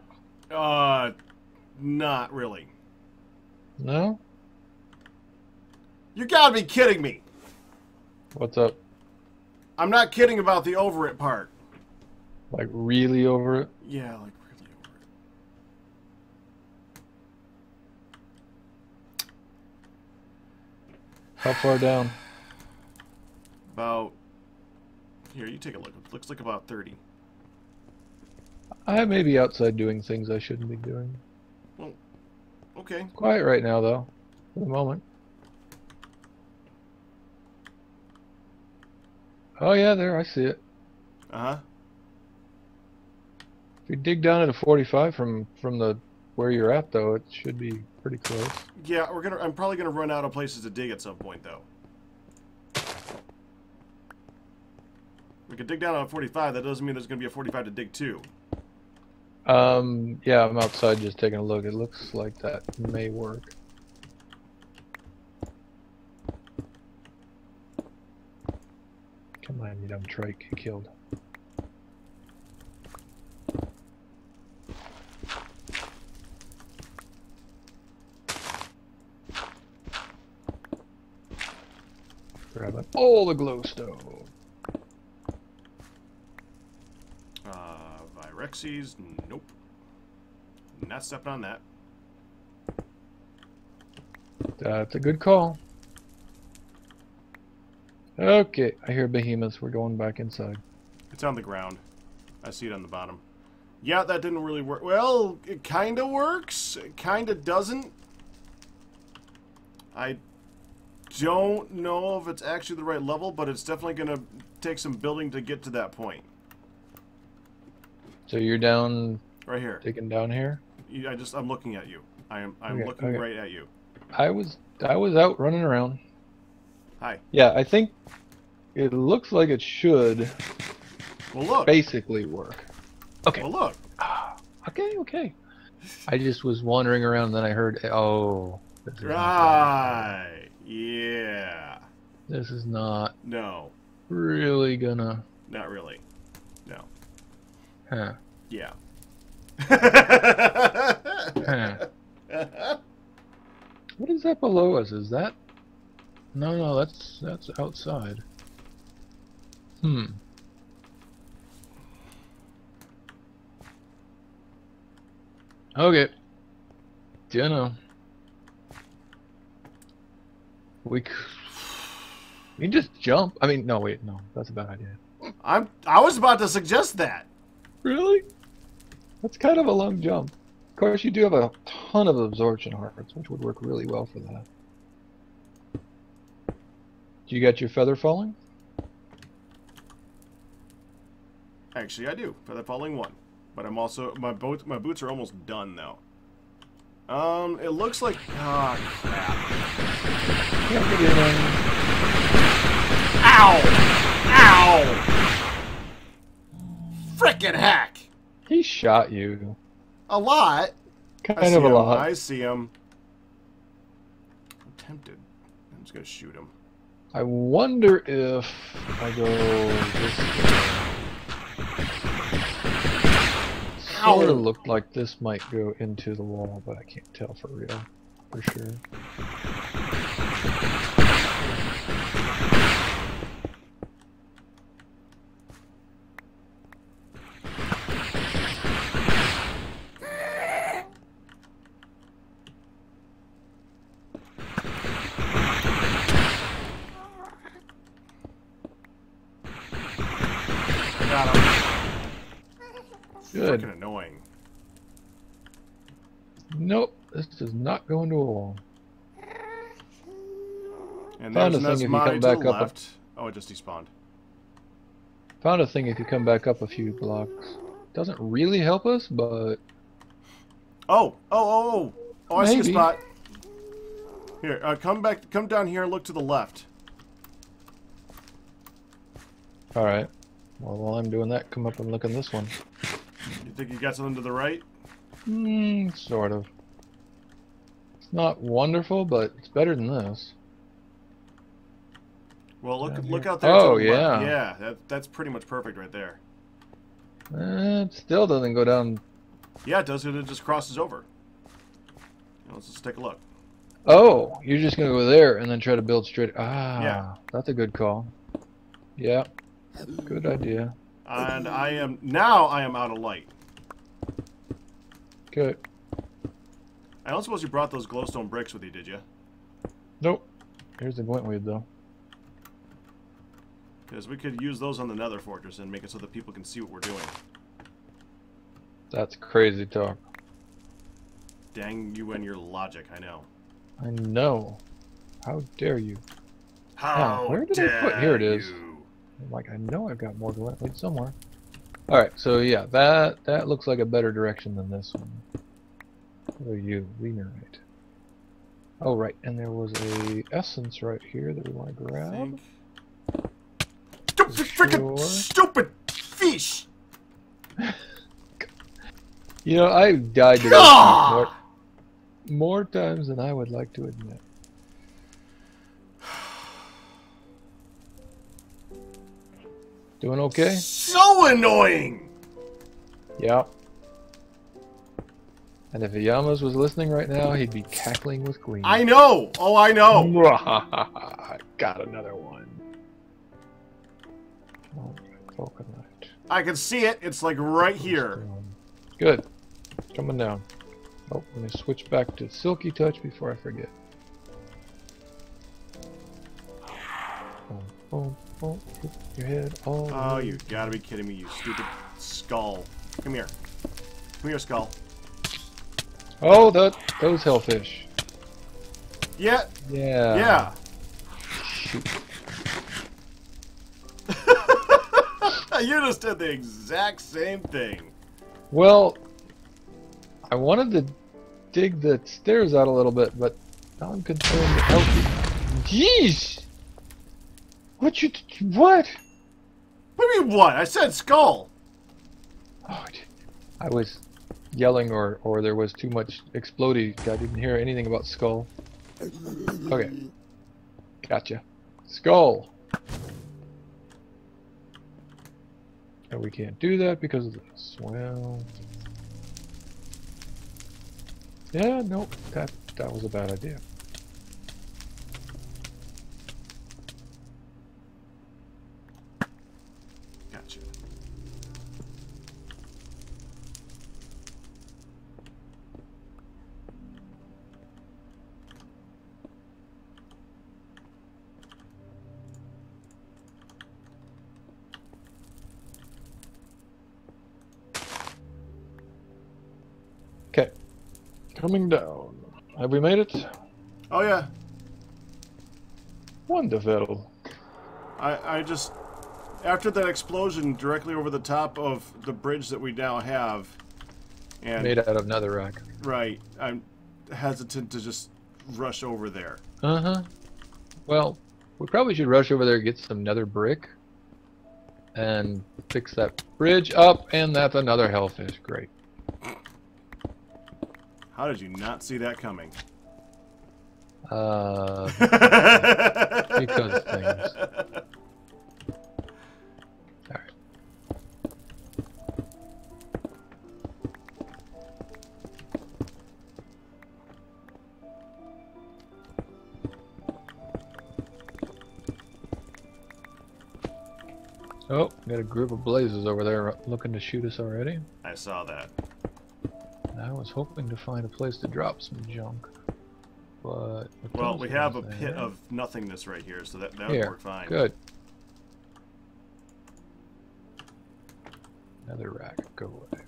Not really. No? You gotta be kidding me. What's up? I'm not kidding about the over it part. Like really over it? Yeah, like really over it. How far down? About... Here, you take a look. It looks like about 30. I may be outside doing things I shouldn't be doing. Well, okay. Quiet right now, though. For the moment. Oh yeah, there, I see it. Uh-huh. If you dig down at a 45 from the where you're at, though, it should be pretty close. Yeah, I'm probably gonna run out of places to dig at some point, though. We could dig down on a 45. That doesn't mean there's gonna be a 45 to dig to. Yeah, I'm outside just taking a look. It looks like that may work. Come on, you dumb trike, get killed. Grabbing all the glowstone. Virexies, nope. Not stepping on that. That's a good call. Okay, I hear behemoths. We're going back inside. It's on the ground. I see it on the bottom. Yeah, that didn't really work. Well, it kind of works. It kind of doesn't. I don't know if it's actually the right level, but it's definitely going to take some building to get to that point. So you're down right here. Digging down here? I'm looking at you. I'm okay, looking right at you. I was out running around. Hi. Yeah, I think it looks like it should basically work. Okay. Well, look. Okay. I just was wandering around and then I heard, oh. Right. Yeah. This is not really gonna. Not really. No. Huh. Yeah. Huh. What is that below us? Is that? No, that's outside. Okay. Do you know? We can just jump. I mean, no, wait, no, that's a bad idea. I was about to suggest that. Really? That's kind of a long jump. Of course, you do have a ton of absorption hearts, which would work really well for that. Do you got your feather falling? Actually, I do. Feather falling 1. But I'm also my boots are almost done though. It looks like crap. Yeah, get in on. Ow! Ow! Frickin' heck! He shot you. A lot. Kind of a lot. I see him. I'm tempted. I'm just gonna shoot him. I wonder if I go this way. Sort of looked like this might go into the wall, but I can't tell for real, for sure. Got him. Good. Freaking annoying. Nope, this does not go into a wall. And Found there's a thing if you Nesmati come to back the up. left. Oh, it just despawned. Found a thing if you come back up a few blocks. Doesn't really help us, but Oh! Oh! I see a Maybe. spot. Here, come down here and look to the left. alright. Well, while I'm doing that, come up and look on this one. You think you got something to the right? Sort of. It's not wonderful, but it's better than this. Well, look Down look here. out there. Oh, to the left. yeah. Yeah, that's pretty much perfect right there. It still doesn't go down. Yeah, it does. It just crosses over. Let's just take a look. Oh, you're just gonna go there and then try to build straight. Ah, Yeah. That's a good call. Yeah, good idea. And I am out of light. Good. I don't suppose you brought those glowstone bricks with you, did you? Nope. Here's the glintweed though. Because we could use those on the Nether Fortress and make it so that people can see what we're doing. That's crazy talk. Dang you and your logic, I know. I know. How dare you? How where did dare I put? Here it is. you. I'm like, I know I've got more glintweed somewhere. Alright, so yeah, that looks like a better direction than this one. What are you? Wienerite. Oh, right, and there was a essence right here that we want to grab. Stupid freaking Sure. stupid fish! You know, I've died to Ah! those more times than I would like to admit. Doing okay? So annoying! Yeah. And if Yamas was listening right now, he'd be cackling with glee. I know! Oh, I know! Got another one. Alright, coconut. I can see it. It's like right here. Good. Coming down. Oh, let me switch back to Silky Touch before I forget. Oh, hit your head all Oh, the way. you gotta be kidding me, you stupid skull. Come here. Come here, skull. Oh, those hellfish. Yeah. Yeah. Yeah. Shoot. You just did the exact same thing. Well, I wanted to dig the stairs out a little bit, but now I'm concerned with healthy. Jeez! What? What do you mean what? I said skull. Oh, I was yelling or there was too much exploding. I didn't hear anything about skull. Okay. Gotcha. Skull! And we can't do that because of this. Well... Yeah, nope. That was a bad idea. Gotcha. Coming down. Have we made it? Oh yeah. Wonderful. I just after that explosion directly over the top of the bridge that we now have, and Made out of netherrack. right, I'm hesitant to just rush over there. Uh-huh. Well, we probably should rush over there and get some nether brick and fix that bridge up, and that's another hellfish. Great. How did you not see that coming? Because things. Alright. Oh, got a group of blazes over there looking to shoot us already. I saw that. I was hoping to find a place to drop some junk, but... Well, we have a pit of nothingness right here, so that would work fine. Good. Another rack, go away.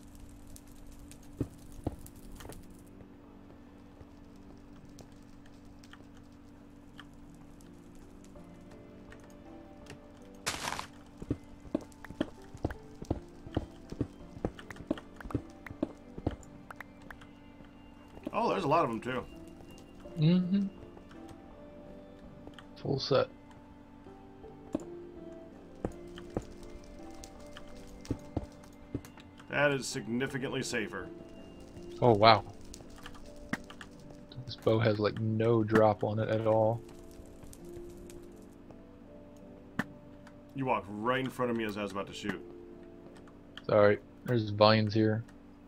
Oh, there's a lot of them too. Mm-hmm. Full set. That is significantly safer. Oh, wow. This bow has like no drop on it at all. You walked right in front of me as I was about to shoot. Sorry, there's vines here.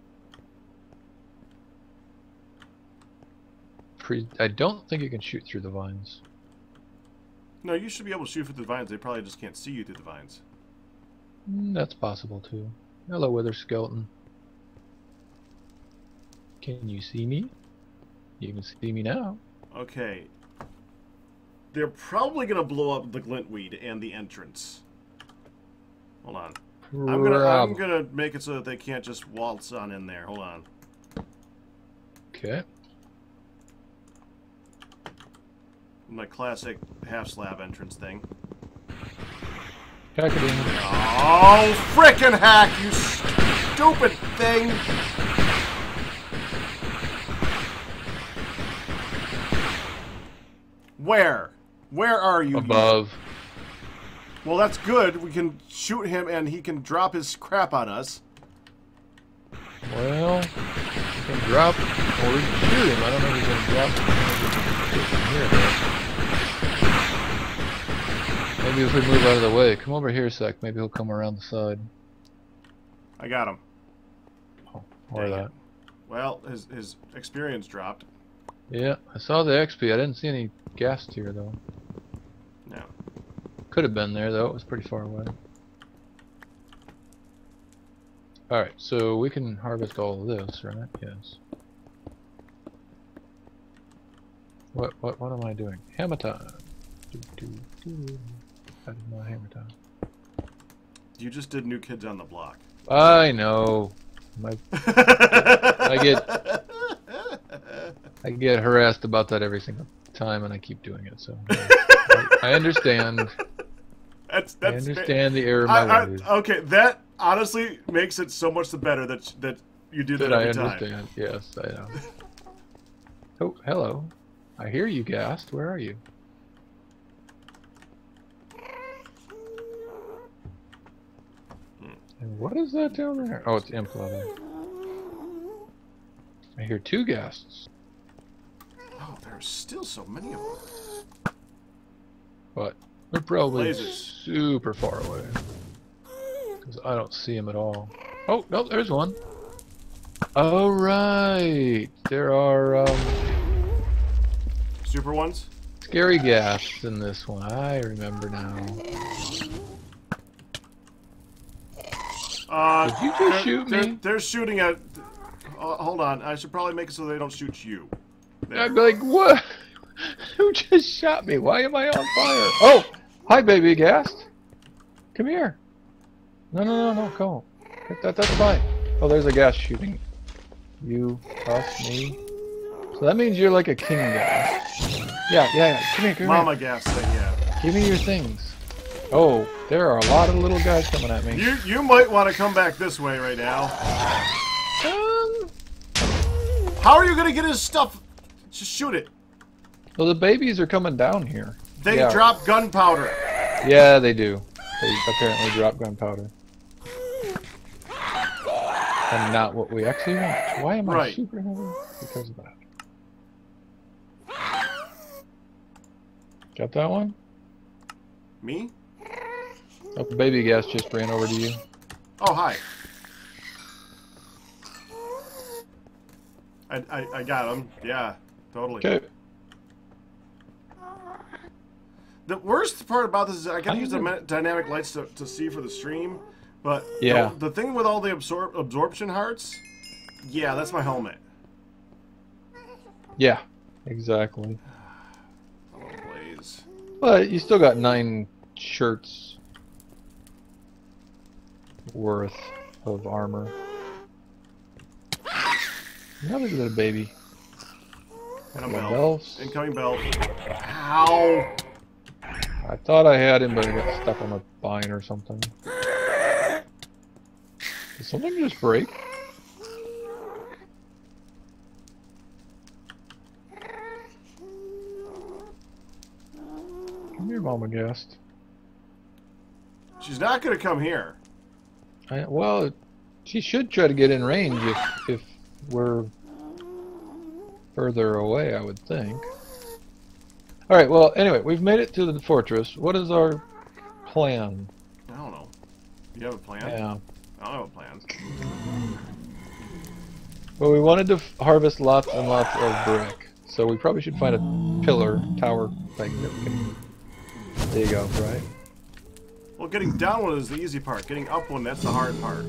I don't think you can shoot through the vines. No, you should be able to shoot through the vines. They probably just can't see you through the vines. That's possible too. Hello, Wither Skeleton. Can you see me? You can see me now. Okay. They're probably gonna blow up the glintweed and the entrance. Hold on. I'm gonna make it so that they can't just waltz on in there. Hold on. Okay. My classic half slab entrance thing. Oh, frickin' hack, you stupid thing! Where? Where are you? Above. Well, that's good. We can shoot him and he can drop his crap on us. Well, you can drop or we can shoot him. I don't know if he's going to drop him here. Maybe if we move out of the way. Come over here a sec. Maybe he'll come around the side. I got him. Oh, or that. Well, his experience dropped. Yeah, I saw the XP. I didn't see any gas here, though. No. Could have been there, though. It was pretty far away. Alright, so we can harvest all of this, right? Yes. What am I doing? Hammer time. That is not hammer time. You just did New Kids on the Block. I know. I get harassed about that every single time, and I keep doing it. So I understand. I understand the error of my ways. Okay, that honestly makes it so much the better that you do that every time. I understand. Yes, I know. Oh, hello. I hear you, Ghast. Where are you? And what is that down there? Oh, it's imp level. I hear two Ghasts. Oh, there's still so many of them. But they're probably Lasers. super far away. Because I don't see them at all. Oh, no, there's one. Oh, right. There are Super ones? scary Ghasts in this one. I remember now. Did you just shoot me? They're shooting at... hold on. I should probably make it so they don't shoot you. There. I'd be like, what? Who just shot me? Why am I on fire? Oh! Hi, baby Ghast. Come here. No, go. That's fine. Oh, there's a Ghast shooting. You, us, me. So that means you're like a king guy. Yeah. Come here, Mama gas thing, yeah. Give me your things. Oh, there are a lot of little guys coming at me. You might want to come back this way right now. How are you going to get his stuff? Just shoot it. Well, the babies are coming down here. They drop gunpowder. Yeah, they do. They apparently drop gunpowder. And not what we actually want. Why am I super heavy? Because of that. Got that one? Me? Oh, baby gas just ran over to you. Oh, hi. I got him. Yeah, totally. Okay. The worst part about this is I gotta use the dynamic lights to see for the stream, but yeah, the thing with all the absorption hearts, yeah, that's my helmet. Yeah, exactly. Oh, blaze. But you still got 9 shirts worth of armor. Another little baby. And a belt. Incoming belt. Ow! I thought I had him, but I got stuck on a vine or something. Did something just break? Come here, Mama Guest. She's not gonna come here. Well, she should try to get in range if we're further away, I would think. Alright, well, anyway, we've made it to the fortress. What is our plan? I don't know. You have a plan? Yeah. I don't have a plan. Well, we wanted to harvest lots and lots of brick. So we probably should find a pillar, tower thing that we can dig up, right? Well, getting down one is the easy part. Getting up one, that's the hard part.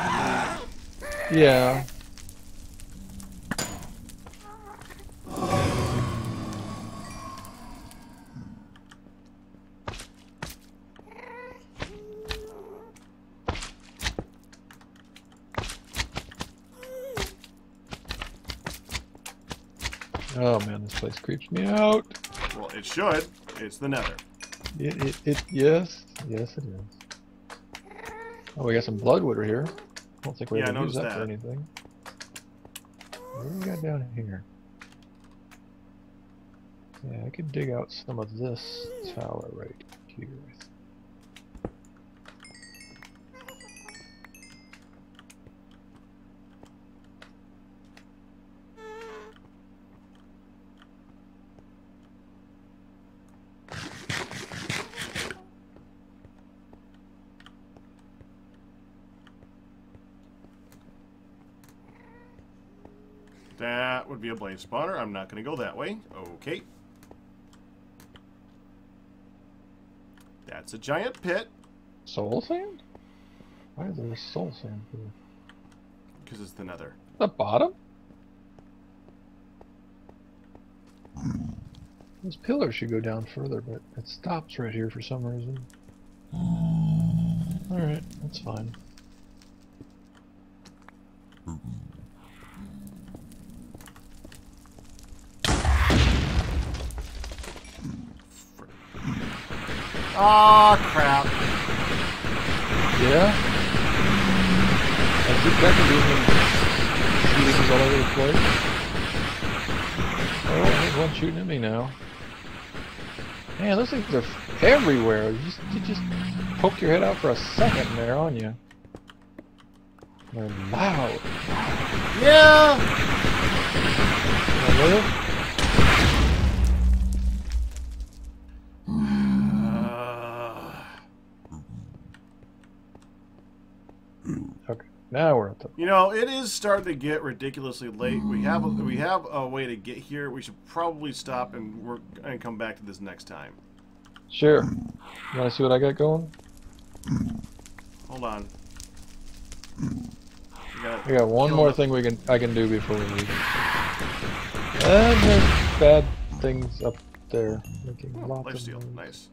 Yeah. Oh man, this place creeps me out. Well, it should. It's the nether. Yes it is. Oh, we got some bloodwood here. I don't think we can use that for anything. What do we got down here? Yeah, I could dig out some of this tower right here. That would be a blaze spawner. I'm not going to go that way. Okay. That's a giant pit. Soul sand? Why is there soul sand here? Because it's the nether. The bottom? This pillar should go down further, but it stops right here for some reason. Alright, that's fine. Aw, crap. Yeah? I keep checking these shootings all over the place. Oh, there's one shooting at me now. Man, those things are everywhere. You just poke your head out for a second and they're on you. They're loud. Yeah! Can I live? Okay, now we're at the... You know, it is starting to get ridiculously late. We have a way to get here. We should probably stop and work and come back to this next time. Sure. You want to see what I got going? Hold on. We got one more thing I can do before we leave. And there's bad things up there. Making lots of Lifesteal, noise. nice.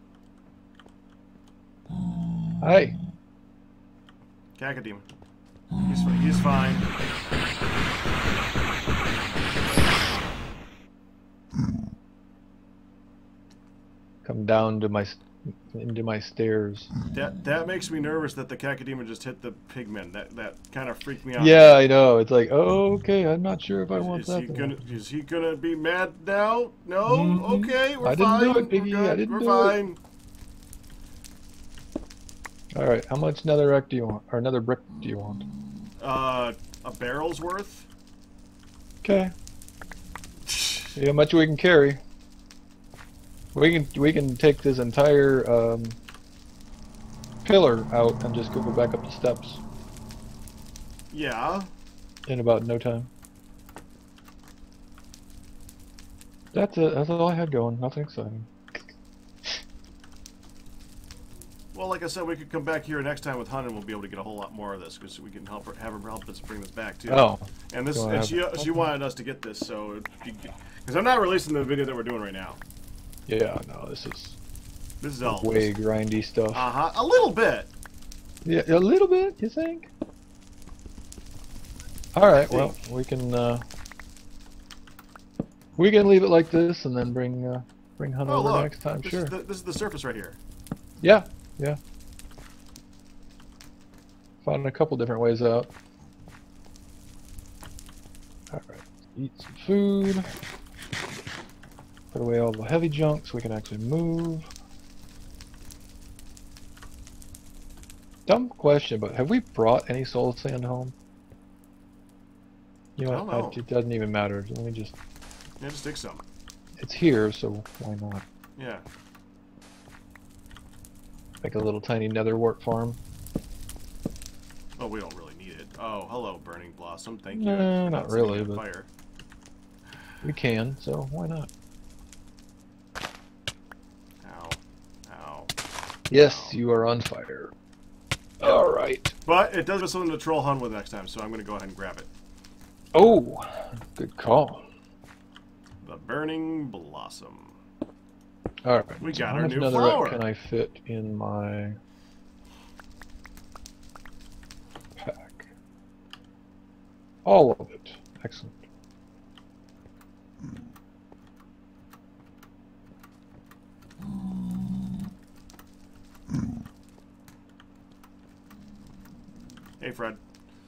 Hey. Cacodemon. He's fine. come down to into my stairs. That makes me nervous that the cacodemon just hit the pigmen. That kind of freaked me out. Yeah, I know. It's like, oh, okay, I'm not sure if I want that. Is he gonna be mad now? No. Mm-hmm. Okay, we're I fine. didn't do it, Piggy. We're good. I didn't we're do fine. it. All right, how much netherrack do you want, or another brick do you want? A barrel's worth. Okay. See how much we can carry. We can take this entire pillar out and just go back up the steps. Yeah. In about no time. That's it. That's all I had going. Nothing exciting. Well, like I said, we could come back here next time with Hun, and we'll be able to get a whole lot more of this because we can have her help us bring this back too. Oh. And this, she wanted us to get this, so because I'm not releasing the video that we're doing right now. Yeah, no, this is all way grindy stuff. A little bit. Yeah, a little bit. You think? All right. Well, we can leave it like this, and then bring Hun over look, next time. Sure. This is the surface right here. Yeah. Yeah. Found a couple different ways out. All right. Eat some food. Put away all the heavy junk so we can actually move. Dumb question, but have we brought any soul sand home? You know what? It doesn't even matter. Let me just... Yeah, just take some. It's here, so why not? Yeah. Like a little tiny nether wart farm. Oh, we don't really need it. Oh, hello, Burning Blossom. Thank you. No, not really, but... Fire. We can, so why not? Ow. Ow. Yes, Ow. you are on fire. Alright. But it does have something to troll Hun with next time, so I'm going to go ahead and grab it. Oh, good call. The Burning Blossom. Alright. We so got how our much new netherrack flower. can I fit in my pack? All of it. Excellent. Hey, Fred.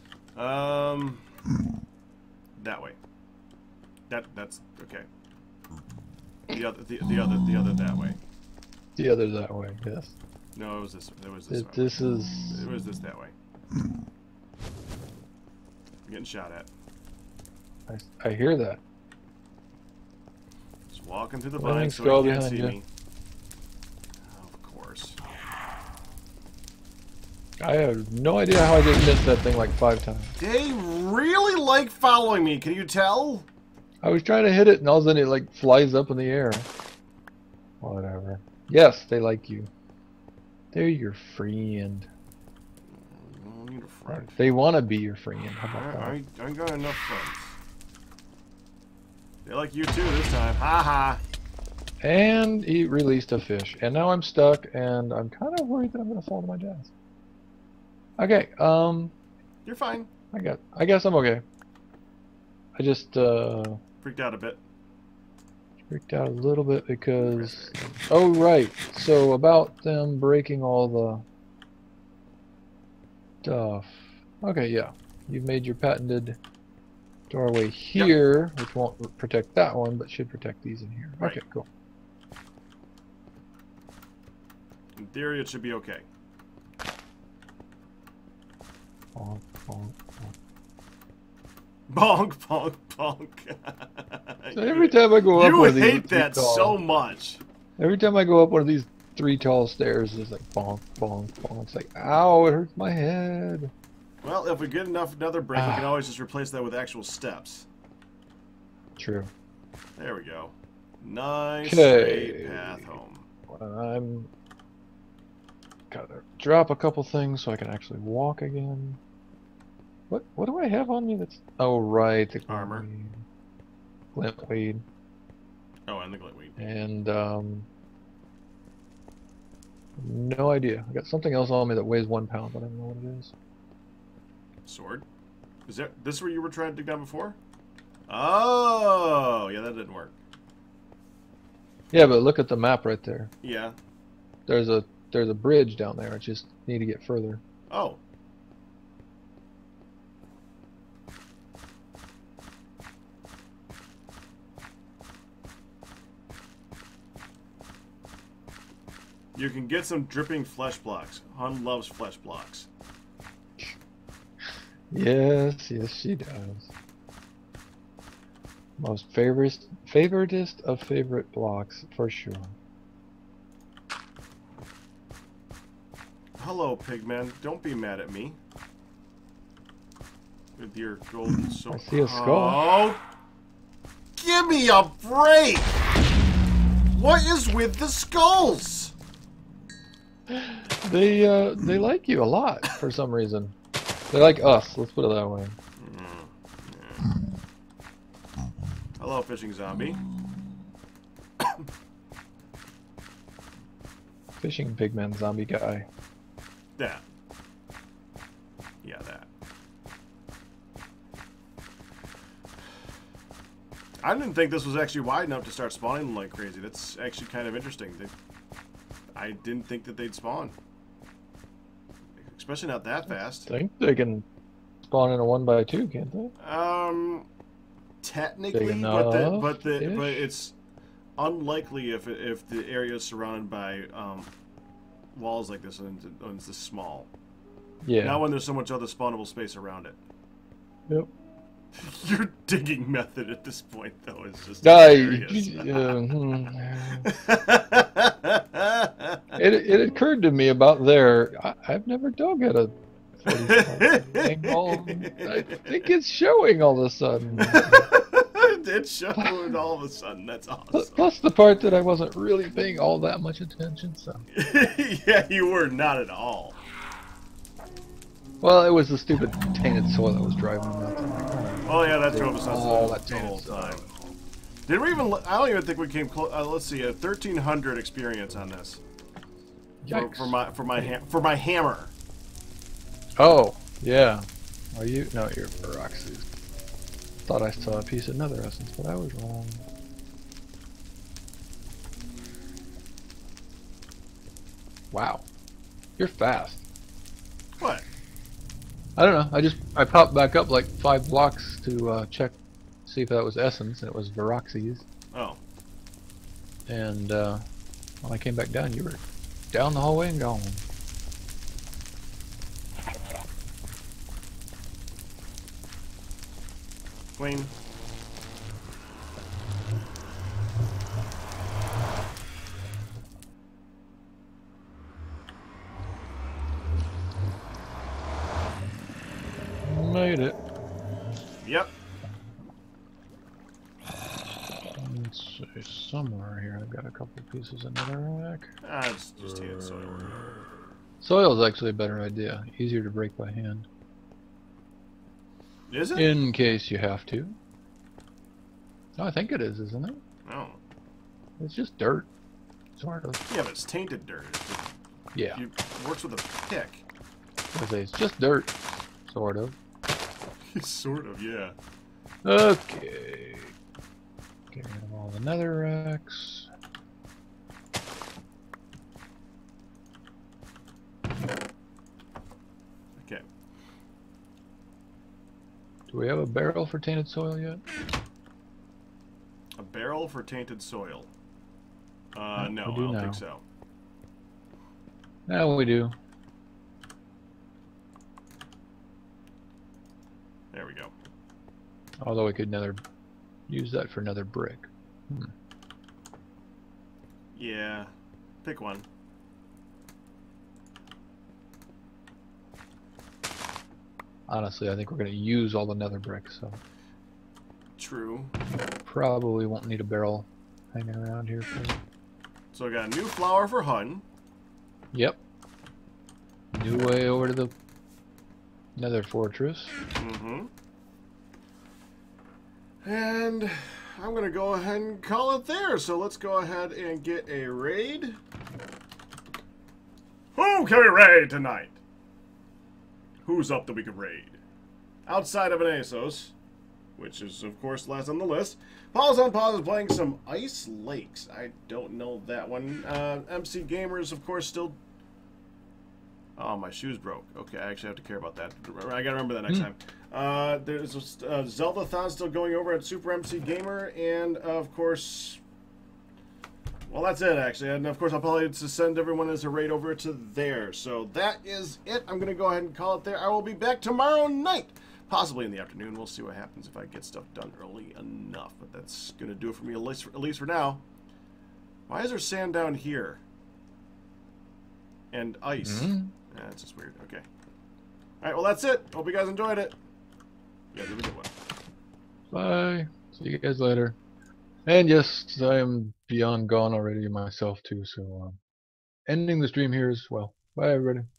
That way. That's okay. The other that way. The other that way, yes. No, it was this. It was this. It was this that way. I'm getting shot at. I hear that. Just walking through the Well, vines thanks, so girl, he can't behind see you. me. Of course. I have no idea how I just missed that thing like 5 times. They really like following me. Can you tell? I was trying to hit it and all of a sudden it like flies up in the air. Whatever. Yes, they like you. They're your friend. I don't need a friend. They want to be your friend. How about that? I ain't got enough friends. They like you too this time. Ha ha. And he released a fish. And now I'm stuck and I'm kind of worried that I'm going to fall to my death. Okay, You're fine. I guess I'm okay. I just Freaked out a bit. freaked out a little bit because oh right. So about them breaking all the stuff. Okay, yeah. You've made your patented doorway here, which won't protect that one, but should protect these in here. Right. Okay, cool. In theory, it should be okay. Bonk, bonk, bonk. Bonk, bonk, bonk. So every time I go up one of these, you hate that so much. Every time I go up one of these 3 tall stairs, it's like bonk, bonk, bonk. It's like, ow, it hurts my head. Well, if we get enough nether brick, we can always just replace that with actual steps. True. There we go. Nice Okay. straight path home. I'm gotta drop a couple things so I can actually walk again. What do I have on me that's... Oh, right. The Armor. glint weed. Oh, and the glitweed. And, no idea. I got something else on me that weighs 1 pound, but I don't know what it is. Sword? Is that this where you were trying to dig down before? Oh, yeah, that didn't work. Yeah, but look at the map right there. Yeah. There's a bridge down there. I just need to get further. Oh. You can get some dripping flesh blocks. Hun loves flesh blocks. Yes, yes, she does. Most favoritist of favorite blocks, for sure. Hello, Pigman. Don't be mad at me. With your golden sword. I see a skull. Oh! Give me a break! What is with the skulls? They like you a lot for some reason. They like us. Let's put it that way. Hello, fishing zombie. Fishing pigman zombie guy. That. Yeah, that. I didn't think this was actually wide enough to start spawning them like crazy. That's actually kind of interesting. I didn't think that they'd spawn. Especially not that fast. I think they can spawn in a 1x2, can't they? Technically, but it's unlikely if the area is surrounded by walls like this and it's this small. Yeah. Not when there's so much other spawnable space around it. Yep. Your digging method at this point, though, is just It occurred to me about there. I've never dug at a 45 angle. I think it's showing all of a sudden. It's showing all of a sudden. That's awesome. Plus the part that I wasn't really paying all that much attention. So. Yeah, you were not at all. Well, it was the stupid tainted soil that was driving me nuts. Oh yeah, that drove us nuts all the whole time. Did we even? I don't even think we came close. Let's see, a 1300 experience on this. For my hammer. Oh yeah. Are you? No, you're Baroxy. Thought I saw a piece of nether essence, but I was wrong. Wow, you're fast. What? I don't know. I popped back up like 5 blocks to see if that was essence, and it was Veroxy's. Oh. And when I came back down, you were down the hallway and gone. Queen. Made it. Yep. Let's see, somewhere here I've got a couple pieces of netherrack. It's just hand soil. Soil is actually a better idea. Easier to break by hand. Is it? In case you have to. No, I think it is, isn't it? No. It's just dirt. Sort of. Yeah, but it's tainted dirt. Yeah. It works with a pick. It's just dirt. Sort of. Sort of, yeah. Okay. Get rid of all the netherracks. Okay. Do we have a barrel for tainted soil yet? A barrel for tainted soil. No, I we do don't now. think so. Now we do. There we go. Although we could use that for another brick. Yeah. Pick one. Honestly, I think we're going to use all the nether bricks, so True. probably won't need a barrel hanging around here for. So I got a new flower for Hun. Yep. New way over to the nether fortress. Mm-hmm. And I'm going to go ahead and call it there. So let's go ahead and get a raid. Who can we raid tonight? Who's up that we can raid? Outside of Anesos. which is, of course, last on the list. Pause on Pause is playing some Ice Lakes. I don't know that one. MC Gamers, of course, still... Oh, my shoes broke. Okay, I actually have to care about that. I gotta remember that next time. There's a Zelda-thon still going over at Super MC Gamer, and, of course... Well, that's it, actually. And, of course, I'll probably just send everyone as a raid over to there. So that is it. I'm going to go ahead and call it there. I will be back tomorrow night. Possibly in the afternoon. We'll see what happens if I get stuff done early enough. But that's going to do it for me, at least for now. Why is there sand down here? And ice. Yeah, it's just weird. Okay. Alright, well, that's it. Hope you guys enjoyed it. You guys have a good one. Bye. See you guys later. And yes, I am beyond gone already myself too, so ending the stream here as well. Bye everybody.